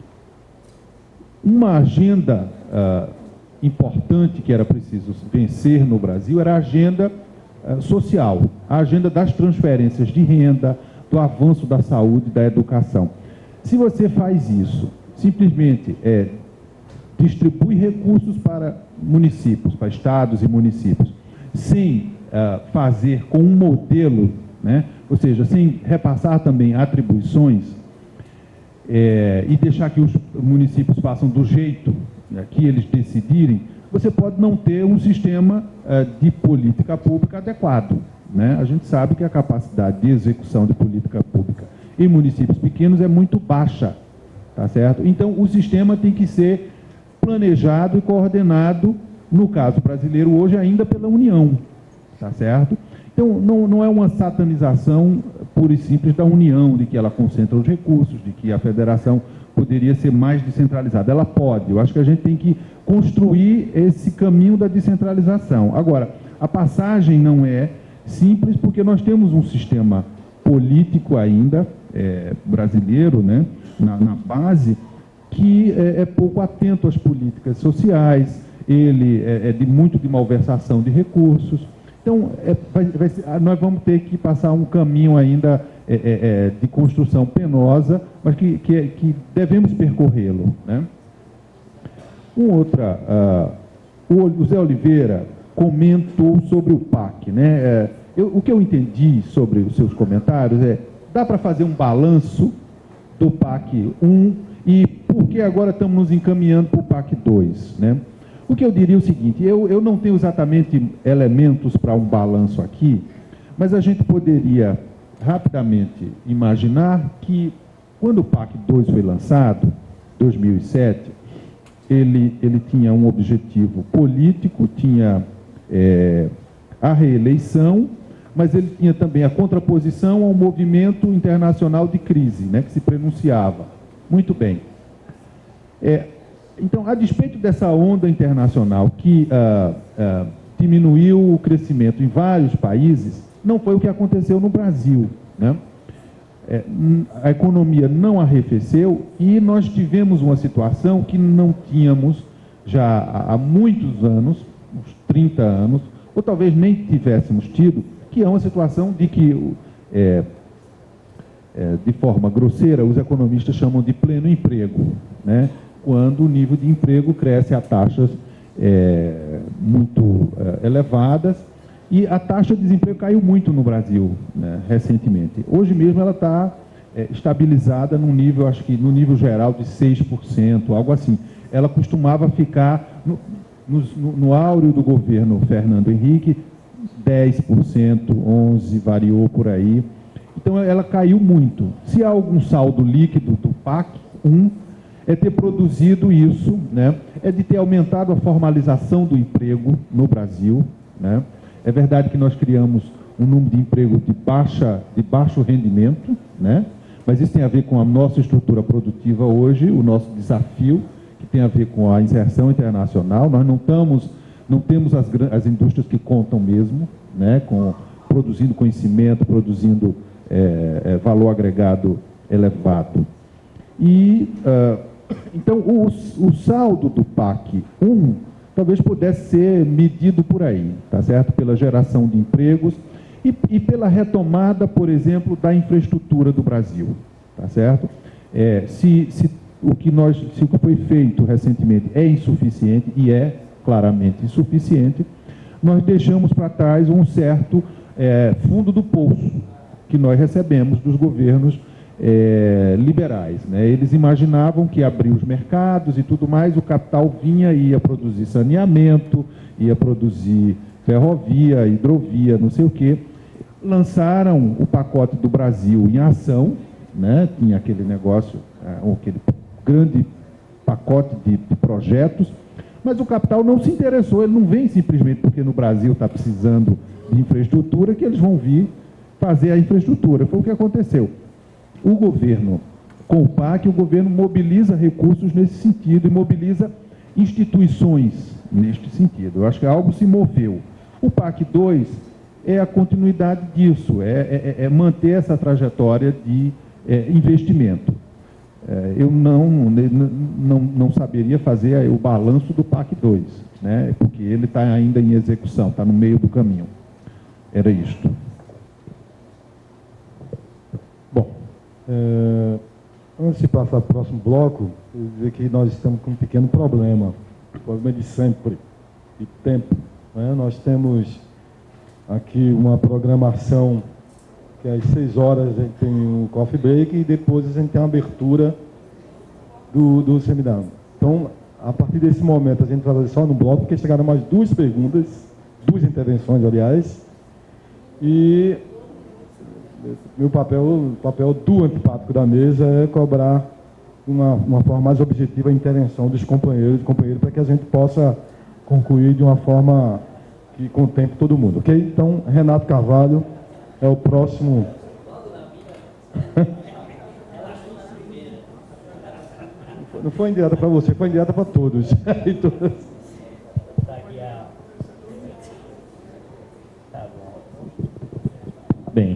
uma agenda importante que era preciso vencer no Brasil era a agenda social, a agenda das transferências de renda, do avanço da saúde, da educação. Se você faz isso, simplesmente distribui recursos para municípios, para estados e municípios, sem fazer com um modelo, né, ou seja, sem repassar também atribuições, e deixar que os municípios façam do jeito que eles decidirem, você pode não ter um sistema de política pública adequado, né? A gente sabe que a capacidade de execução de política pública em municípios pequenos é muito baixa, tá certo? Então, o sistema tem que ser planejado e coordenado, no caso brasileiro hoje, ainda pela União, tá certo? Então, não é uma satanização pura e simples da União, de que ela concentra os recursos, de que a federação poderia ser mais descentralizada. Ela pode. Eu acho que a gente tem que construir esse caminho da descentralização. Agora, a passagem não é simples, porque nós temos um sistema político ainda, brasileiro, né, na base, que é pouco atento às políticas sociais, ele é muito de malversação de recursos. Então, nós vamos ter que passar um caminho ainda de construção penosa, mas que devemos percorrê-lo, né? O Zé Oliveira comentou sobre o PAC, né? o que eu entendi sobre os seus comentários dá para fazer um balanço do PAC 1 e por que agora estamos nos encaminhando para o PAC 2, né? O que eu diria é o seguinte, eu não tenho exatamente elementos para um balanço aqui, mas a gente poderia rapidamente imaginar que quando o PAC 2 foi lançado, 2007, ele tinha um objetivo político, tinha a reeleição, mas ele tinha também a contraposição ao movimento internacional de crise, né, que se pronunciava. Muito bem. Então, a despeito dessa onda internacional que diminuiu o crescimento em vários países, não foi o que aconteceu no Brasil, né? A economia não arrefeceu e nós tivemos uma situação que não tínhamos já há muitos anos, uns 30 anos, ou talvez nem tivéssemos tido, que é uma situação de que, de forma grosseira, os economistas chamam de pleno emprego, né? Quando o nível de emprego cresce a taxas muito elevadas, e a taxa de desemprego caiu muito no Brasil, né, recentemente. Hoje mesmo ela está estabilizada num nível, acho que no nível geral de 6%, algo assim. Ela costumava ficar no áureo do governo Fernando Henrique, 10%, 11%, variou por aí. Então ela caiu muito. Se há algum saldo líquido do PAC 1, é ter produzido isso, né, é de ter aumentado a formalização do emprego no Brasil, né. É verdade que nós criamos um número de emprego de baixo rendimento, né? Mas isso tem a ver com a nossa estrutura produtiva hoje, o nosso desafio, que tem a ver com a inserção internacional. Nós não temos as indústrias que contam mesmo, né? Produzindo conhecimento, produzindo valor agregado elevado. Então, o saldo do PAC 1 talvez pudesse ser medido por aí, tá certo? Pela geração de empregos e pela retomada, por exemplo, da infraestrutura do Brasil, tá certo? Se o que foi feito recentemente é insuficiente, e é claramente insuficiente, nós deixamos para trás um certo fundo do poço que nós recebemos dos governos liberais, né? Eles imaginavam que abrir os mercados e tudo mais, o capital vinha e ia produzir saneamento, ia produzir ferrovia, hidrovia, não sei o quê. Lançaram o pacote do Brasil em ação, né? Tinha aquele negócio, aquele grande pacote de projetos, mas o capital não se interessou, ele não vem simplesmente porque no Brasil está precisando de infraestrutura que eles vão vir fazer a infraestrutura. Foi o que aconteceu. O governo, com o PAC, o governo mobiliza recursos nesse sentido e mobiliza instituições neste sentido. Eu acho que algo se moveu. O PAC 2 é a continuidade disso, é manter essa trajetória de investimento. Eu não saberia fazer o balanço do PAC 2, né, porque ele está ainda em execução, está no meio do caminho. Era isto. Antes de passar para o próximo bloco, eu vou dizer que nós estamos com um pequeno problema de sempre, de tempo, né? Nós temos aqui uma programação que às 6 horas a gente tem um coffee break e depois a gente tem uma abertura do seminário. Então, a partir desse momento, a gente vai fazer só no bloco, porque chegaram mais 2 perguntas, 2 intervenções, aliás, e o papel do antipático da mesa é cobrar uma forma mais objetiva a intervenção dos companheiros para que a gente possa concluir de uma forma que contemple todo mundo, ok? Então, Renato Carvalho é o próximo. Não foi indireta para você, foi indireta para todos. Bem,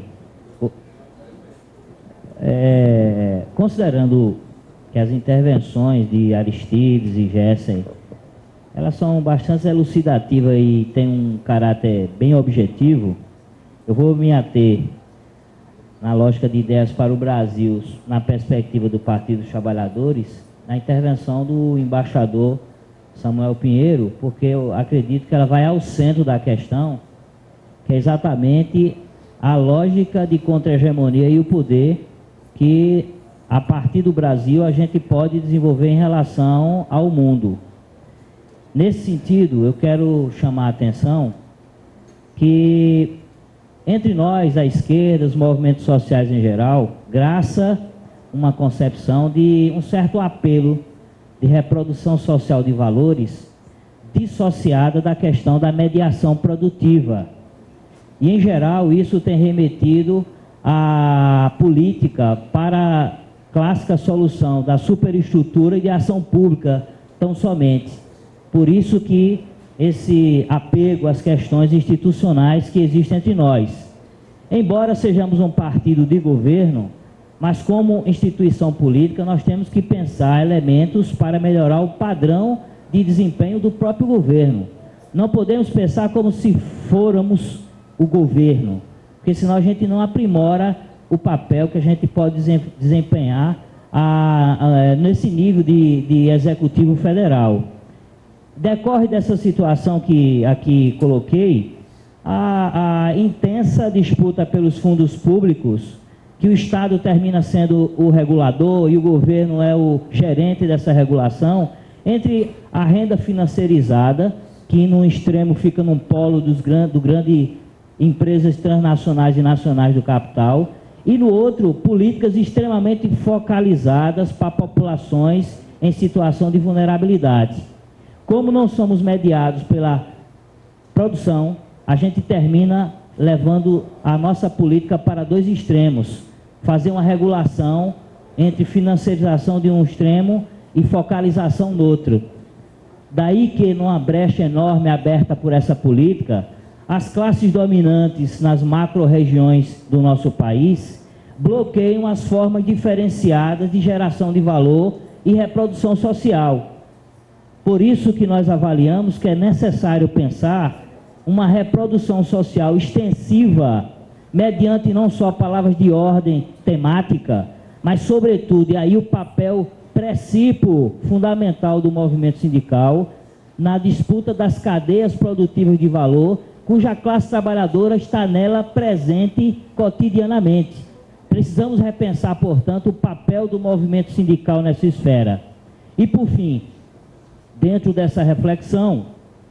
considerando que as intervenções de Aristides e Gessen, elas são bastante elucidativas e têm um caráter bem objetivo, eu vou me ater na lógica de ideias para o Brasil, na perspectiva do Partido dos Trabalhadores, na intervenção do embaixador Samuel Pinheiro, porque eu acredito que ela vai ao centro da questão que é exatamente a lógica de contra-hegemonia e o poder que, a partir do Brasil, a gente pode desenvolver em relação ao mundo. Nesse sentido, eu quero chamar a atenção que, entre nós, a esquerda, os movimentos sociais em geral, graça uma concepção de um certo apelo de reprodução social de valores dissociada da questão da mediação produtiva. E, em geral, isso tem remetido à política para a clássica solução da superestrutura e de ação pública, tão somente. Por isso que esse apego às questões institucionais que existem entre nós. Embora sejamos um partido de governo, mas como instituição política nós temos que pensar elementos para melhorar o padrão de desempenho do próprio governo. Não podemos pensar como se fôramos o governo, porque senão a gente não aprimora o papel que a gente pode desempenhar nesse nível de executivo federal. Decorre dessa situação que aqui coloquei, a intensa disputa pelos fundos públicos, que o Estado termina sendo o regulador e o governo é o gerente dessa regulação, entre a renda financiarizada, que num extremo fica num polo do grande empresas transnacionais e nacionais do capital, e no outro, políticas extremamente focalizadas para populações em situação de vulnerabilidade. Como não somos mediados pela produção, a gente termina levando a nossa política para dois extremos. Fazer uma regulação entre financiarização de um extremo e focalização do outro. Daí que, numa brecha enorme aberta por essa política, as classes dominantes nas macro-regiões do nosso país bloqueiam as formas diferenciadas de geração de valor e reprodução social. Por isso que nós avaliamos que é necessário pensar uma reprodução social extensiva, mediante não só palavras de ordem temática, mas, sobretudo, e aí o papel princípio fundamental do movimento sindical, na disputa das cadeias produtivas de valor, cuja classe trabalhadora está nela presente cotidianamente. Precisamos repensar, portanto, o papel do movimento sindical nessa esfera. E, por fim, dentro dessa reflexão,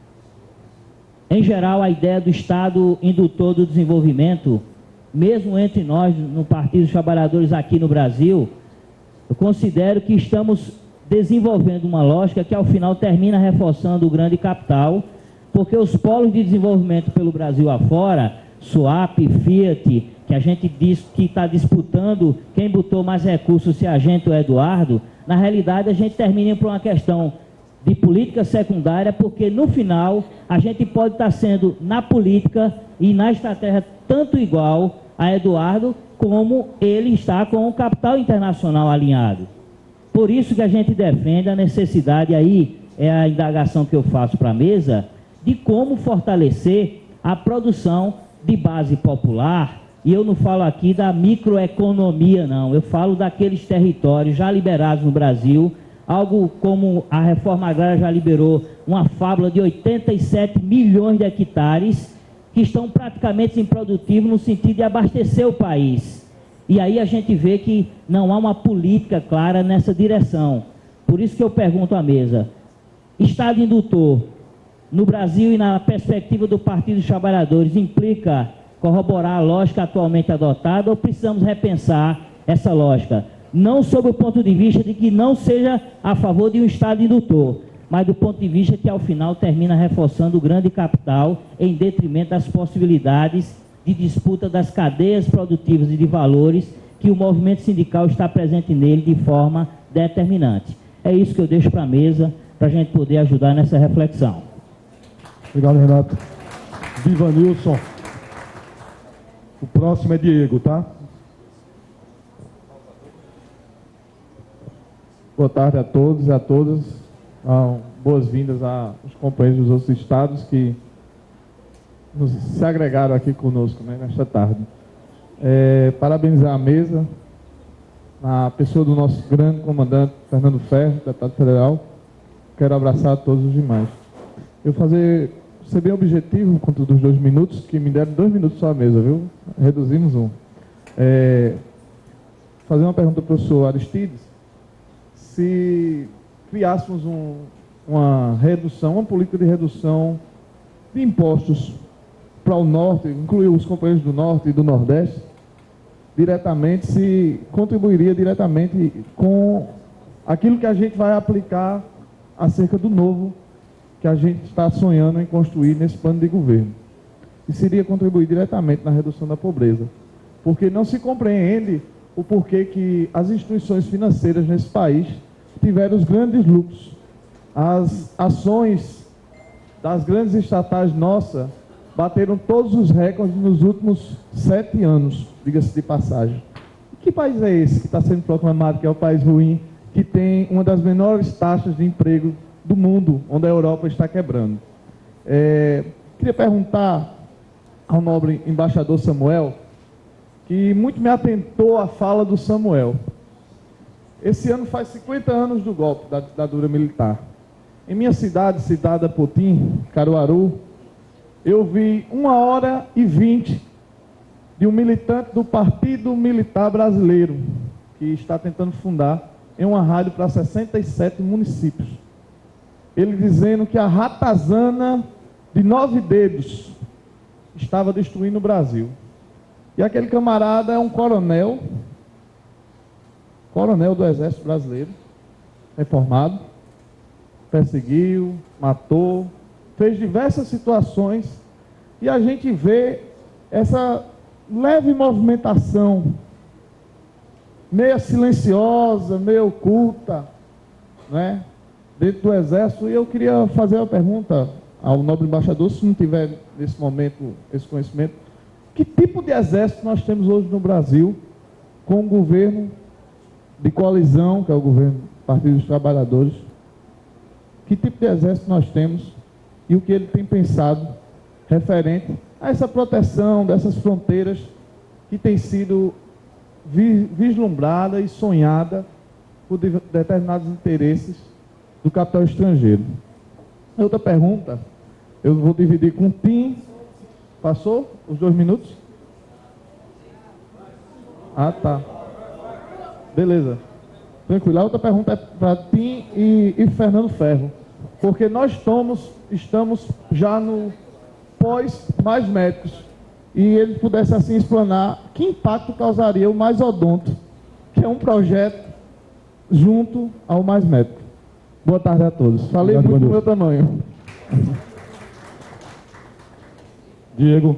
em geral, a ideia do Estado indutor do desenvolvimento, mesmo entre nós, no Partido dos Trabalhadores aqui no Brasil, eu considero que estamos desenvolvendo uma lógica que, ao final, termina reforçando o grande capital, porque os polos de desenvolvimento pelo Brasil afora, SUAP, Fiat, que a gente diz que está disputando quem botou mais recursos, se a gente ou Eduardo, na realidade a gente termina por uma questão de política secundária, porque no final a gente pode estar sendo na política e na estratégia tanto igual a Eduardo, como ele está com o capital internacional alinhado. Por isso que a gente defende a necessidade, aí é a indagação que eu faço para a mesa, de como fortalecer a produção de base popular. E eu não falo aqui da microeconomia, não. Eu falo daqueles territórios já liberados no Brasil, algo como a reforma agrária já liberou uma fábula de 87 milhões de hectares que estão praticamente improdutivos no sentido de abastecer o país. E aí a gente vê que não há uma política clara nessa direção. Por isso que eu pergunto à mesa, Estado indutor no Brasil e na perspectiva do Partido dos Trabalhadores implica corroborar a lógica atualmente adotada ou precisamos repensar essa lógica? Não sob o ponto de vista de que não seja a favor de um Estado indutor, mas do ponto de vista que, ao final, termina reforçando o grande capital em detrimento das possibilidades de disputa das cadeias produtivas e de valores que o movimento sindical está presente nele de forma determinante. É isso que eu deixo para a mesa, para a gente poder ajudar nessa reflexão. Obrigado, Renato. Viva Nilson. O próximo é Diego, tá? Boa tarde a todos e a todas. Boas-vindas aos companheiros dos outros estados que se agregaram aqui conosco, né, nesta tarde. Parabenizar a mesa, a pessoa do nosso grande comandante Fernando Ferro, deputado federal. Quero abraçar a todos os demais. Eu fazer ser bem objetivo quanto dos 2 minutos, que me deram 2 minutos só a mesa, viu? Reduzimos um. Fazer uma pergunta para o professor Aristides. Se criássemos uma política de redução de impostos para o Norte, incluir os companheiros do Norte e do Nordeste, diretamente, se contribuiria diretamente com aquilo que a gente vai aplicar acerca do novo que a gente está sonhando em construir nesse plano de governo. E seria contribuir diretamente na redução da pobreza. Porque não se compreende o porquê que as instituições financeiras nesse país tiveram os grandes lucros. As ações das grandes estatais nossas bateram todos os recordes nos últimos 7 anos, diga-se de passagem. E que país é esse que está sendo proclamado que é o país ruim, que tem uma das menores taxas de emprego do mundo, onde a Europa está quebrando? Queria perguntar ao nobre embaixador Samuel, que muito me atentou a fala do Samuel. Esse ano faz 50 anos do golpe da ditadura militar. Em minha cidade, Cidade Potim, Caruaru, eu vi 1h20 de um militante do Partido Militar Brasileiro, que está tentando fundar em uma rádio para 67 municípios. Ele dizendo que a ratazana de 9 dedos estava destruindo o Brasil. E aquele camarada é um coronel do Exército Brasileiro, reformado, perseguiu, matou, fez diversas situações, e a gente vê essa leve movimentação, meio silenciosa, meio oculta, né, dentro do Exército. E eu queria fazer uma pergunta ao nobre embaixador, se não tiver nesse momento esse conhecimento: que tipo de exército nós temos hoje no Brasil, com o governo de coalizão, que é o governo do Partido dos Trabalhadores? Que tipo de exército nós temos e o que ele tem pensado referente a essa proteção dessas fronteiras que tem sido vislumbrada e sonhada por determinados interesses do capital estrangeiro? Outra pergunta, eu vou dividir com o Tim. Passou os 2 minutos? Ah, tá. Beleza. Tranquilo. A outra pergunta é para Tim e Fernando Ferro. Porque nós estamos já no pós Mais Médicos. E ele pudesse assim explanar que impacto causaria o Mais Odonto, que é um projeto junto ao Mais Médico. Boa tarde a todos. Falei muito do meu tamanho. Diego.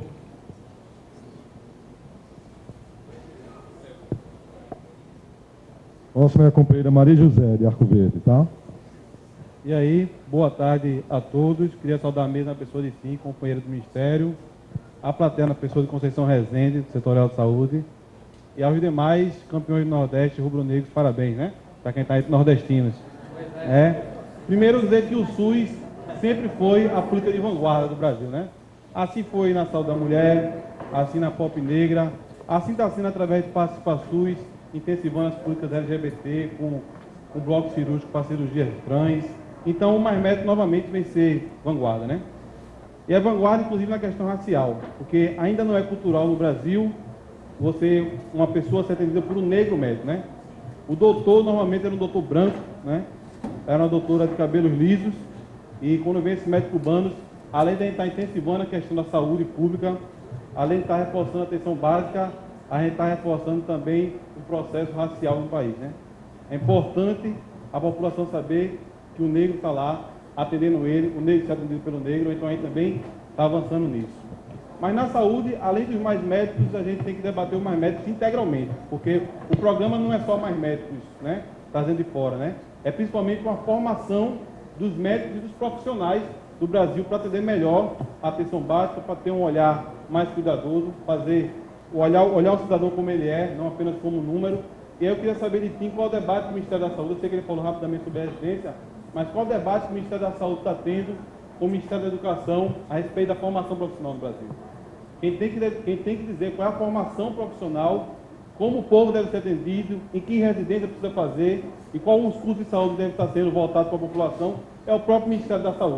Próxima é a companheira Maria José, de Arco Verde, tá? E aí, boa tarde a todos. Queria saudar a mesa na pessoa de Tim, companheiro do Ministério, a plateia na pessoa de Conceição Rezende, do Setorial de Saúde, e aos demais campeões do Nordeste, rubro-negros, parabéns, né? Para quem está entre nordestinos. Primeiro dizer que o SUS sempre foi a política de vanguarda do Brasil, né? Assim foi na saúde da mulher, assim na pop negra, assim está sendo através de Participa SUS, intensivando as políticas LGBT, com o bloco cirúrgico para cirurgias trans. Então o Mais Médico novamente vem ser vanguarda, né? E é vanguarda inclusive na questão racial, porque ainda não é cultural no Brasil uma pessoa ser atendida por um negro médico, né? O doutor normalmente era um doutor branco, né? Era uma doutora de cabelos lisos, e quando vem esse médico cubano, além de a gente estar intensivando a questão da saúde pública, além de estar reforçando a atenção básica, a gente está reforçando também o processo racial no país, né? É importante a população saber que o negro está lá atendendo ele, o negro ser atendido pelo negro, então a gente também está avançando nisso. Mas na saúde, além dos Mais Médicos, a gente tem que debater o Mais Médicos integralmente, porque o programa não é só Mais Médicos, né, trazendo de fora, né? É principalmente uma formação dos médicos e dos profissionais do Brasil para atender melhor a atenção básica, para ter um olhar mais cuidadoso, olhar o cidadão como ele é, não apenas como número. E aí eu queria saber de Tim qual é o debate do Ministério da Saúde. Eu sei que ele falou rapidamente sobre a residência, mas qual o debate que o Ministério da Saúde está tendo com o Ministério da Educação a respeito da formação profissional no Brasil? Quem tem que dizer qual é a formação profissional, como o povo deve ser atendido, em que residência precisa fazer e qual os cursos de saúde devem estar sendo voltados para a população, é o próprio Ministério da Saúde.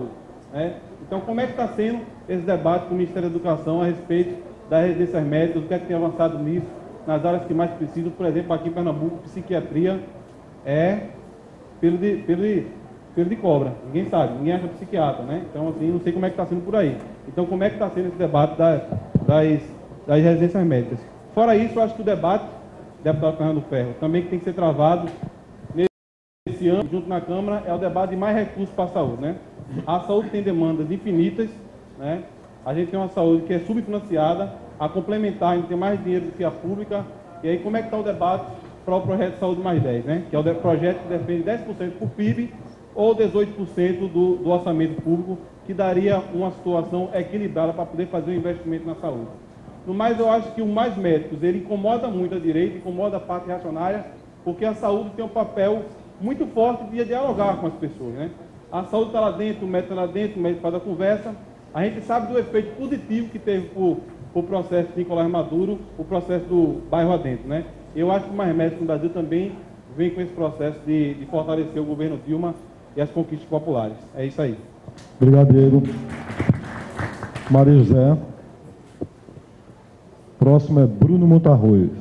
né? Então, como é que está sendo esse debate com o Ministério da Educação a respeito das residências médicas, o que é que tem avançado nisso, nas áreas que mais precisam? Por exemplo, aqui em Pernambuco, psiquiatria é pelo de cobra, ninguém sabe, ninguém acha psiquiatra, né? Então, assim, não sei como é que está sendo por aí. Então, como é que está sendo esse debate das residências médicas? Fora isso, eu acho que o debate, deputado Fernando Ferro, também que tem que ser travado nesse ano, junto na Câmara, é o debate de mais recursos para a saúde, né? A saúde tem demandas infinitas, né? A gente tem uma saúde que é subfinanciada, a complementar, a gente tem mais dinheiro do que a pública, e aí como é que está o debate para o projeto de Saúde Mais 10, né? Que é o projeto que defende 10% por PIB ou 18% do orçamento público, que daria uma situação equilibrada para poder fazer um investimento na saúde. No mais, eu acho que o Mais Médicos, ele incomoda muito a direita, incomoda a parte reacionária, porque a saúde tem um papel muito forte de dialogar com as pessoas, né? A saúde está lá dentro, o médico está lá dentro, o médico faz a conversa. A gente sabe do efeito positivo que teve o processo de Nicolás Maduro, o processo do bairro adentro, né? Eu acho que o Mais Médicos no Brasil também vem com esse processo de fortalecer o governo Dilma e as conquistas populares. É isso aí. Obrigado, Diego. Maria José. Próximo é Bruno Montarroio.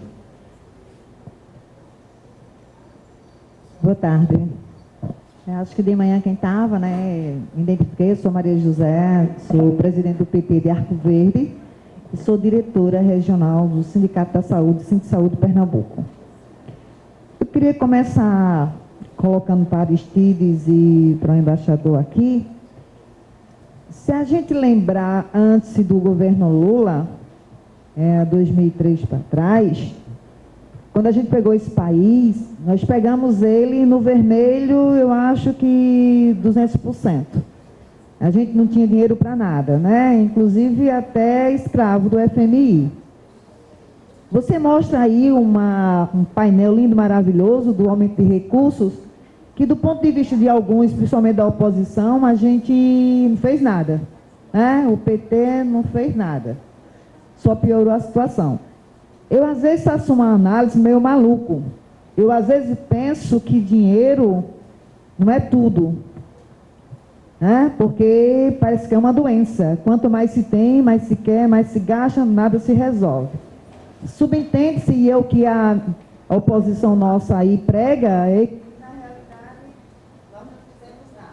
Boa tarde. Eu acho que de manhã quem estava, né, me identifiquei, sou Maria José, sou presidente do PT de Arco Verde e sou diretora regional do Sindicato da Saúde, Sindisaúde Pernambuco. Eu queria começar colocando para Aristides e para o embaixador aqui. Se a gente lembrar antes do governo Lula, 2003 para trás, quando a gente pegou esse país, nós pegamos ele no vermelho, eu acho que 200%. A gente não tinha dinheiro para nada, né? Inclusive até escravo do FMI. Você mostra aí um painel lindo, maravilhoso, do aumento de recursos, que do ponto de vista de alguns, principalmente da oposição, a gente não fez nada, né? O PT não fez nada. Só piorou a situação. Eu, às vezes, faço uma análise meio maluco. Eu, às vezes, penso que dinheiro não é tudo, né? Porque parece que é uma doença. Quanto mais se tem, mais se quer, mais se gasta, nada se resolve. Subentende-se, e é o que a oposição nossa aí prega, é que, na realidade, nós não fizemos nada.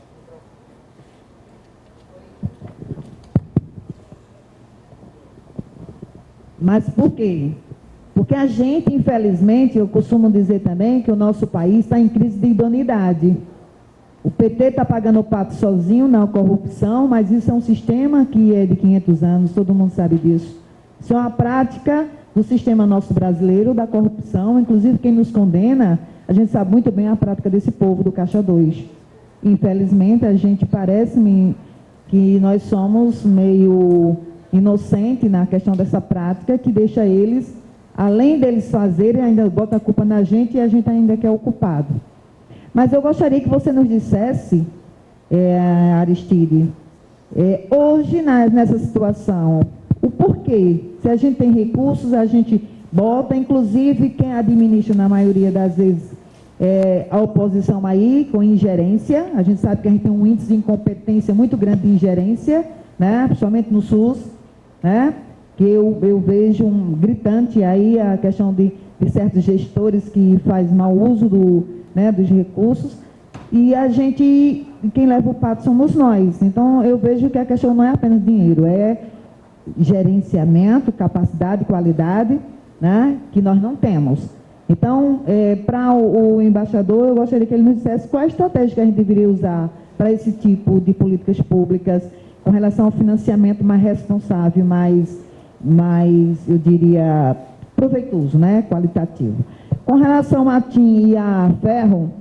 Mas por quê? Porque a gente, infelizmente, eu costumo dizer também que o nosso país está em crise de idoneidade. O PT está pagando o pato sozinho na corrupção, mas isso é um sistema que é de 500 anos, todo mundo sabe disso. Isso é uma prática do sistema nosso brasileiro, da corrupção, inclusive quem nos condena, a gente sabe muito bem a prática desse povo do Caixa 2. Infelizmente, a gente parece-me que nós somos meio inocente na questão dessa prática, que deixa eles, além deles fazerem, ainda bota a culpa na gente e a gente ainda quer o culpado. Mas eu gostaria que você nos dissesse, Aristide, hoje nessa situação, o porquê. Se a gente tem recursos, a gente bota, inclusive quem administra na maioria das vezes a oposição aí, com ingerência. A gente sabe que a gente tem um índice de incompetência muito grande de ingerência, né? Principalmente no SUS, né? Que eu vejo gritante aí a questão de certos gestores que fazem mau uso dos recursos, e a gente, quem leva o pato somos nós. Então, eu vejo que a questão não é apenas dinheiro, é gerenciamento, capacidade, qualidade, né, que nós não temos. Então, para o embaixador, eu gostaria que ele nos dissesse qual a estratégia que a gente deveria usar para esse tipo de políticas públicas com relação ao financiamento mais responsável, mais eu diria, proveitoso, né, qualitativo. Com relação a TIM e a Ferro,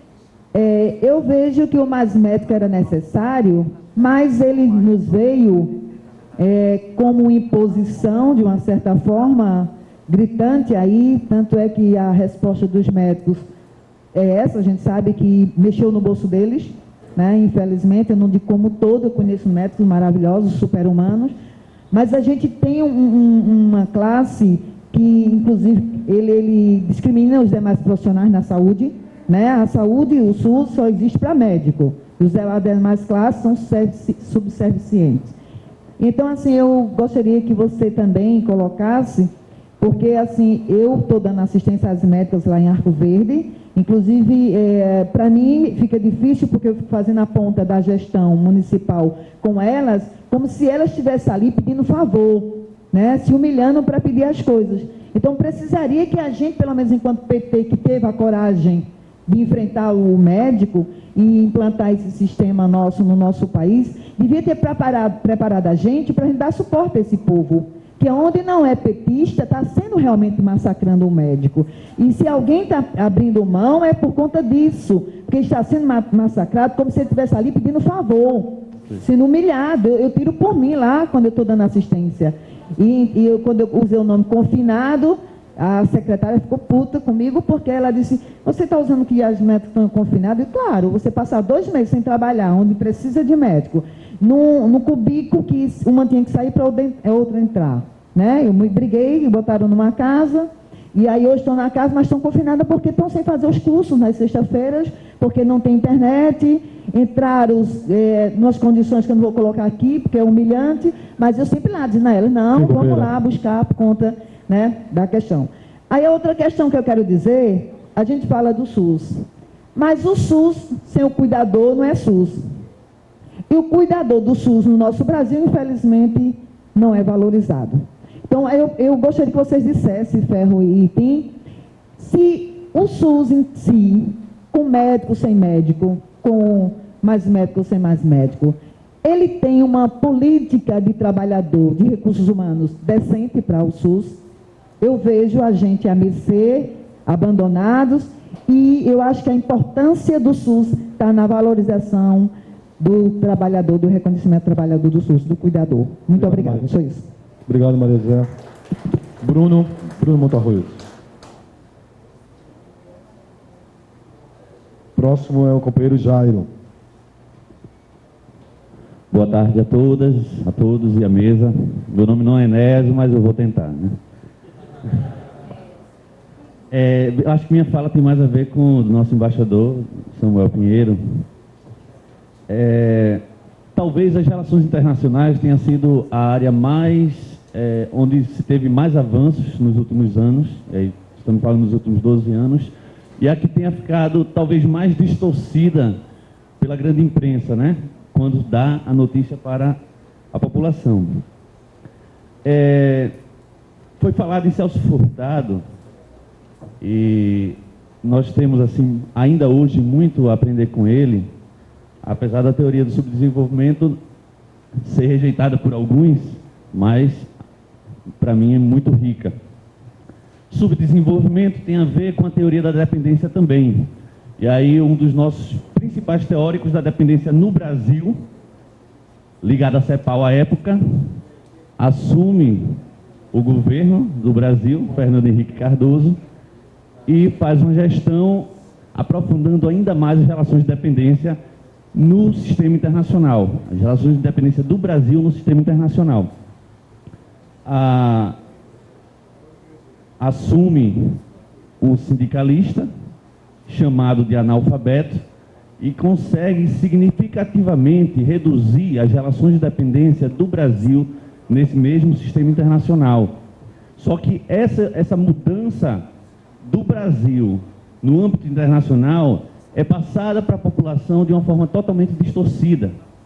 eu vejo que o Mais Médico era necessário, mas ele nos veio como imposição, de uma certa forma, gritante aí, tanto é que a resposta dos médicos é essa, a gente sabe que mexeu no bolso deles, né? Infelizmente, eu não digo como todo, eu conheço médicos maravilhosos, super-humanos, mas a gente tem uma classe que, inclusive, ele discrimina os demais profissionais na saúde, né? A saúde, o SUS, só existe para médico. E os demais classes são subservientes. Então, assim, eu gostaria que você também colocasse, porque, assim, eu estou dando assistência às médicas lá em Arco Verde, inclusive, para mim, fica difícil, porque eu fico fazendo a ponta da gestão municipal com elas, como se elas estivessem ali pedindo favor, né, se humilhando para pedir as coisas. Então, precisaria que a gente, pelo menos enquanto PT, que teve a coragem de enfrentar o médico e implantar esse sistema nosso no nosso país, devia ter preparado a gente para a gente dar suporte a esse povo, que onde não é petista, está sendo realmente massacrando o médico. E se alguém está abrindo mão, é por conta disso, porque está sendo massacrado como se ele estivesse ali pedindo favor, sendo humilhado. Eu tiro por mim lá, quando eu estou dando assistência. E quando eu usei o nome confinado, a secretária ficou puta comigo, porque ela disse, você está usando que as médicas estão confinadas? E claro, você passar 2 meses sem trabalhar, onde precisa de médico, no cubículo que uma tinha que sair para outra entrar. Né? Eu me briguei, me botaram numa casa, e aí hoje estão na casa, mas estão confinadas porque estão sem fazer os cursos nas sextas-feiras, porque não tem internet, entraram nas condições que eu não vou colocar aqui, porque é humilhante, mas eu sempre lá dizendo a elas, não, vamos lá buscar por conta, né, da questão. Aí a outra questão que eu quero dizer, a gente fala do SUS, mas o SUS sem o cuidador não é SUS. E o cuidador do SUS no nosso Brasil, infelizmente, não é valorizado. Então, eu gostaria que vocês dissessem, Ferro e Tim, se o SUS em si, com médico sem médico, com mais médico sem mais médico, ele tem uma política de trabalhador, de recursos humanos decente para o SUS. Eu vejo a gente a mercê, abandonados, e eu acho que a importância do SUS está na valorização do trabalhador, do reconhecimento do trabalhador do SUS, do cuidador. Muito obrigada, só isso. Obrigado, Maria José. Bruno Montarroio. Próximo é o companheiro Jairo. Boa tarde a todas, a todos e à mesa. Meu nome não é Enésio, mas eu vou tentar, né? Acho que minha fala tem mais a ver com o nosso embaixador, Samuel Pinheiro. Talvez as relações internacionais tenha sido a área mais, onde se teve mais avanços nos últimos anos, estamos falando nos últimos 12 anos, e a que tenha ficado talvez mais distorcida pela grande imprensa, né? Quando dá a notícia para a população. Foi falado em Celso Furtado, e nós temos, assim, ainda hoje muito a aprender com ele, apesar da teoria do subdesenvolvimento ser rejeitada por alguns, mas para mim é muito rica. Subdesenvolvimento tem a ver com a teoria da dependência também. E aí um dos nossos principais teóricos da dependência no Brasil, ligado à CEPAL à época, assume o governo do Brasil, Fernando Henrique Cardoso, e faz uma gestão aprofundando ainda mais as relações de dependência no sistema internacional, as relações de dependência do Brasil no sistema internacional. Assume um sindicalista chamado de analfabeto e consegue significativamente reduzir as relações de dependência do Brasil nesse mesmo sistema internacional. Só que essa mudança do Brasil no âmbito internacional é passada para a população de uma forma totalmente distorcida.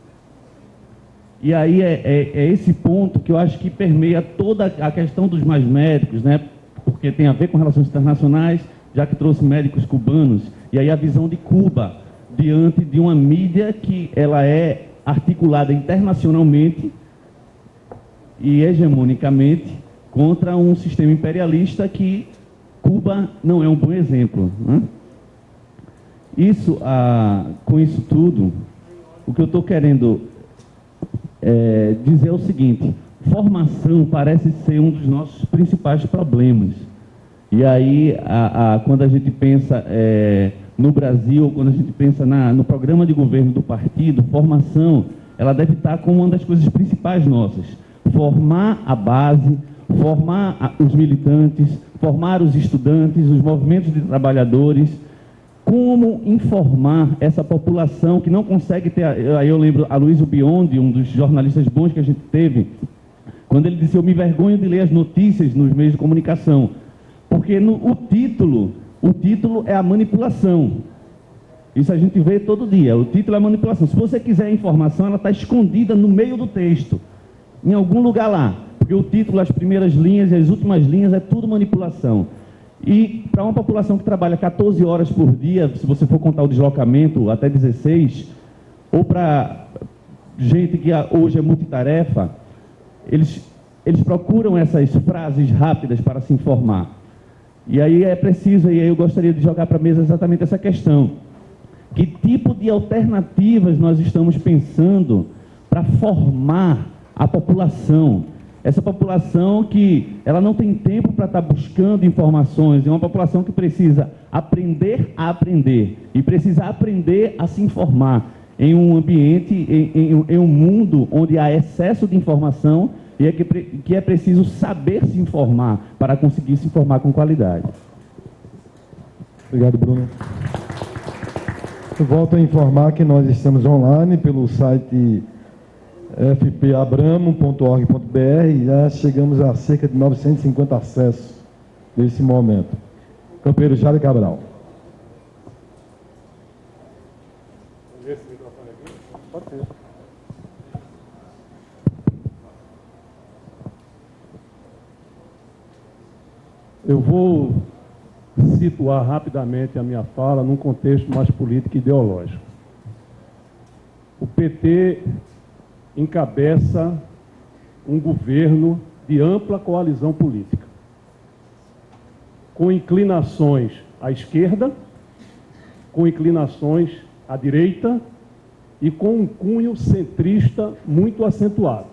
E aí é esse ponto que eu acho que permeia toda a questão dos mais médicos, né? Porque tem a ver com relações internacionais, já que trouxe médicos cubanos, e aí a visão de Cuba diante de uma mídia que ela é articulada internacionalmente e hegemonicamente contra um sistema imperialista que Cuba não é um bom exemplo, né? Com isso tudo, o que eu estou querendo dizer é o seguinte: formação parece ser um dos nossos principais problemas. E aí, quando a gente pensa no Brasil, quando a gente pensa no programa de governo do partido, formação, ela deve estar como uma das coisas principais nossas. Formar a base, formar os militantes, formar os estudantes, os movimentos de trabalhadores, como informar essa população que não consegue ter... Aí eu lembro a Luiz Biondi, um dos jornalistas bons que a gente teve, quando ele disse: eu me envergonho de ler as notícias nos meios de comunicação, porque o título é a manipulação. Isso a gente vê todo dia, o título é a manipulação. Se você quiser a informação, ela está escondida no meio do texto, em algum lugar lá, porque o título, as primeiras linhas e as últimas linhas é tudo manipulação. E para uma população que trabalha 14 horas por dia, se você for contar o deslocamento, até 16, ou para gente que hoje é multitarefa, eles procuram essas frases rápidas para se informar. E aí é preciso, e aí eu gostaria de jogar para a mesa exatamente essa questão. Que tipo de alternativas nós estamos pensando para formar a população? Essa população que ela não tem tempo para estar buscando informações, é uma população que precisa aprender a aprender e precisa aprender a se informar em um ambiente, em um mundo onde há excesso de informação e que é preciso saber se informar para conseguir se informar com qualidade. Obrigado, Bruno. Eu volto a informar que nós estamos online pelo site fpabramo.org.br, já chegamos a cerca de 950 acessos nesse momento. Campeiro Jale Cabral. Esse microfone aqui? Pode ser. Eu vou situar rapidamente a minha fala num contexto mais político e ideológico. O PT encabeça um governo de ampla coalizão política, com inclinações à esquerda, com inclinações à direita e com um cunho centrista muito acentuado.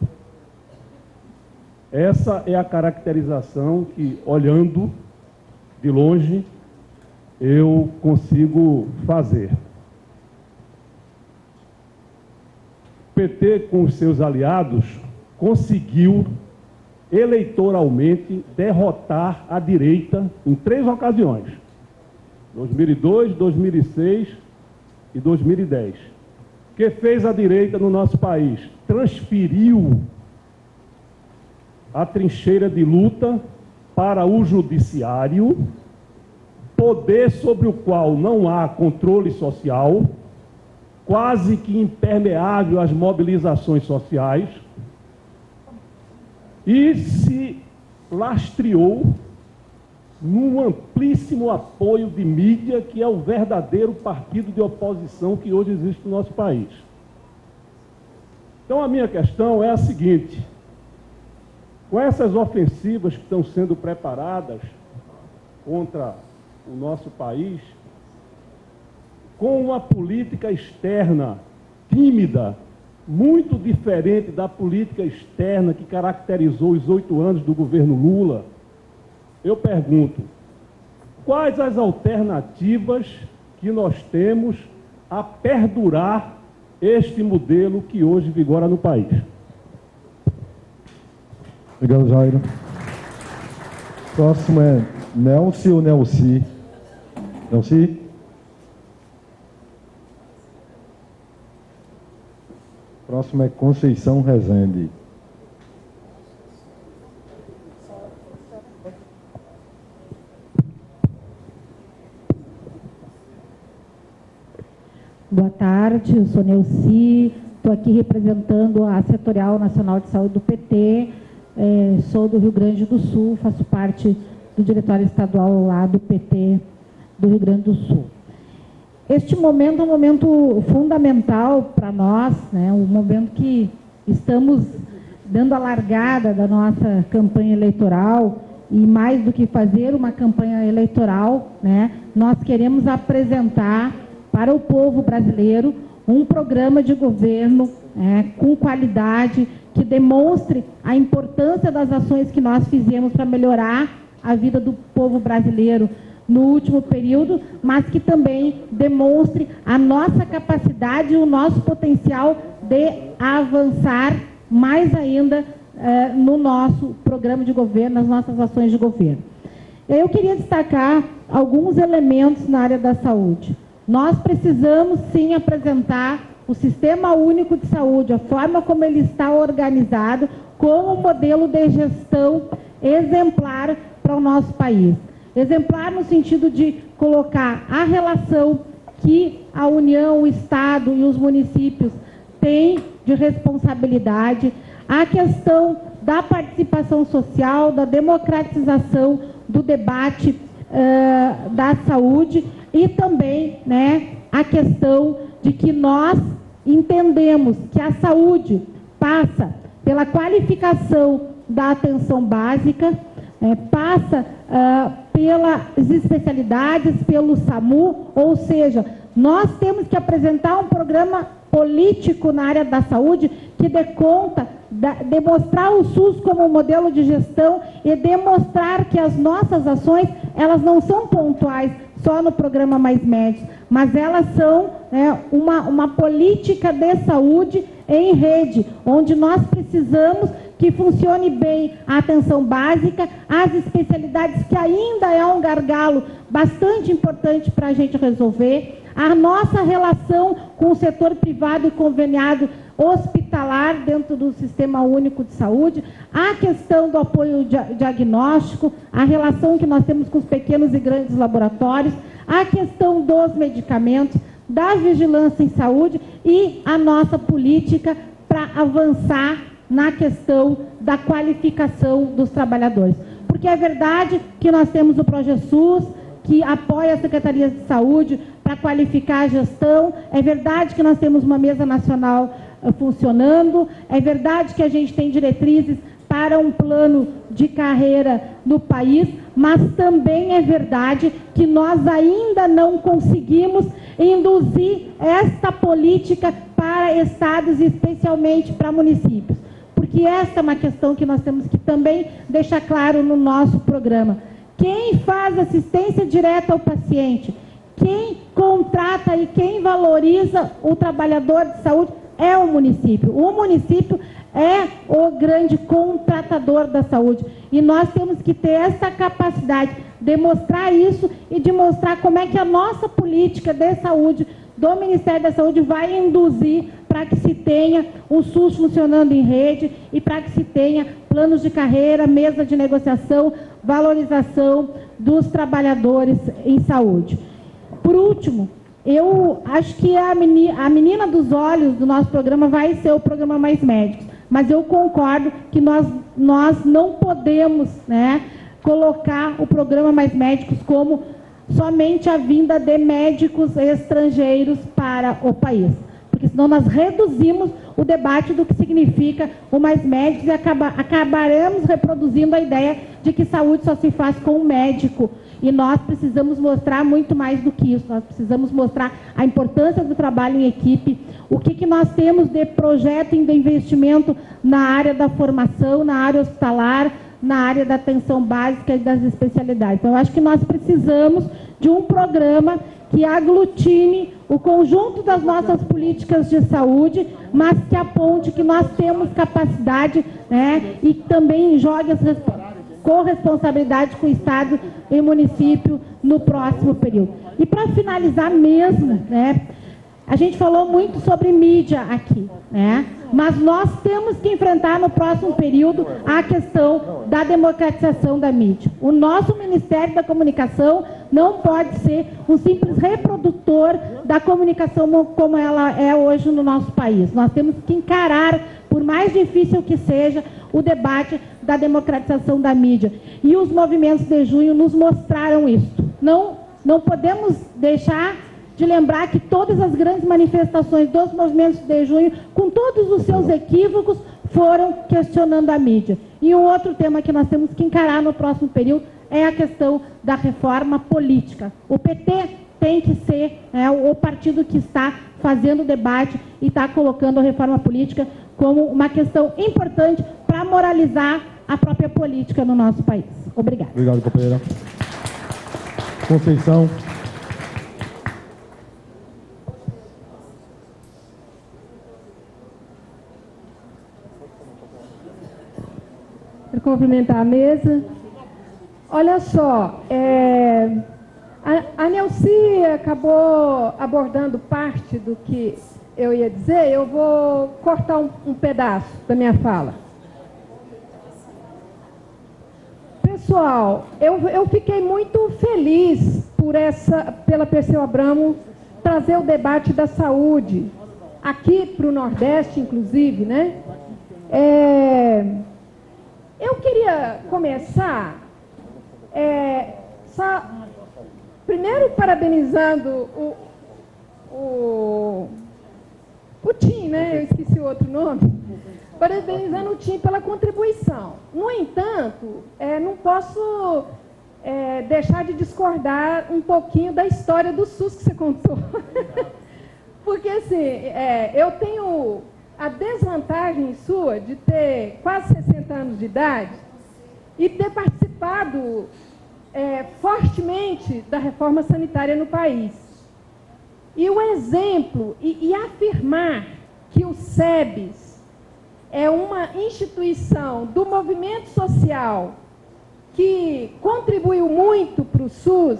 Essa é a caracterização que, olhando de longe, eu consigo fazer. O PT, com os seus aliados, conseguiu eleitoralmente derrotar a direita em 3 ocasiões: 2002, 2006 e 2010. O que fez a direita no nosso país? Transferiu a trincheira de luta para o judiciário, poder sobre o qual não há controle social, quase que impermeável às mobilizações sociais, e se lastreou num amplíssimo apoio de mídia, que é o verdadeiro partido de oposição que hoje existe no nosso país. Então a minha questão é a seguinte: com essas ofensivas que estão sendo preparadas contra o nosso país, com uma política externa tímida, muito diferente da política externa que caracterizou os 8 anos do governo Lula, eu pergunto: quais as alternativas que nós temos a perdurar este modelo que hoje vigora no país? Obrigado, Jairo. Próximo é Nelson ou Nelci? Nelci? Próximo é Conceição Rezende. Boa tarde, eu sou Nelci, estou aqui representando a Setorial Nacional de Saúde do PT, sou do Rio Grande do Sul, faço parte do Diretório Estadual lá do PT do Rio Grande do Sul. Este momento é um momento fundamental para nós, né? Um momento que estamos dando a largada da nossa campanha eleitoral, e mais do que fazer uma campanha eleitoral, né? Nós queremos apresentar para o povo brasileiro um programa de governo com qualidade, que demonstre a importância das ações que nós fizemos para melhorar a vida do povo brasileiro no último período, mas que também demonstre a nossa capacidade e o nosso potencial de avançar mais ainda no nosso programa de governo, nas nossas ações de governo. Eu queria destacar alguns elementos na área da saúde. Nós precisamos, sim, apresentar o Sistema Único de Saúde, a forma como ele está organizado, como um modelo de gestão exemplar para o nosso país. Exemplar no sentido de colocar a relação que a União, o Estado e os municípios têm de responsabilidade, a questão da participação social, da democratização do debate da saúde e também, né, a questão de que nós entendemos que a saúde passa pela qualificação da atenção básica, passa pelas especialidades, pelo SAMU, ou seja, nós temos que apresentar um programa político na área da saúde que dê conta, demonstrar o SUS como um modelo de gestão e demonstrar que as nossas ações, elas não são pontuais só no programa Mais Médicos, mas elas são, né, uma política de saúde em rede, onde nós precisamos que funcione bem a atenção básica, as especialidades, que ainda é um gargalo bastante importante para a gente resolver, a nossa relação com o setor privado e conveniado hospitalar dentro do Sistema Único de Saúde, a questão do apoio diagnóstico, a relação que nós temos com os pequenos e grandes laboratórios, a questão dos medicamentos, da vigilância em saúde e a nossa política para avançar na questão da qualificação dos trabalhadores. Porque é verdade que nós temos o ProjeSUS, que apoia as secretarias de saúde para qualificar a gestão, é verdade que nós temos uma mesa nacional funcionando, é verdade que a gente tem diretrizes para um plano de carreira no país, mas também é verdade que nós ainda não conseguimos induzir esta política para estados e especialmente para municípios. Porque essa é uma questão que nós temos que também deixar claro no nosso programa. Quem faz assistência direta ao paciente, quem contrata e quem valoriza o trabalhador de saúde é o município. O município é o grande contratador da saúde. E nós temos que ter essa capacidade de mostrar isso e de mostrar como é que a nossa política de saúde do Ministério da Saúde vai induzir para que se tenha o SUS funcionando em rede e para que se tenha planos de carreira, mesa de negociação, valorização dos trabalhadores em saúde. Por último, eu acho que a menina dos olhos do nosso programa vai ser o programa Mais Médicos, mas eu concordo que nós não podemos, né, colocar o programa Mais Médicos como somente a vinda de médicos estrangeiros para o país, porque senão nós reduzimos o debate do que significa o Mais Médicos e acabaremos reproduzindo a ideia de que saúde só se faz com um médico. E nós precisamos mostrar muito mais do que isso, nós precisamos mostrar a importância do trabalho em equipe, o que nós temos de projeto e de investimento na área da formação, na área hospitalar, na área da atenção básica e das especialidades. Então, eu acho que nós precisamos de um programa que aglutine o conjunto das nossas políticas de saúde, mas que aponte que nós temos capacidade, né, e também jogue as corresponsabilidade com o Estado e município no próximo período. E para finalizar mesmo, né, a gente falou muito sobre mídia aqui, né, mas nós temos que enfrentar no próximo período a questão da democratização da mídia. O nosso Ministério da Comunicação não pode ser um simples reprodutor da comunicação como ela é hoje no nosso país. Nós temos que encarar, por mais difícil que seja, o debate da democratização da mídia. E os movimentos de junho nos mostraram isso. Não podemos deixar de lembrar que todas as grandes manifestações dos movimentos de junho, com todos os seus equívocos, foram questionando a mídia. E um outro tema que nós temos que encarar no próximo período é a questão da reforma política. O PT tem que ser, né, o partido que está fazendo o debate e está colocando a reforma política como uma questão importante para moralizar a própria política no nosso país. Obrigada. Obrigado, companheira. Conceição. Quero cumprimentar a mesa. Olha só, a Neuci acabou abordando parte do que eu ia dizer, eu vou cortar um pedaço da minha fala. Pessoal, eu fiquei muito feliz pela Perseu Abramo trazer o debate da saúde, aqui para o Nordeste, inclusive, né? Eu queria começar, primeiro parabenizando o Tim, né? Eu esqueci o outro nome. Parabenizando o Tim pela contribuição. No entanto, não posso deixar de discordar um pouquinho da história do SUS que você contou. Porque, assim, eu tenho a desvantagem sua de ter quase 60 anos de idade e ter participado fortemente da reforma sanitária no país. E o exemplo, e afirmar que o SEBS é uma instituição do movimento social que contribuiu muito para o SUS,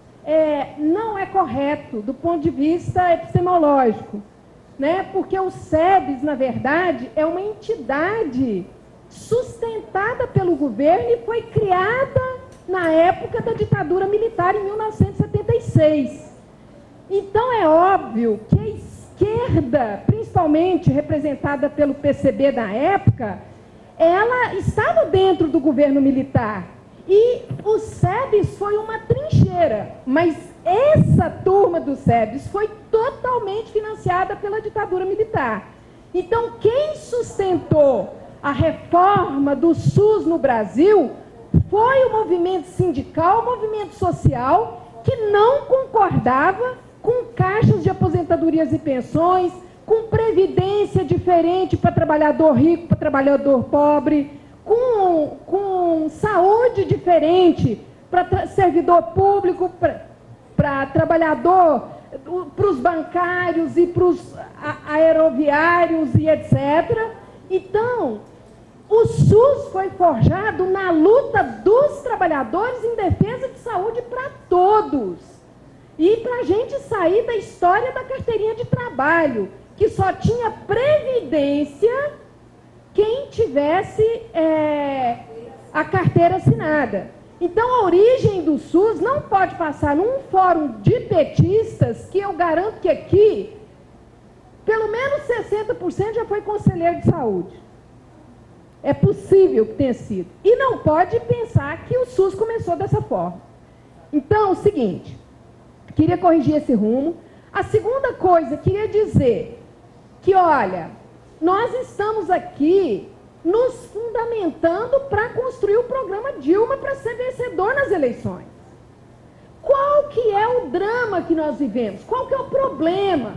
não é correto do ponto de vista epistemológico, né? Porque o SEBS, na verdade, é uma entidade sustentada pelo governo e foi criada na época da ditadura militar, em 1976. Então, é óbvio que a esquerda, principalmente representada pelo PCB na época, ela estava dentro do governo militar. E o SEBS foi uma trincheira, mas essa turma do SEBS foi totalmente financiada pela ditadura militar. Então, quem sustentou a reforma do SUS no Brasil foi o movimento sindical, o movimento social, que não concordava com caixas de aposentadorias e pensões, com previdência diferente para trabalhador rico, para trabalhador pobre, com saúde diferente para servidor público, para trabalhador, para os bancários e para os aeroviários e etc. Então, o SUS foi forjado na luta dos trabalhadores em defesa de saúde para todos. E para a gente sair da história da carteirinha de trabalho, que só tinha previdência quem tivesse a carteira assinada. Então, a origem do SUS não pode passar num fórum de petistas, que eu garanto que aqui, pelo menos 60% já foi conselheiro de saúde. É possível que tenha sido. E não pode pensar que o SUS começou dessa forma. Então, é o seguinte, queria corrigir esse rumo. A segunda coisa, queria dizer que, olha, nós estamos aqui nos fundamentando para construir o programa Dilma para ser vencedor nas eleições. Qual que é o drama que nós vivemos? Qual que é o problema?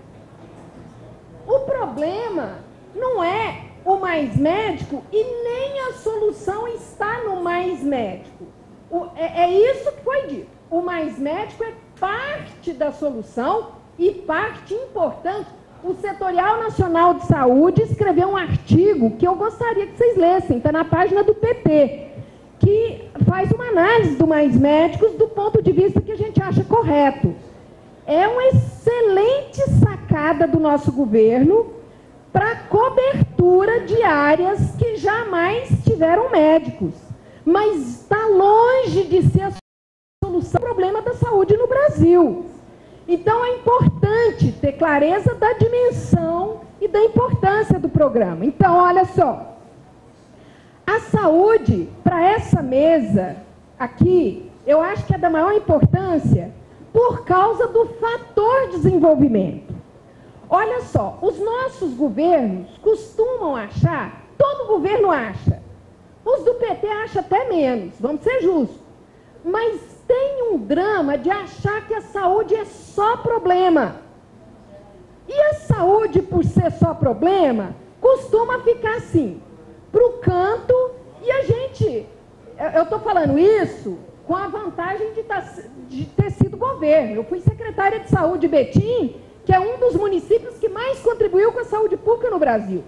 O problema não é o mais médico e nem a solução está no mais médico. É isso que foi dito. O mais médico é parte da solução e parte importante. O Setorial Nacional de Saúde escreveu um artigo que eu gostaria que vocês lessem, está na página do PT, que faz uma análise do mais médicos do ponto de vista que a gente acha correto. É uma excelente sacada do nosso governo para cobertura de áreas que jamais tiveram médicos. Mas está longe de ser a solução do problema da saúde no Brasil. Então, é importante ter clareza da dimensão e da importância do programa. Então, olha só. A saúde, para essa mesa aqui, eu acho que é da maior importância por causa do fator desenvolvimento. Olha só, os nossos governos costumam achar, todo governo acha, os do PT acham até menos, vamos ser justos, mas tem um drama de achar que a saúde é só problema. E a saúde, por ser só problema, costuma ficar assim, para o canto, e a gente, eu estou falando isso com a vantagem de ter sido governo. Eu fui secretária de saúde de Betim, que é um dos municípios que mais contribuiu com a saúde pública no Brasil.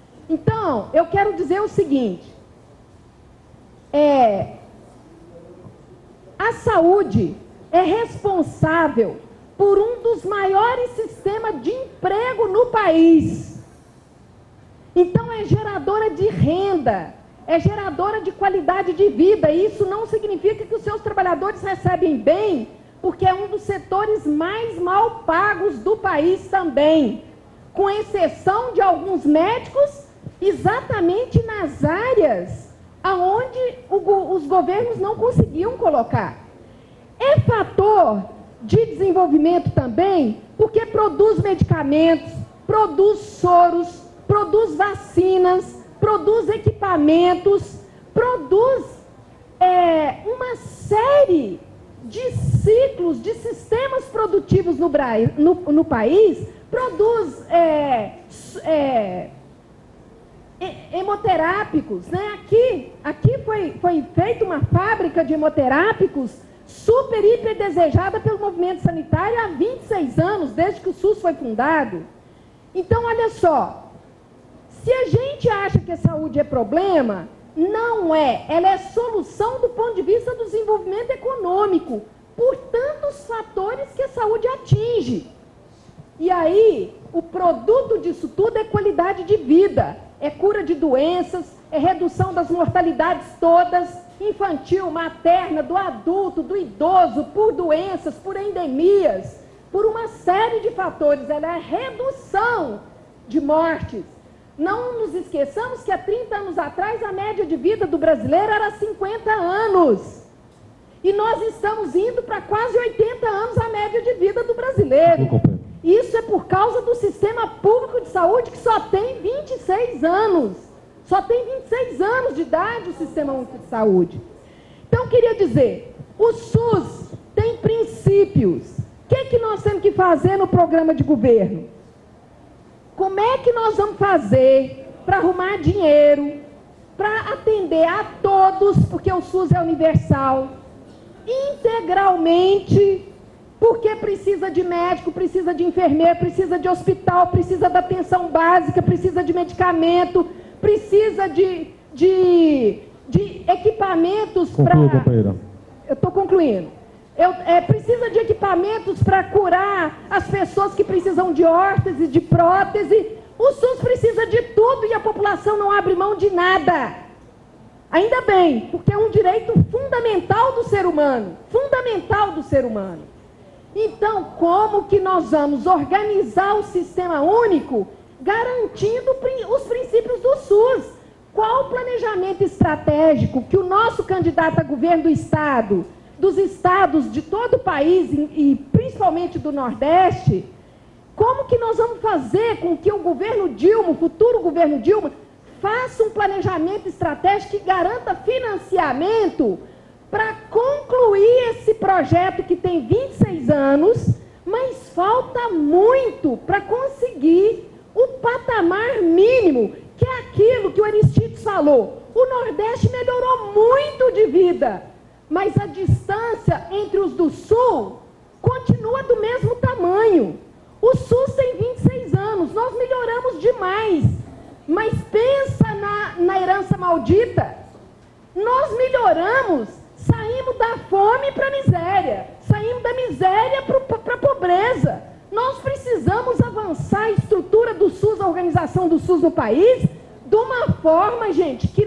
Então, eu quero dizer o seguinte, A saúde é responsável por um dos maiores sistemas de emprego no país. Então, é geradora de renda, é geradora de qualidade de vida. E isso não significa que os seus trabalhadores recebem bem, porque é um dos setores mais mal pagos do país também, com exceção de alguns médicos, exatamente nas áreas aonde os governos não conseguiam colocar. É fator de desenvolvimento também, porque produz medicamentos, produz soros, produz vacinas, produz equipamentos, produz uma série de ciclos, de sistemas produtivos no país, produz hemoterápicos, né? Aqui foi feita uma fábrica de hemoterápicos super, hiper desejada pelo movimento sanitário há 26 anos, desde que o SUS foi fundado. Então, olha só, se a gente acha que a saúde é problema, não é. Ela é solução do ponto de vista do desenvolvimento econômico, por tantos fatores que a saúde atinge. E aí, o produto disso tudo é qualidade de vida, é cura de doenças, é redução das mortalidades todas, infantil, materna, do adulto, do idoso, por doenças, por endemias, por uma série de fatores. Ela é redução de mortes. Não nos esqueçamos que há 30 anos atrás a média de vida do brasileiro era 50 anos. E nós estamos indo para quase 80 anos a média de vida do brasileiro. Isso é por causa do sistema público de saúde que só tem 26 anos. Só tem 26 anos de idade o Sistema Único de Saúde. Então, eu queria dizer, o SUS tem princípios. O que nós temos que fazer no programa de governo? Como é que nós vamos fazer para arrumar dinheiro, para atender a todos, porque o SUS é universal, integralmente, porque precisa de médico, precisa de enfermeiro, precisa de hospital, precisa da atenção básica, precisa de medicamento, precisa de equipamentos para... Conclua, companheira. Eu estou concluindo. Precisa de equipamentos para curar as pessoas que precisam de órtese, de prótese. O SUS precisa de tudo e a população não abre mão de nada. Ainda bem, porque é um direito fundamental do ser humano. Fundamental do ser humano. Então, como que nós vamos organizar o sistema único garantindo os princípios do SUS? Qual o planejamento estratégico que o nosso candidato a governo do Estado, dos estados de todo o país e principalmente do Nordeste, como que nós vamos fazer com que o governo Dilma, o futuro governo Dilma, faça um planejamento estratégico que garanta financiamento para concluir esse projeto que tem 26 anos, mas falta muito para conseguir o patamar mínimo, que é aquilo que o Aristides falou. O Nordeste melhorou muito de vida, mas a distância entre os do Sul continua do mesmo tamanho. O SUS tem 26 anos, nós melhoramos demais, mas pensa na herança maldita. Nós melhoramos, saímos da fome para a miséria, saímos da miséria para a pobreza. Nós precisamos avançar a estrutura do SUS, a organização do SUS no país, de uma forma, gente, que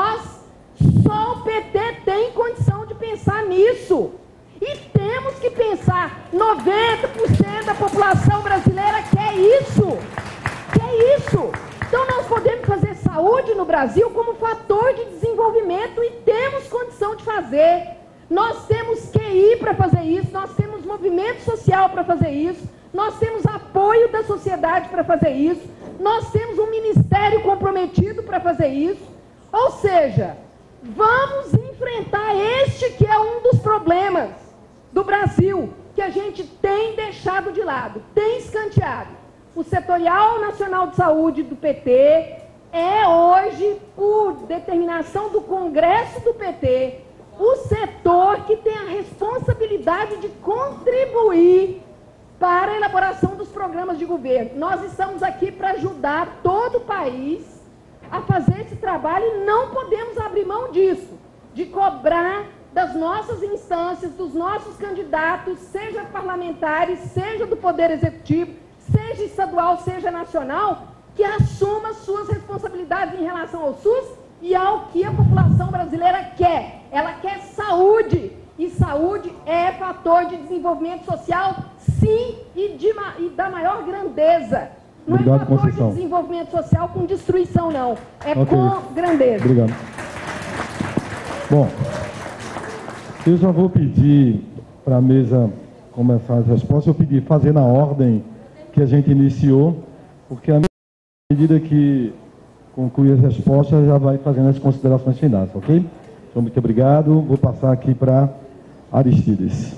só o PT tem condição de pensar nisso. E temos que pensar, 90% da população brasileira quer isso. Quer isso. Então nós podemos fazer saúde no Brasil como fator de desenvolvimento e temos condição de fazer. Nós temos QI para fazer isso, nós temos movimento social para fazer isso, nós temos apoio da sociedade para fazer isso, nós temos um ministério comprometido para fazer isso. Ou seja, vamos enfrentar este que é um dos problemas do Brasil, que a gente tem deixado de lado, tem escanteado. O Setorial Nacional de Saúde do PT é hoje, por determinação do Congresso do PT, o setor que tem a responsabilidade de contribuir para a elaboração dos programas de governo. Nós estamos aqui para ajudar todo o país a fazer esse trabalho e não podemos abrir mão disso, de cobrar das nossas instâncias, dos nossos candidatos, seja parlamentares, seja do Poder Executivo, seja estadual, seja nacional, que assuma suas responsabilidades em relação ao SUS e ao que a população brasileira quer. Ela quer saúde, e saúde é fator de desenvolvimento social, sim, e da maior grandeza. Não Obrigado, é fator Conceição. de desenvolvimento social com destruição, não. É Ok. com grandeza. Obrigado. Bom, eu já vou pedir para a mesa começar as respostas. Eu pedi fazer na ordem que a gente iniciou, porque à medida que concluir as respostas, já vai fazendo as considerações finais, ok? Então, muito obrigado. Vou passar aqui para Aristides.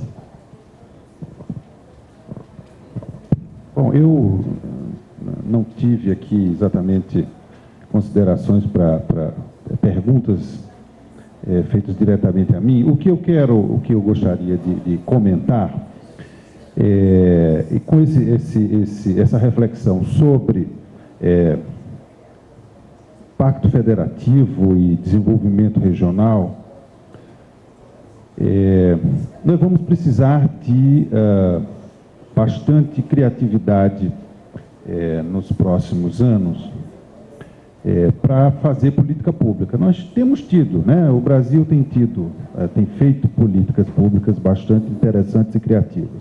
Bom, eu não tive aqui exatamente considerações para perguntas feitas diretamente a mim. O que eu gostaria de comentar, e com essa reflexão sobre Pacto Federativo e desenvolvimento regional, nós vamos precisar de bastante criatividade nos próximos anos para fazer política pública. Nós temos tido, né? O Brasil tem feito políticas públicas bastante interessantes e criativas.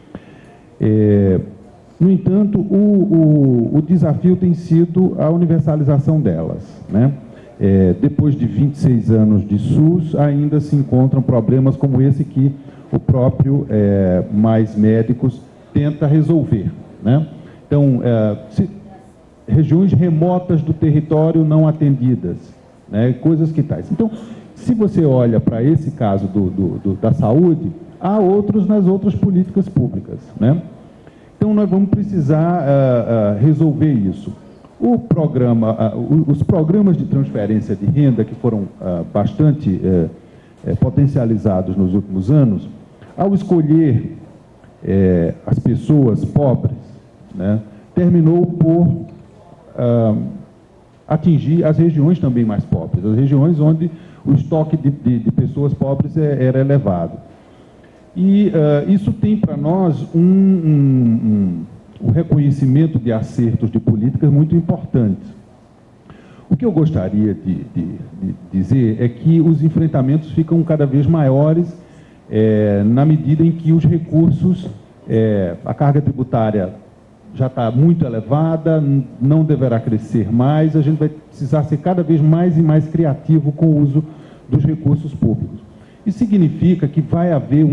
No entanto, o desafio tem sido a universalização delas, né? Depois de 26 anos de SUS, ainda se encontram problemas como esse que o próprio Mais Médicos tenta resolver, né? Então, regiões remotas do território não atendidas, né? Coisas que tais. Então, se você olha para esse caso da saúde, há outros nas outras políticas públicas, né? Então, nós vamos precisar resolver isso. Os programas de transferência de renda, que foram bastante potencializados nos últimos anos, ao escolher as pessoas pobres, né, terminou por atingir as regiões também mais pobres, as regiões onde o estoque de pessoas pobres era elevado. E isso tem para nós um reconhecimento de acertos de políticas muito importantes. O que eu gostaria de dizer é que os enfrentamentos ficam cada vez maiores na medida em que os recursos, a carga tributária já está muito elevada, não deverá crescer mais, a gente vai precisar ser cada vez mais e mais criativo com o uso dos recursos públicos. Isso significa que vai haver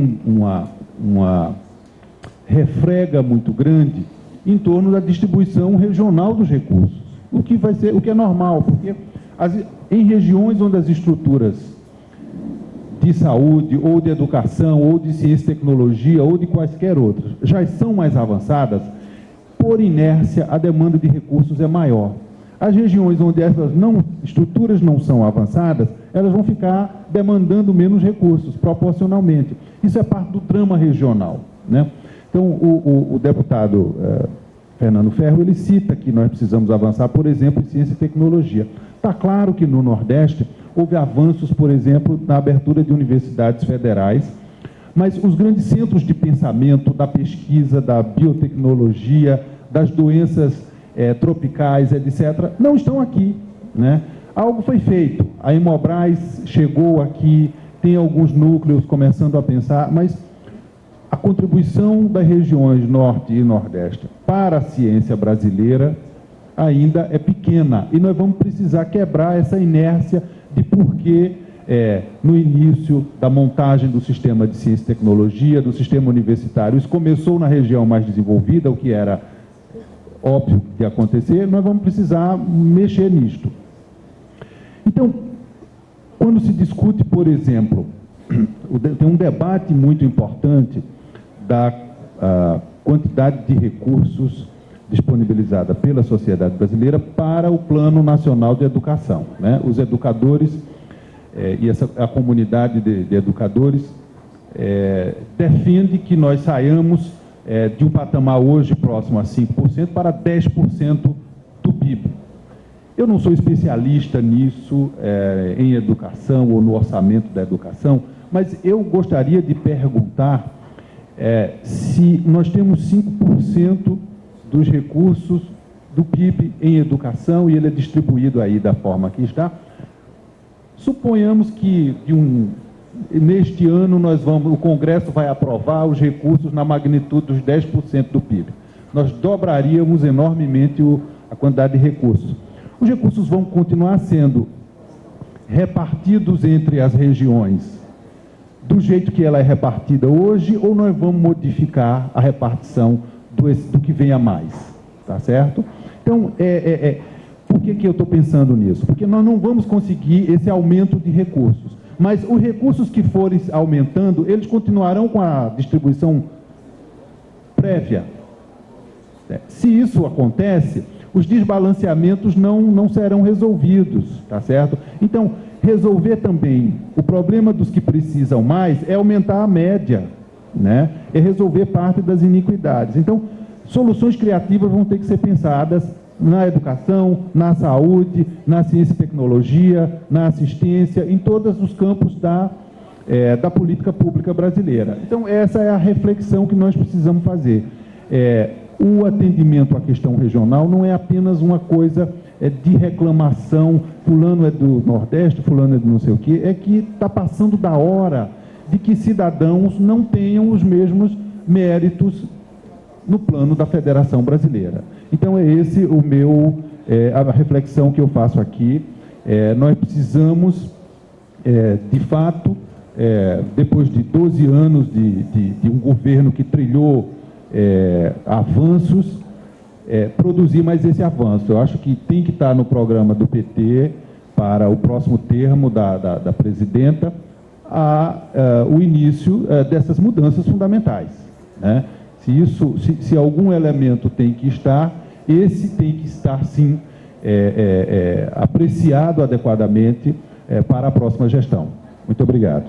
uma refrega muito grande em torno da distribuição regional dos recursos, o que é normal, porque em regiões onde as estruturas de saúde, ou de educação, ou de ciência e tecnologia, ou de quaisquer outras, já são mais avançadas, por inércia, a demanda de recursos é maior. As regiões onde essas estruturas não são avançadas, elas vão ficar demandando menos recursos, proporcionalmente. Isso é parte do drama regional, né? Então, o deputado Fernando Ferro, ele cita que nós precisamos avançar, por exemplo, em ciência e tecnologia. Está claro que no Nordeste houve avanços, por exemplo, na abertura de universidades federais, mas os grandes centros de pensamento, da pesquisa, da biotecnologia, das doenças tropicais, etc., não estão aqui, né? Algo foi feito. A Hemobras chegou aqui, tem alguns núcleos começando a pensar, mas a contribuição das regiões Norte e Nordeste para a ciência brasileira ainda é pequena. E nós vamos precisar quebrar essa inércia de por que, no início da montagem do sistema de ciência e tecnologia, do sistema universitário, isso começou na região mais desenvolvida, o que era óbvio de acontecer, nós vamos precisar mexer nisto. Então, quando se discute, por exemplo, tem um debate muito importante da quantidade de recursos disponibilizada pela sociedade brasileira para o Plano Nacional de Educação, né? Os educadores e a comunidade de educadores defende que nós saiamos de um patamar hoje próximo a 5% para 10% do PIB. Eu não sou especialista nisso, em educação ou no orçamento da educação, Mas eu gostaria de perguntar se nós temos 5% dos recursos do PIB em educação e ele é distribuído aí da forma que está. Suponhamos que neste ano o Congresso vai aprovar os recursos na magnitude dos 10% do PIB. Nós dobraríamos enormemente a quantidade de recursos. Os recursos vão continuar sendo repartidos entre as regiões do jeito que ela é repartida hoje, ou nós vamos modificar a repartição do que vem a mais, tá certo? Então, por que eu estou pensando nisso? Porque nós não vamos conseguir esse aumento de recursos, mas os recursos que forem aumentando, eles continuarão com a distribuição prévia. Se isso acontece, os desbalanceamentos não serão resolvidos, tá certo? Então, resolver também o problema dos que precisam mais é aumentar a média, né? É resolver parte das iniquidades. Então, soluções criativas vão ter que ser pensadas na educação, na saúde, na ciência e tecnologia, na assistência, em todos os campos da política pública brasileira. Então, essa é a reflexão que nós precisamos fazer. O atendimento à questão regional não é apenas uma coisa de reclamação, fulano é do Nordeste, fulano é do não sei o quê, é que está passando da hora de que cidadãos não tenham os mesmos méritos no plano da Federação Brasileira. Então é esse a reflexão que eu faço aqui. Nós precisamos, de fato, depois de 12 anos de um governo que trilhou avanços, produzir mais esse avanço. Eu acho que tem que estar no programa do PT para o próximo termo da presidenta o início dessas mudanças fundamentais, né? Se algum elemento tem que estar, esse tem que estar sim apreciado adequadamente para a próxima gestão. Muito obrigado.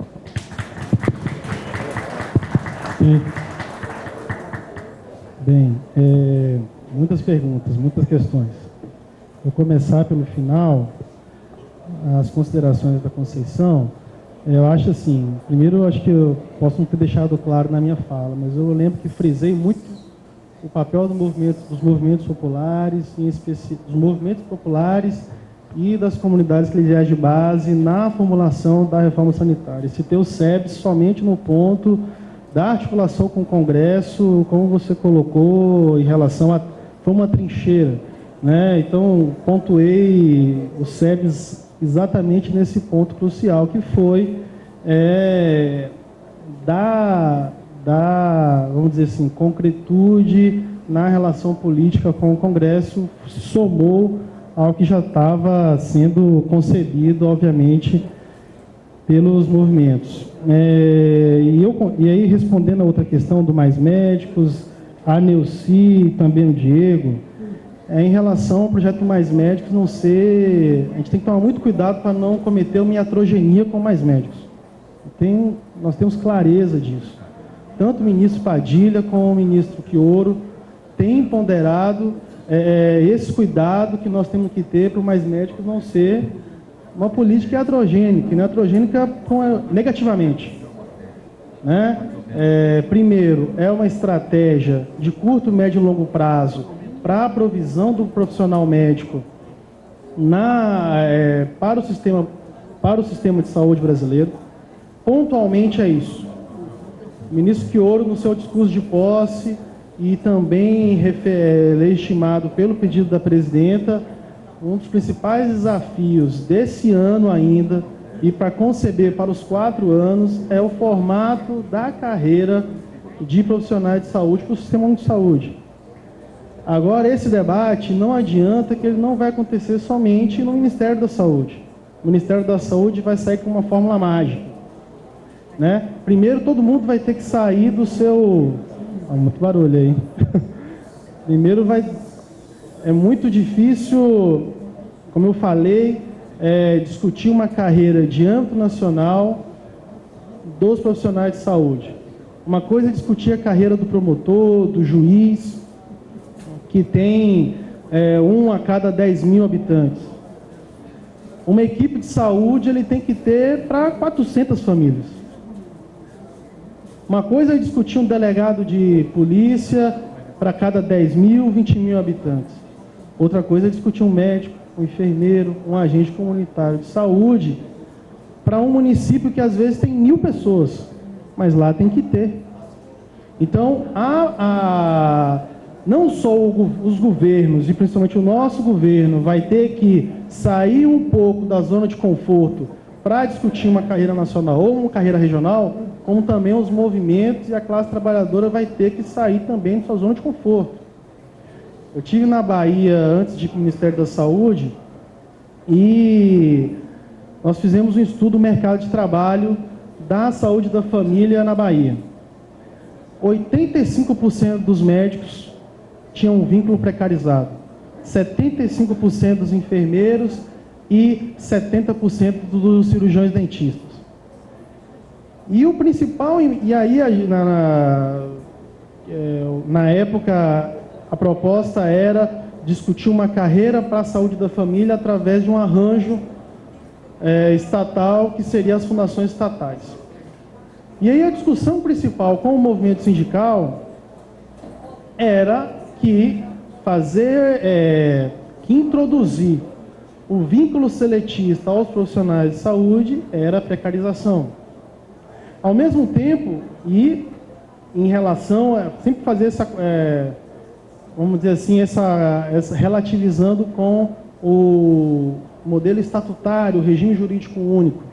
Bem, muitas perguntas, muitas questões. Vou começar pelo final, as considerações da Conceição. Eu acho assim, primeiro eu acho que eu posso não ter deixado claro na minha fala, mas eu lembro que frisei muito o papel dos movimentos populares, em específico, dos movimentos populares e das comunidades eclesiais de base na formulação da reforma sanitária. Citei o SEBS somente no ponto da articulação com o Congresso, como você colocou, em relação a... Foi uma trincheira, né? Então, pontuei o SEBS exatamente nesse ponto crucial, que foi vamos dizer assim, concretude na relação política com o Congresso, somou ao que já estava sendo concebido, obviamente, pelos movimentos. E aí, respondendo a outra questão do Mais Médicos, a Neuci e também o Diego, em relação ao projeto Mais Médicos não ser... A gente tem que tomar muito cuidado para não cometer uma iatrogenia com Mais Médicos. Nós temos clareza disso. Tanto o ministro Padilha como o ministro Chioro têm ponderado esse cuidado que nós temos que ter para o Mais Médicos não ser uma política iatrogênica, não é iatrogênica negativamente, né? Primeiro, é uma estratégia de curto, médio e longo prazo para a provisão do profissional médico para o sistema de saúde brasileiro. Pontualmente é isso. O ministro Chioro, no seu discurso de posse e também legitimado pelo pedido da presidenta, um dos principais desafios desse ano ainda e para conceber para os 4 anos é o formato da carreira de profissionais de saúde para o sistema de saúde. Agora, esse debate não adianta que ele não vai acontecer somente no Ministério da Saúde. O Ministério da Saúde vai sair com uma fórmula mágica, né? Primeiro, todo mundo vai ter que sair do seu... muito barulho aí. Primeiro, é muito difícil, como eu falei, discutir uma carreira de âmbito nacional dos profissionais de saúde. Uma coisa é discutir a carreira do promotor, do juiz, que tem 1 a cada 10 mil habitantes. uma equipe de saúde ele tem que ter para 400 famílias. Uma coisa é discutir um delegado de polícia para cada 10 mil, 20 mil habitantes. Outra coisa é discutir um médico, um enfermeiro, um agente comunitário de saúde para um município que às vezes tem 1000 pessoas, mas lá tem que ter. Então, não só os governos, e principalmente o nosso governo, vai ter que sair um pouco da zona de conforto para discutir uma carreira nacional ou uma carreira regional, como também os movimentos e a classe trabalhadora vai ter que sair também de sua zona de conforto. Eu estive na Bahia antes de ir para o Ministério da Saúde e nós fizemos um estudo do mercado de trabalho da saúde da família na Bahia. 85% dos médicos tinham um vínculo precarizado, 75% dos enfermeiros e 70% dos cirurgiões dentistas. E o principal, e aí na época a proposta era discutir uma carreira para a saúde da família através de um arranjo estatal, que seria as fundações estatais. E aí a discussão principal com o movimento sindical era que introduzir o vínculo seletista aos profissionais de saúde era a precarização. Ao mesmo tempo, e em relação a sempre fazer essa, vamos dizer assim, essa relativizando com o modelo estatutário, o regime jurídico único,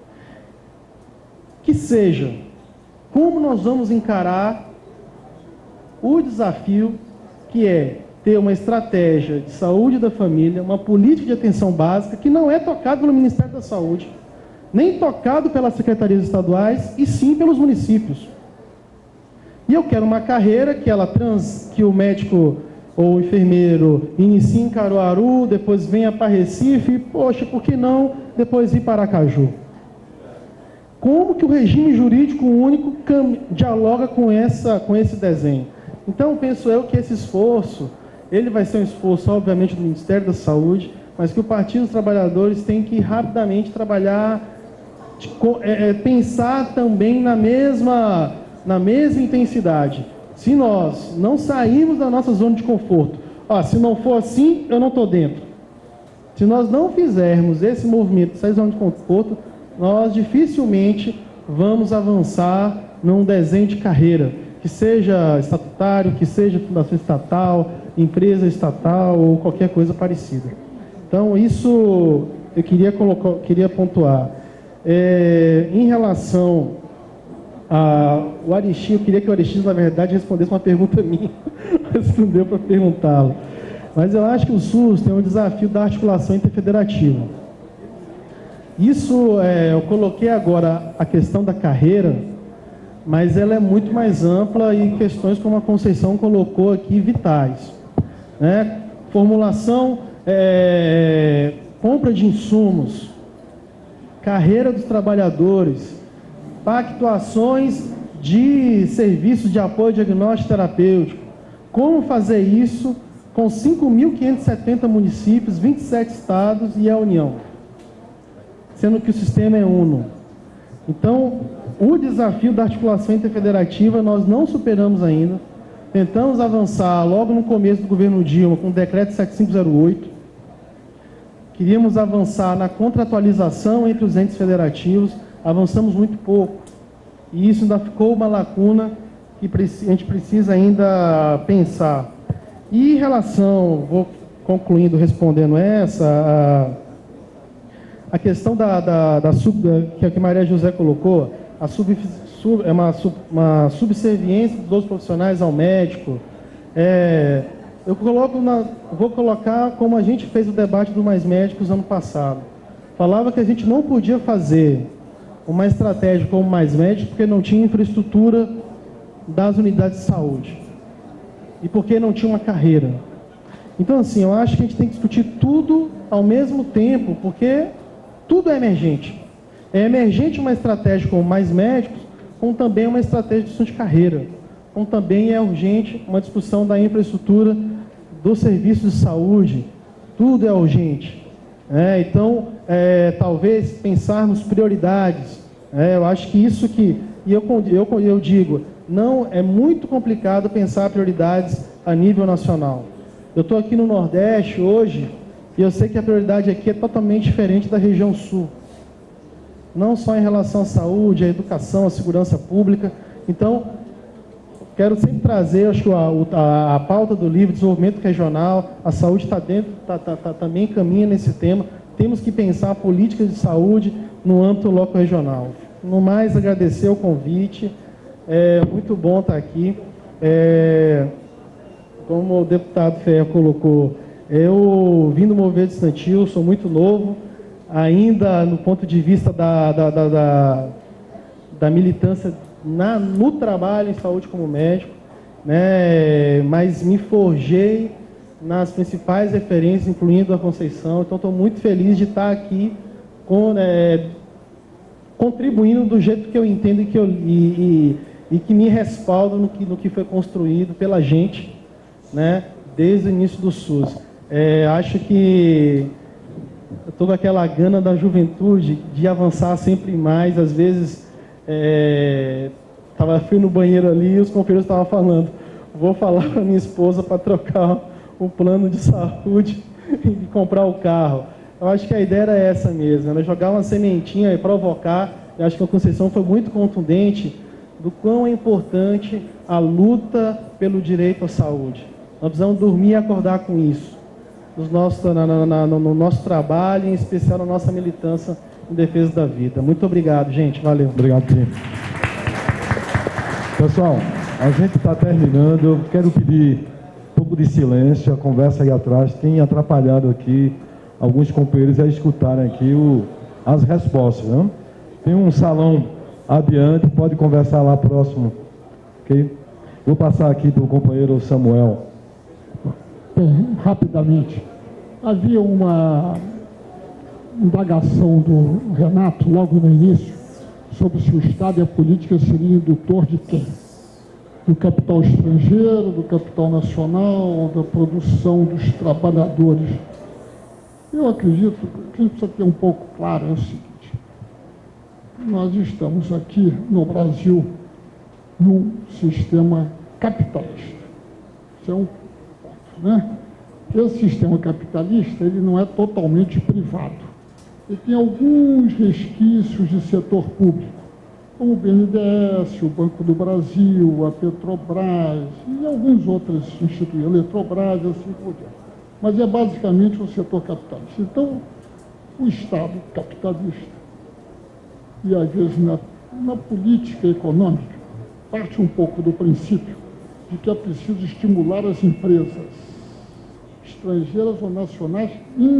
que seja, como nós vamos encarar o desafio que é ter uma estratégia de saúde da família, uma política de atenção básica, que não é tocado pelo Ministério da Saúde, nem tocado pelas secretarias estaduais, e sim pelos municípios. E eu quero uma carreira que o médico ou o enfermeiro inicie em Caruaru, depois venha para Recife, e, poxa, por que não depois ir para Aracaju? Como que o regime jurídico único dialoga com esse desenho? Então, penso eu que esse esforço, ele vai ser um esforço, obviamente, do Ministério da Saúde, mas que o Partido dos Trabalhadores tem que rapidamente trabalhar, pensar também na mesma intensidade. Se nós não sairmos da nossa zona de conforto, se não for assim, eu não estou dentro. Se nós não fizermos esse movimento de sair da zona de conforto, nós dificilmente vamos avançar num desenho de carreira, que seja estatutário, que seja fundação estatal, empresa estatal ou qualquer coisa parecida. Então, isso eu queria pontuar. Em relação ao Aristides, eu queria que o Aristides, na verdade, respondesse uma pergunta minha, mas não deu para perguntá-lo. Mas eu acho que o SUS tem um desafio da articulação interfederativa. Isso, eu coloquei agora a questão da carreira, mas ela é muito mais ampla e questões como a Conceição colocou aqui, vitais. Né? Formulação, compra de insumos, carreira dos trabalhadores, pactuações de serviços de apoio diagnóstico terapêutico. Como fazer isso com 5.570 municípios, 27 estados e a União, sendo que o sistema é uno. Então, o desafio da articulação interfederativa nós não superamos ainda. Tentamos avançar logo no começo do governo Dilma com o decreto 7508. Queríamos avançar na contratualização entre os entes federativos, avançamos muito pouco. E isso ainda ficou uma lacuna que a gente precisa ainda pensar. E em relação, vou concluindo, respondendo essa, a questão que a Maria José colocou, uma subserviência dos outros profissionais ao médico. Vou colocar como a gente fez o debate do Mais Médicos ano passado. Falava que a gente não podia fazer uma estratégia como Mais Médicos porque não tinha infraestrutura das unidades de saúde e porque não tinha uma carreira. Então, assim, eu acho que a gente tem que discutir tudo ao mesmo tempo, porque tudo é emergente. É emergente uma estratégia como Mais Médicos, como também uma estratégia de discussão de carreira, como também é urgente uma discussão da infraestrutura dos serviços de saúde. Tudo é urgente. Então, talvez pensarmos prioridades. Eu acho que isso que... E eu digo, não é muito complicado pensar prioridades a nível nacional. Eu estou aqui no Nordeste hoje e eu sei que a prioridade aqui é totalmente diferente da região Sul. Não só em relação à saúde, à educação, à segurança pública. Então, quero sempre trazer, acho que a pauta do livro, desenvolvimento regional, a saúde está dentro, também caminha nesse tema. Temos que pensar políticas de saúde no âmbito local regional. No mais, agradecer o convite. É muito bom estar aqui. Como o deputado Ferro colocou, eu vim do movimento estudantil, sou muito novo, ainda no ponto de vista da militância no trabalho em saúde como médico, né? Mas me forjei nas principais referências, incluindo a Conceição. Então, estou muito feliz de estar aqui contribuindo do jeito que eu entendo e que me respalda no que foi construído pela gente, né, desde o início do SUS. Acho que eu estou com aquela gana da juventude de avançar sempre mais. Às vezes, fui no banheiro ali e os companheiros estavam falando, vou falar com a minha esposa para trocar o plano de saúde e comprar o carro. Eu acho que a ideia era essa mesmo, era jogar uma sementinha e provocar. Eu acho que a Conceição foi muito contundente do quão é importante a luta pelo direito à saúde. Nós precisamos dormir e acordar com isso, no nosso trabalho, em especial na nossa militância em defesa da vida. Muito obrigado, gente. Valeu. Obrigado, Tim. Pessoal, a gente está terminando. Eu quero pedir um pouco de silêncio. A conversa aí atrás tem atrapalhado aqui alguns companheiros a escutarem aqui as respostas, né? Tem um salão adiante, pode conversar lá próximo, ok? Vou passar aqui para o companheiro Samuel. Bem, rapidamente. Havia uma indagação do Renato, logo no início, sobre se o Estado e a política seriam indutor de quem? Do capital estrangeiro, do capital nacional, da produção dos trabalhadores. Eu acredito que a gente precisa ter um pouco claro é o seguinte: nós estamos aqui no Brasil num sistema capitalista. Isso é um ponto, né? Esse sistema capitalista, ele não é totalmente privado. Ele tem alguns resquícios de setor público, como o BNDES, o Banco do Brasil, a Petrobras e algumas outras instituições, a Eletrobras, assim por diante. Mas é basicamente um setor capitalista. Então, o Estado capitalista, e às vezes na política econômica, parte um pouco do princípio de que é preciso estimular as empresas estrangeiras ou nacionais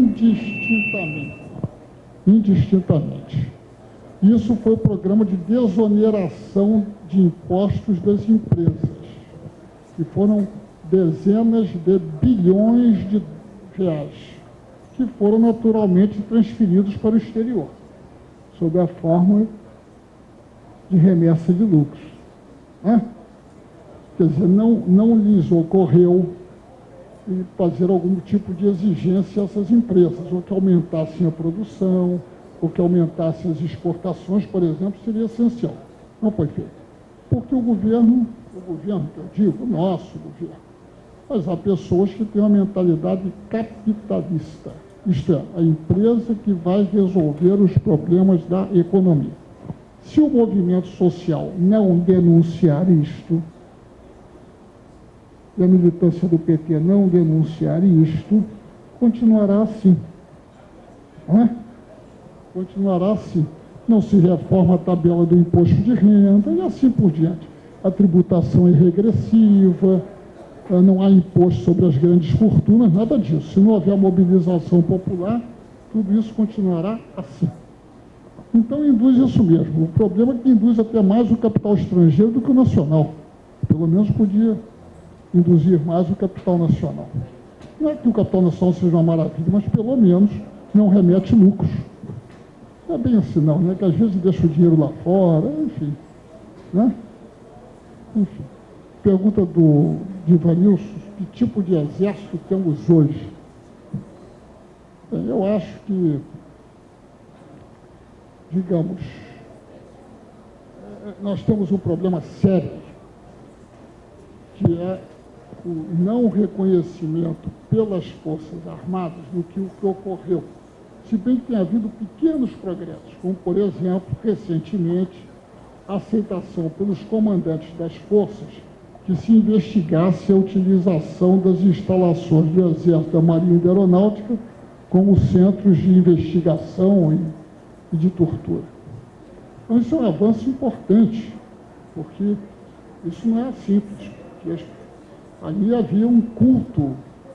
indistintamente. Isso foi o programa de desoneração de impostos das empresas, que foram dezenas de bilhões de reais, que foram naturalmente transferidos para o exterior, sob a forma de remessa de lucros. Né? Quer dizer, não lhes ocorreu fazer algum tipo de exigência a essas empresas, ou que aumentassem a produção, ou que aumentassem as exportações, por exemplo, seria essencial. Não foi feito. Porque o governo que eu digo, o nosso governo, mas há pessoas que têm uma mentalidade capitalista, isto é, a empresa que vai resolver os problemas da economia. Se o movimento social não denunciar isto, e a militância do PT não denunciar isto, continuará assim. Não é? Continuará assim. Não se reforma a tabela do imposto de renda e assim por diante. A tributação é regressiva, não há imposto sobre as grandes fortunas, nada disso. Se não houver mobilização popular, tudo isso continuará assim. Então induz isso mesmo. O problema é que induz até mais o capital estrangeiro do que o nacional. Pelo menos podia induzir mais o capital nacional. Não é que o capital nacional seja uma maravilha, mas pelo menos não remete lucros. Não é bem assim não, né? Que às vezes deixa o dinheiro lá fora, enfim. Né? Enfim. Pergunta de Ivanilson, que tipo de exército temos hoje? Bem, eu acho que digamos, nós temos um problema sério, que é o não reconhecimento pelas Forças Armadas do que o que ocorreu. Se bem que tem havido pequenos progressos, como, por exemplo, recentemente, a aceitação pelos comandantes das forças que se investigasse a utilização das instalações do Exército, da Marinha e da Aeronáutica como centros de investigação e de tortura. Então, isso é um avanço importante, porque isso não é simples. Porque ali havia um culto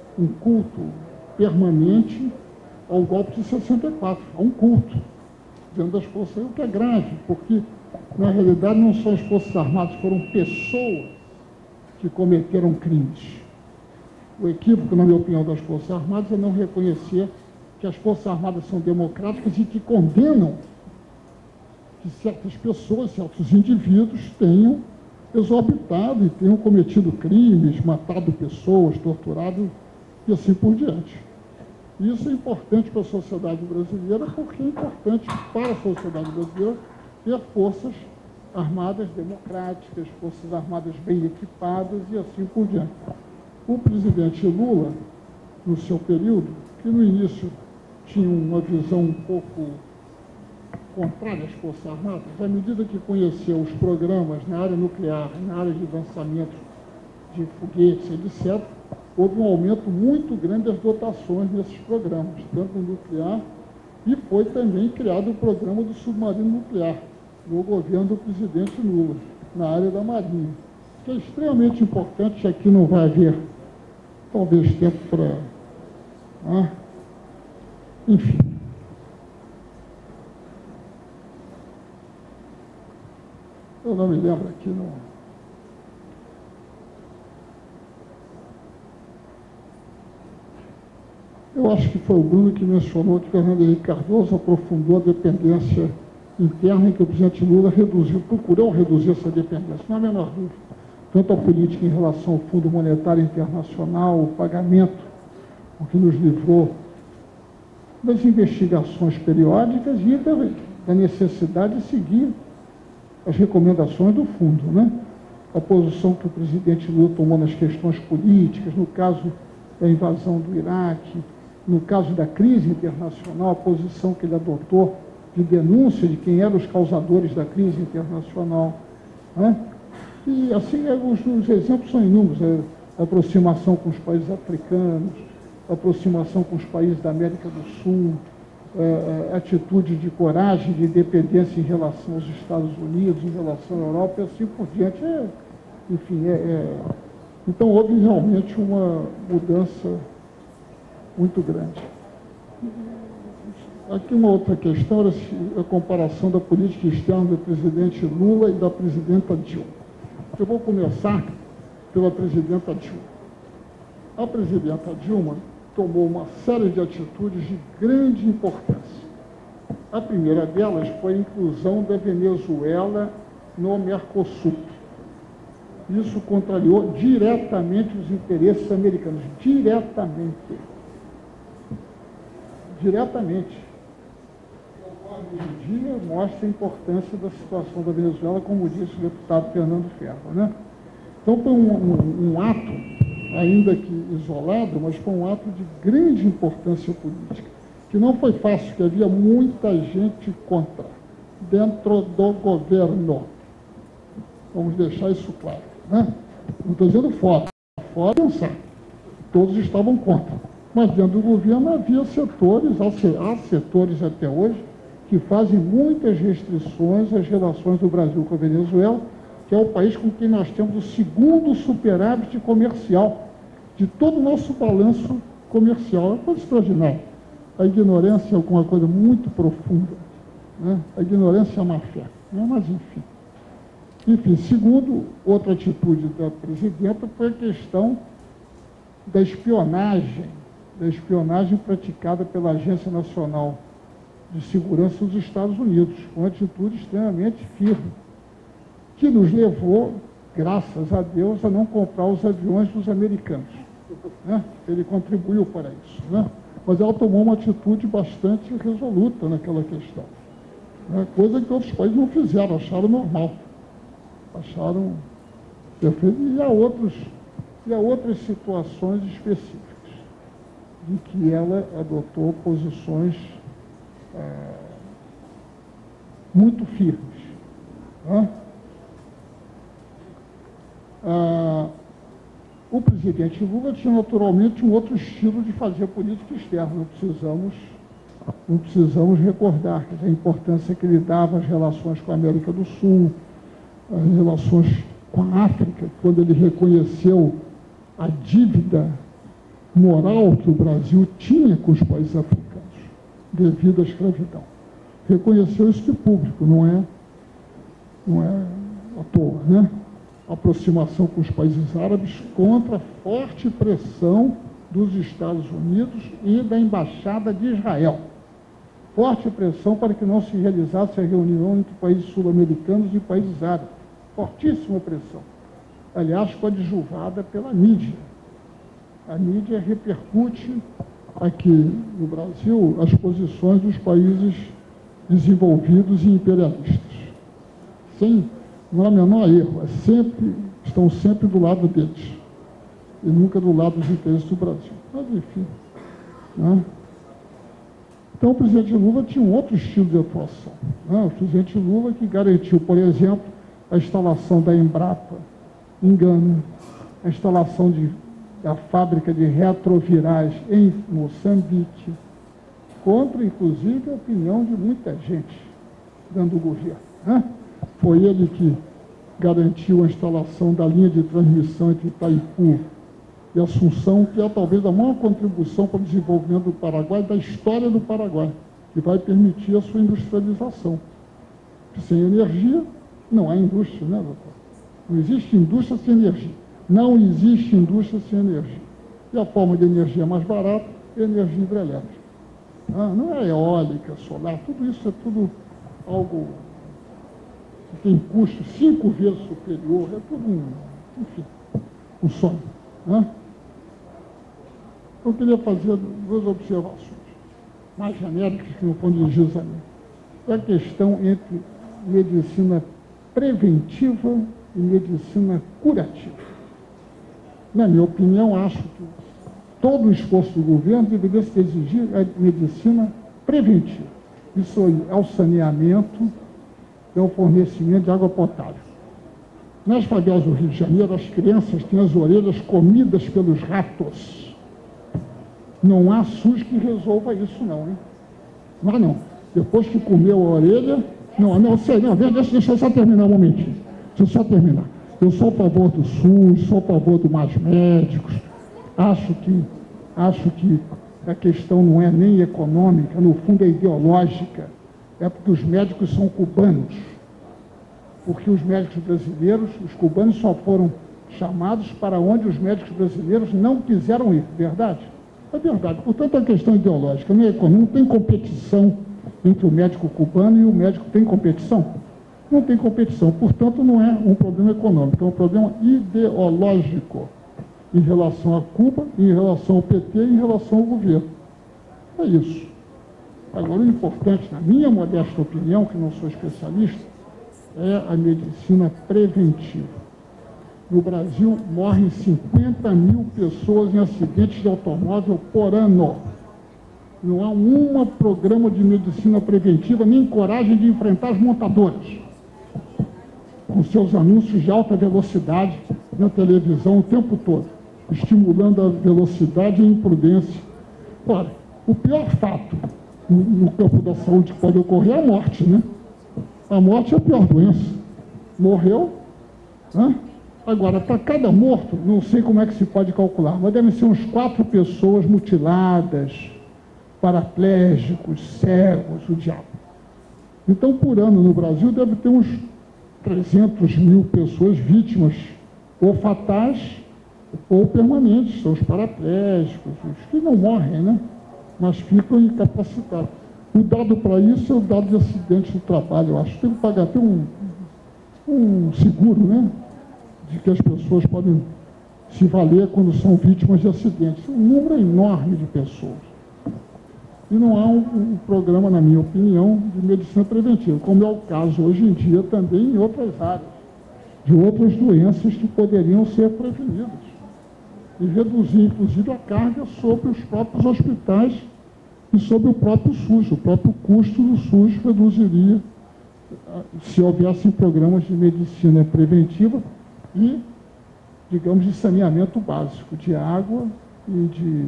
permanente ao golpe de 64, há um culto dentro das Forças Armadas, o que é grave, porque, na realidade, não são as Forças Armadas, foram pessoas que cometeram crimes. O equívoco, na minha opinião, das Forças Armadas é não reconhecer que as Forças Armadas são democráticas e que condenam que certas pessoas, certos indivíduos tenham exorbitado e tenham cometido crimes, matado pessoas, torturado e assim por diante. Isso é importante para a sociedade brasileira, porque é importante para a sociedade brasileira ter forças armadas democráticas, forças armadas bem equipadas e assim por diante. O presidente Lula, no seu período, que no início tinha uma visão um pouco contrária às Forças Armadas, à medida que conheceu os programas na área nuclear, na área de lançamento de foguetes, etc., houve um aumento muito grande das dotações nesses programas, tanto no nuclear, e foi também criado o programa do submarino nuclear, no governo do presidente Lula, na área da Marinha, que é extremamente importante. Aqui não vai haver, talvez, tempo para... Enfim. Eu não me lembro aqui, não. Eu acho que foi o Bruno que mencionou que Fernando Henrique Cardoso aprofundou a dependência interna em que o presidente Lula procurou reduzir essa dependência, não há a menor dúvida. Tanto a política em relação ao Fundo Monetário Internacional, o pagamento, o que nos livrou das investigações periódicas e da necessidade de seguir as recomendações do fundo, né? A posição que o presidente Lula tomou nas questões políticas, no caso da invasão do Iraque, no caso da crise internacional, a posição que ele adotou de denúncia de quem eram os causadores da crise internacional, né? E assim, os exemplos são inúmeros, a aproximação com os países africanos, a aproximação com os países da América do Sul, atitude de coragem, de independência em relação aos Estados Unidos, em relação à Europa e assim por diante. Então, houve realmente uma mudança muito grande. Aqui uma outra questão era a comparação da política externa do presidente Lula e da presidenta Dilma. Eu vou começar pela presidenta Dilma. A presidenta Dilma tomou uma série de atitudes de grande importância. A primeira delas foi a inclusão da Venezuela no Mercosul. Isso contrariou diretamente os interesses americanos. Diretamente. Hoje em dia mostra a importância da situação da Venezuela, como disse o deputado Fernando Ferro, né? Então foi um ato, ainda que isolado, mas foi um ato de grande importância política, que não foi fácil, porque havia muita gente contra, dentro do governo. Vamos deixar isso claro, né? Não estou dizendo fora pensar, todos estavam contra, mas dentro do governo havia setores, há setores até hoje, que fazem muitas restrições às relações do Brasil com a Venezuela, que é o país com quem nós temos o segundo superávit comercial de todo o nosso balanço comercial. É uma coisa extraordinária. A ignorância é alguma coisa muito profunda, né? A ignorância é a má fé, né? Mas enfim. Enfim, segundo, outra atitude da presidenta foi a questão da espionagem praticada pela Agência Nacional de Segurança dos Estados Unidos, uma atitude extremamente firme, que nos levou, graças a Deus, a não comprar os aviões dos americanos, né? Ele contribuiu para isso, né? Mas ela tomou uma atitude bastante resoluta naquela questão. né? Coisa que outros países não fizeram, acharam normal. Acharam perfeito. E há outras situações específicas de que ela adotou posições muito firmes. Né? O presidente Lula tinha naturalmente um outro estilo de fazer política externa. Não precisamos recordar a importância que ele dava às relações com a América do Sul, às relações com a África, quando ele reconheceu a dívida moral que o Brasil tinha com os países africanos, devido à escravidão. Reconheceu isso de público, não é à toa, né? Aproximação com os países árabes contra a forte pressão dos Estados Unidos e da Embaixada de Israel. Forte pressão para que não se realizasse a reunião entre países sul-americanos e países árabes. Fortíssima pressão. Aliás, coadjuvada pela mídia. A mídia repercute aqui no Brasil as posições dos países desenvolvidos e imperialistas. Não há menor erro, estão sempre do lado deles, e nunca do lado dos interesses do Brasil. Mas, enfim. Né? Então, o presidente Lula tinha um outro estilo de atuação. Né? O presidente Lula que garantiu, por exemplo, a instalação da Embrapa em Gana, a instalação da fábrica de retrovirais em Moçambique, contra, inclusive, a opinião de muita gente dentro do governo. Né? Foi ele que garantiu a instalação da linha de transmissão entre Itaipu e Assunção, que é talvez a maior contribuição para o desenvolvimento do Paraguai, da história do Paraguai, que vai permitir a sua industrialização. Porque sem energia, não há indústria, né, doutor? Não existe indústria sem energia. Não existe indústria sem energia. E a forma de energia mais barata é a energia hidrelétrica. Não é eólica, solar, tudo isso é tudo algo que tem custo 5 vezes superior, é tudo um sonho. Né? Eu queria fazer 2 observações, mais genéricas, que não foram dirigidas a mim. É a questão entre medicina preventiva e medicina curativa. Na minha opinião, acho que todo o esforço do governo deveria se exigir a medicina preventiva. Isso é o saneamento, é o fornecimento de água potável. Nas favelas do Rio de Janeiro, as crianças têm as orelhas comidas pelos ratos. Não há SUS que resolva isso, não, hein? Não há, não. Depois que comeu a orelha... Deixa eu só terminar um momentinho. Deixa eu só terminar. Eu sou a favor do SUS, sou a favor do mais médicos. Acho que a questão não é nem econômica, no fundo é ideológica. É porque os médicos são cubanos. Porque os médicos brasileiros, os cubanos só foram chamados para onde os médicos brasileiros não quiseram ir. Verdade? É verdade. Portanto, é uma questão ideológica, não é econômica. Não tem competição entre o médico cubano e o médico. Tem competição? Não tem competição. Portanto, não é um problema econômico, é um problema ideológico em relação a Cuba, em relação ao PT e em relação ao governo. É isso. Agora, o importante, na minha modesta opinião, que não sou especialista, é a medicina preventiva. No Brasil, morrem 50 mil pessoas em acidentes de automóvel por ano. Não há um programa de medicina preventiva, nem coragem de enfrentar as montadoras, com seus anúncios de alta velocidade na televisão o tempo todo, estimulando a velocidade e a imprudência. Ora, o pior fato no campo da saúde que pode ocorrer é a morte, né? A morte é a pior doença. Morreu, né? Agora, para cada morto, não sei como é que se pode calcular, mas devem ser uns 4 pessoas mutiladas, paraplégicos, cegos, o diabo. Então, por ano no Brasil, deve ter uns 300 mil pessoas vítimas, ou fatais, ou permanentes. São os paraplégicos, os que não morrem, né? Mas ficam incapacitados. O dado para isso é o dado de acidentes do trabalho, eu acho. Tem que pagar até um seguro, né? De que as pessoas podem se valer quando são vítimas de acidentes. Um número enorme de pessoas. e não há um programa, na minha opinião, de medicina preventiva, como é o caso hoje em dia também em outras áreas, de outras doenças que poderiam ser prevenidas. E reduzir, inclusive, a carga sobre os próprios hospitais e sobre o próprio SUS. O próprio custo do SUS reduziria se houvessem programas de medicina preventiva e, digamos, de saneamento básico, de água e de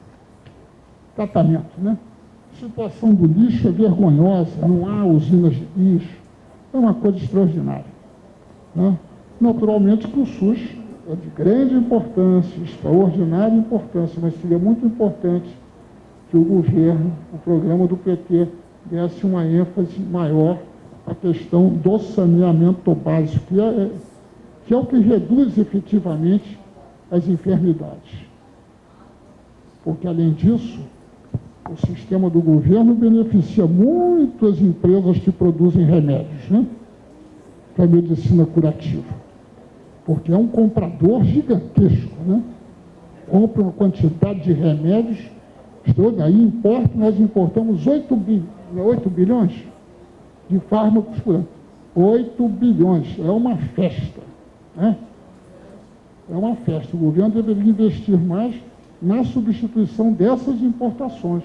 tratamento, né? A situação do lixo é vergonhosa, não há usinas de lixo, é uma coisa extraordinária, né? Naturalmente que o SUS é de grande importância, extraordinária importância, mas seria muito importante que o governo, o programa do PT, desse uma ênfase maior à questão do saneamento básico, que é o que reduz efetivamente as enfermidades. Porque, além disso, o sistema do governo beneficia muito as empresas que produzem remédios, né? Para a medicina curativa. Porque é um comprador gigantesco, né? Compra uma quantidade de remédios, aí nós importamos 8 bilhões de fármacos por ano. 8 bilhões, é uma festa, né? É uma festa. O governo deveria investir mais na substituição dessas importações.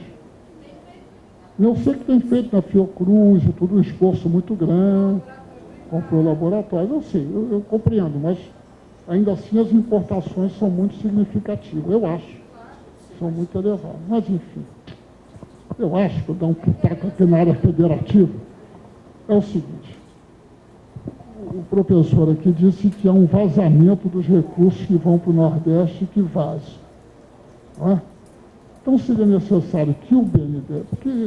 Eu sei que tem feito na Fiocruz, tudo um esforço muito grande, comprou laboratórios, eu sei, eu compreendo, mas ainda assim as importações são muito significativas, eu acho, são muito elevadas. Mas, enfim, eu acho que eu dar um pitaco aqui na área federativa é o seguinte: o professor aqui disse que há um vazamento dos recursos que vão para o Nordeste e que vazam. Não é? Então seria necessário que o BNDES,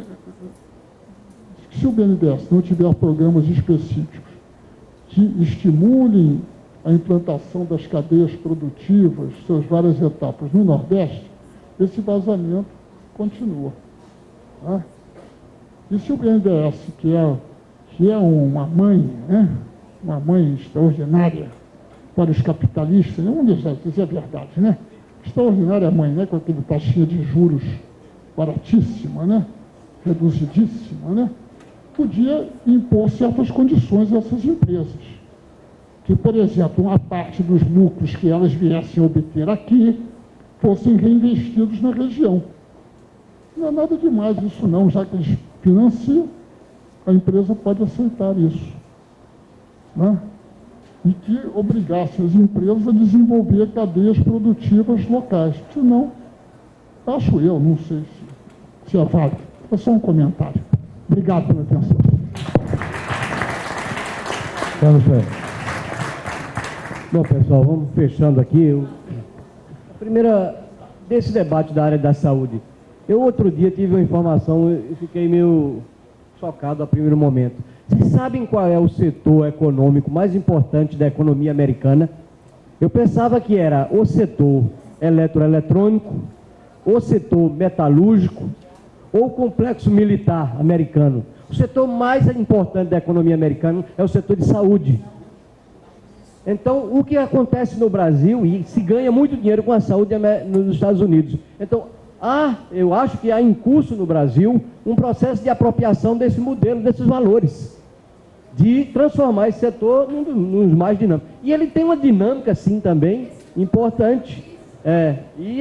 se o BNDES não tiver programas específicos que estimulem a implantação das cadeias produtivas, suas várias etapas no Nordeste, esse vazamento continua. Não é? E se o BNDES, que é uma mãe, né? Uma mãe extraordinária para os capitalistas, vamos dizer a verdade, né? Extraordinária mãe, né? Com aquele taxinha de juros baratíssima, né? Reduzidíssima, né? Podia impor certas condições a essas empresas. Que, por exemplo, uma parte dos lucros que elas viessem a obter aqui fossem reinvestidos na região. Não é nada demais isso não, já que eles financiam, a empresa pode aceitar isso, né? E que obrigasse as empresas a desenvolver cadeias produtivas locais. Senão, acho eu, não sei se é válido. É só um comentário. Obrigado pela atenção. Bom, pessoal, vamos fechando aqui. A primeira, desse debate da área da saúde. Eu, outro dia, tive uma informação e fiquei meio chocado a primeiro momento. Vocês sabem qual é o setor econômico mais importante da economia americana? Eu pensava que era o setor eletroeletrônico, o setor metalúrgico ou o complexo militar americano. O setor mais importante da economia americana é o setor de saúde. Então, o que acontece no Brasil, e se ganha muito dinheiro com a saúde nos Estados Unidos. Então, eu acho que há em curso no Brasil um processo de apropriação desse modelo, desses valores, de transformar esse setor num dos mais dinâmicos. E ele tem uma dinâmica, sim, também importante. É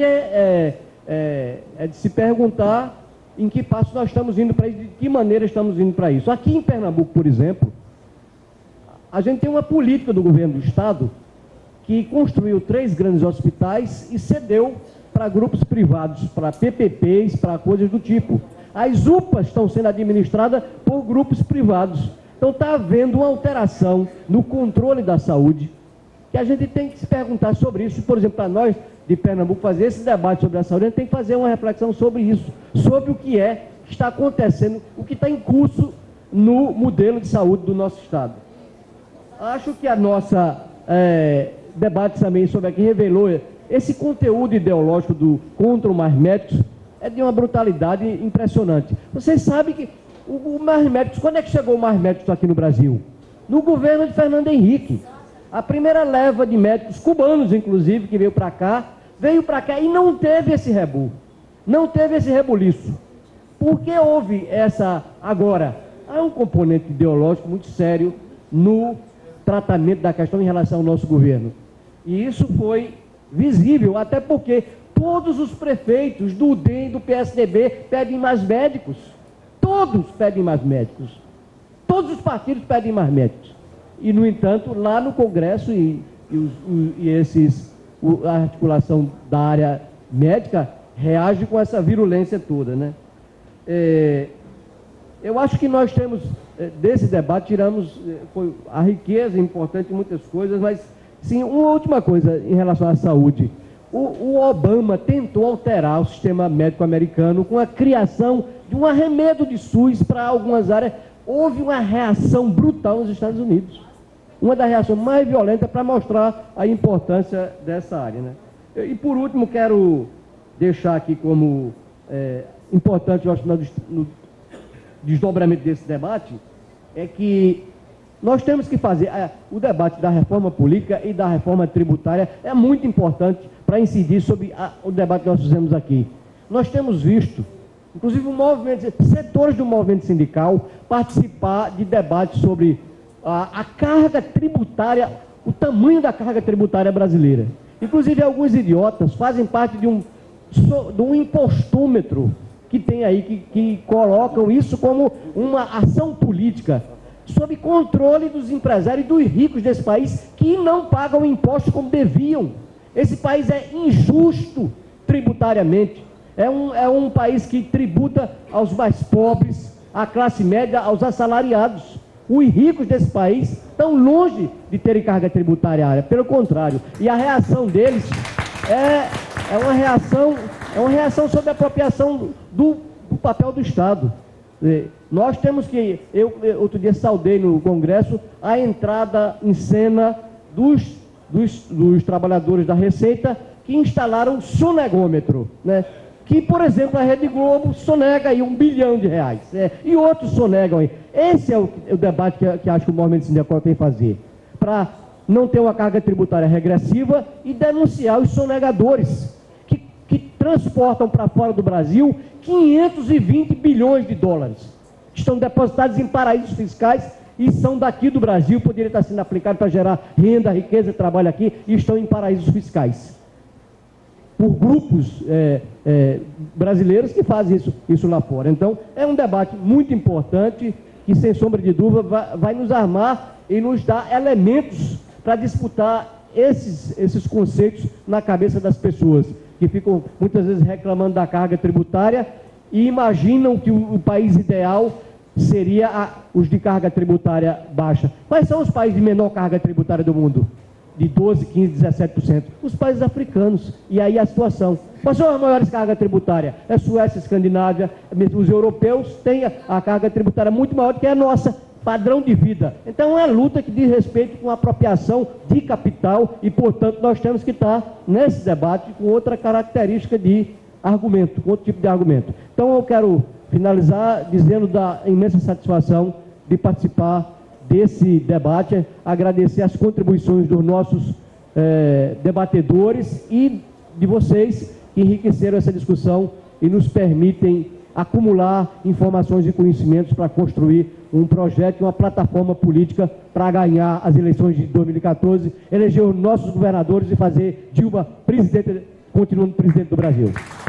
de se perguntar em que passo nós estamos indo para isso, de que maneira estamos indo para isso. Aqui em Pernambuco, por exemplo, a gente tem uma política do governo do Estado que construiu 3 grandes hospitais e cedeu para grupos privados, para PPPs, para coisas do tipo. As UPAs estão sendo administradas por grupos privados. Então está havendo uma alteração no controle da saúde, que a gente tem que se perguntar sobre isso. Por exemplo, para nós de Pernambuco fazer esse debate sobre a saúde, a gente tem que fazer uma reflexão sobre isso, sobre o que está acontecendo, o que está em curso no modelo de saúde do nosso Estado. Acho que a nossa debate também sobre aqui revelou esse conteúdo ideológico do contra o Mais Médicos é de uma brutalidade impressionante. Vocês sabem que o Mais Médicos, quando é que chegou o Mais Médicos aqui no Brasil? No governo de Fernando Henrique. A primeira leva de médicos cubanos, inclusive, que veio para cá e não teve esse rebu. Não teve esse rebuliço. Porque houve essa... Agora, há um componente ideológico muito sério no tratamento da questão em relação ao nosso governo. E isso foi visível, até porque todos os prefeitos do DEM, do PSDB, pedem mais médicos. Todos pedem mais médicos. Todos os partidos pedem mais médicos. E, no entanto, lá no Congresso a articulação da área médica reage com essa virulência toda, né? Eu acho que nós temos, desse debate, tiramos a riqueza importante em muitas coisas, mas, sim, uma última coisa em relação à saúde. O Obama tentou alterar o sistema médico americano com a criação de um arremedo de SUS para algumas áreas. Houve uma reação brutal nos Estados Unidos. Uma das reações mais violentas para mostrar a importância dessa área, né? E, por último, quero deixar aqui como importante, eu acho, no desdobramento desse debate, é que nós temos que fazer o debate da reforma política e da reforma tributária é muito importante para incidir sobre o debate que nós fizemos aqui. Nós temos visto, inclusive, setores do movimento sindical participar de debates sobre a carga tributária, o tamanho da carga tributária brasileira. Inclusive, alguns idiotas fazem parte de um impostômetro que tem aí, que colocam isso como uma ação política, sob controle dos empresários e dos ricos desse país, que não pagam impostos como deviam. Esse país é injusto tributariamente. É um país que tributa aos mais pobres, à classe média, aos assalariados. Os ricos desse país estão longe de terem carga tributária, pelo contrário. E a reação deles é uma reação sobre a apropriação do papel do Estado. Nós temos que... Eu outro dia saudei no Congresso a entrada em cena dos trabalhadores da Receita que instalaram o sonegômetro, né? Que, por exemplo, a Rede Globo sonega aí R$1 bilhão, e outros sonegam aí. Esse é o debate que acho que o movimento sindical tem que fazer, para não ter uma carga tributária regressiva e denunciar os sonegadores que transportam para fora do Brasil 520 bilhões de dólares, que estão depositados em paraísos fiscais e são daqui do Brasil, poderia estar sendo aplicado para gerar renda, riqueza, trabalho aqui, e estão em paraísos fiscais, por grupos brasileiros que fazem isso lá fora. Então, é um debate muito importante que, sem sombra de dúvida, vai nos armar e nos dar elementos para disputar esses conceitos na cabeça das pessoas, que ficam muitas vezes reclamando da carga tributária e imaginam que o país ideal seria os de carga tributária baixa. Quais são os países de menor carga tributária do mundo? De 12%, 15%, 17%. Os países africanos. E aí a situação. Quais são as maiores cargas tributárias? É Suécia, Escandinávia. Os europeus têm a carga tributária muito maior do que a nossa, padrão de vida. Então é uma luta que diz respeito com a apropriação de capital e, portanto, nós temos que estar nesse debate com outra característica de argumento, com outro tipo de argumento. Então eu quero finalizar dizendo da imensa satisfação de participar desse debate, agradecer as contribuições dos nossos debatedores e de vocês que enriqueceram essa discussão e nos permitem acumular informações e conhecimentos para construir um projeto e uma plataforma política para ganhar as eleições de 2014, eleger os nossos governadores e fazer Dilma continuando presidente do Brasil.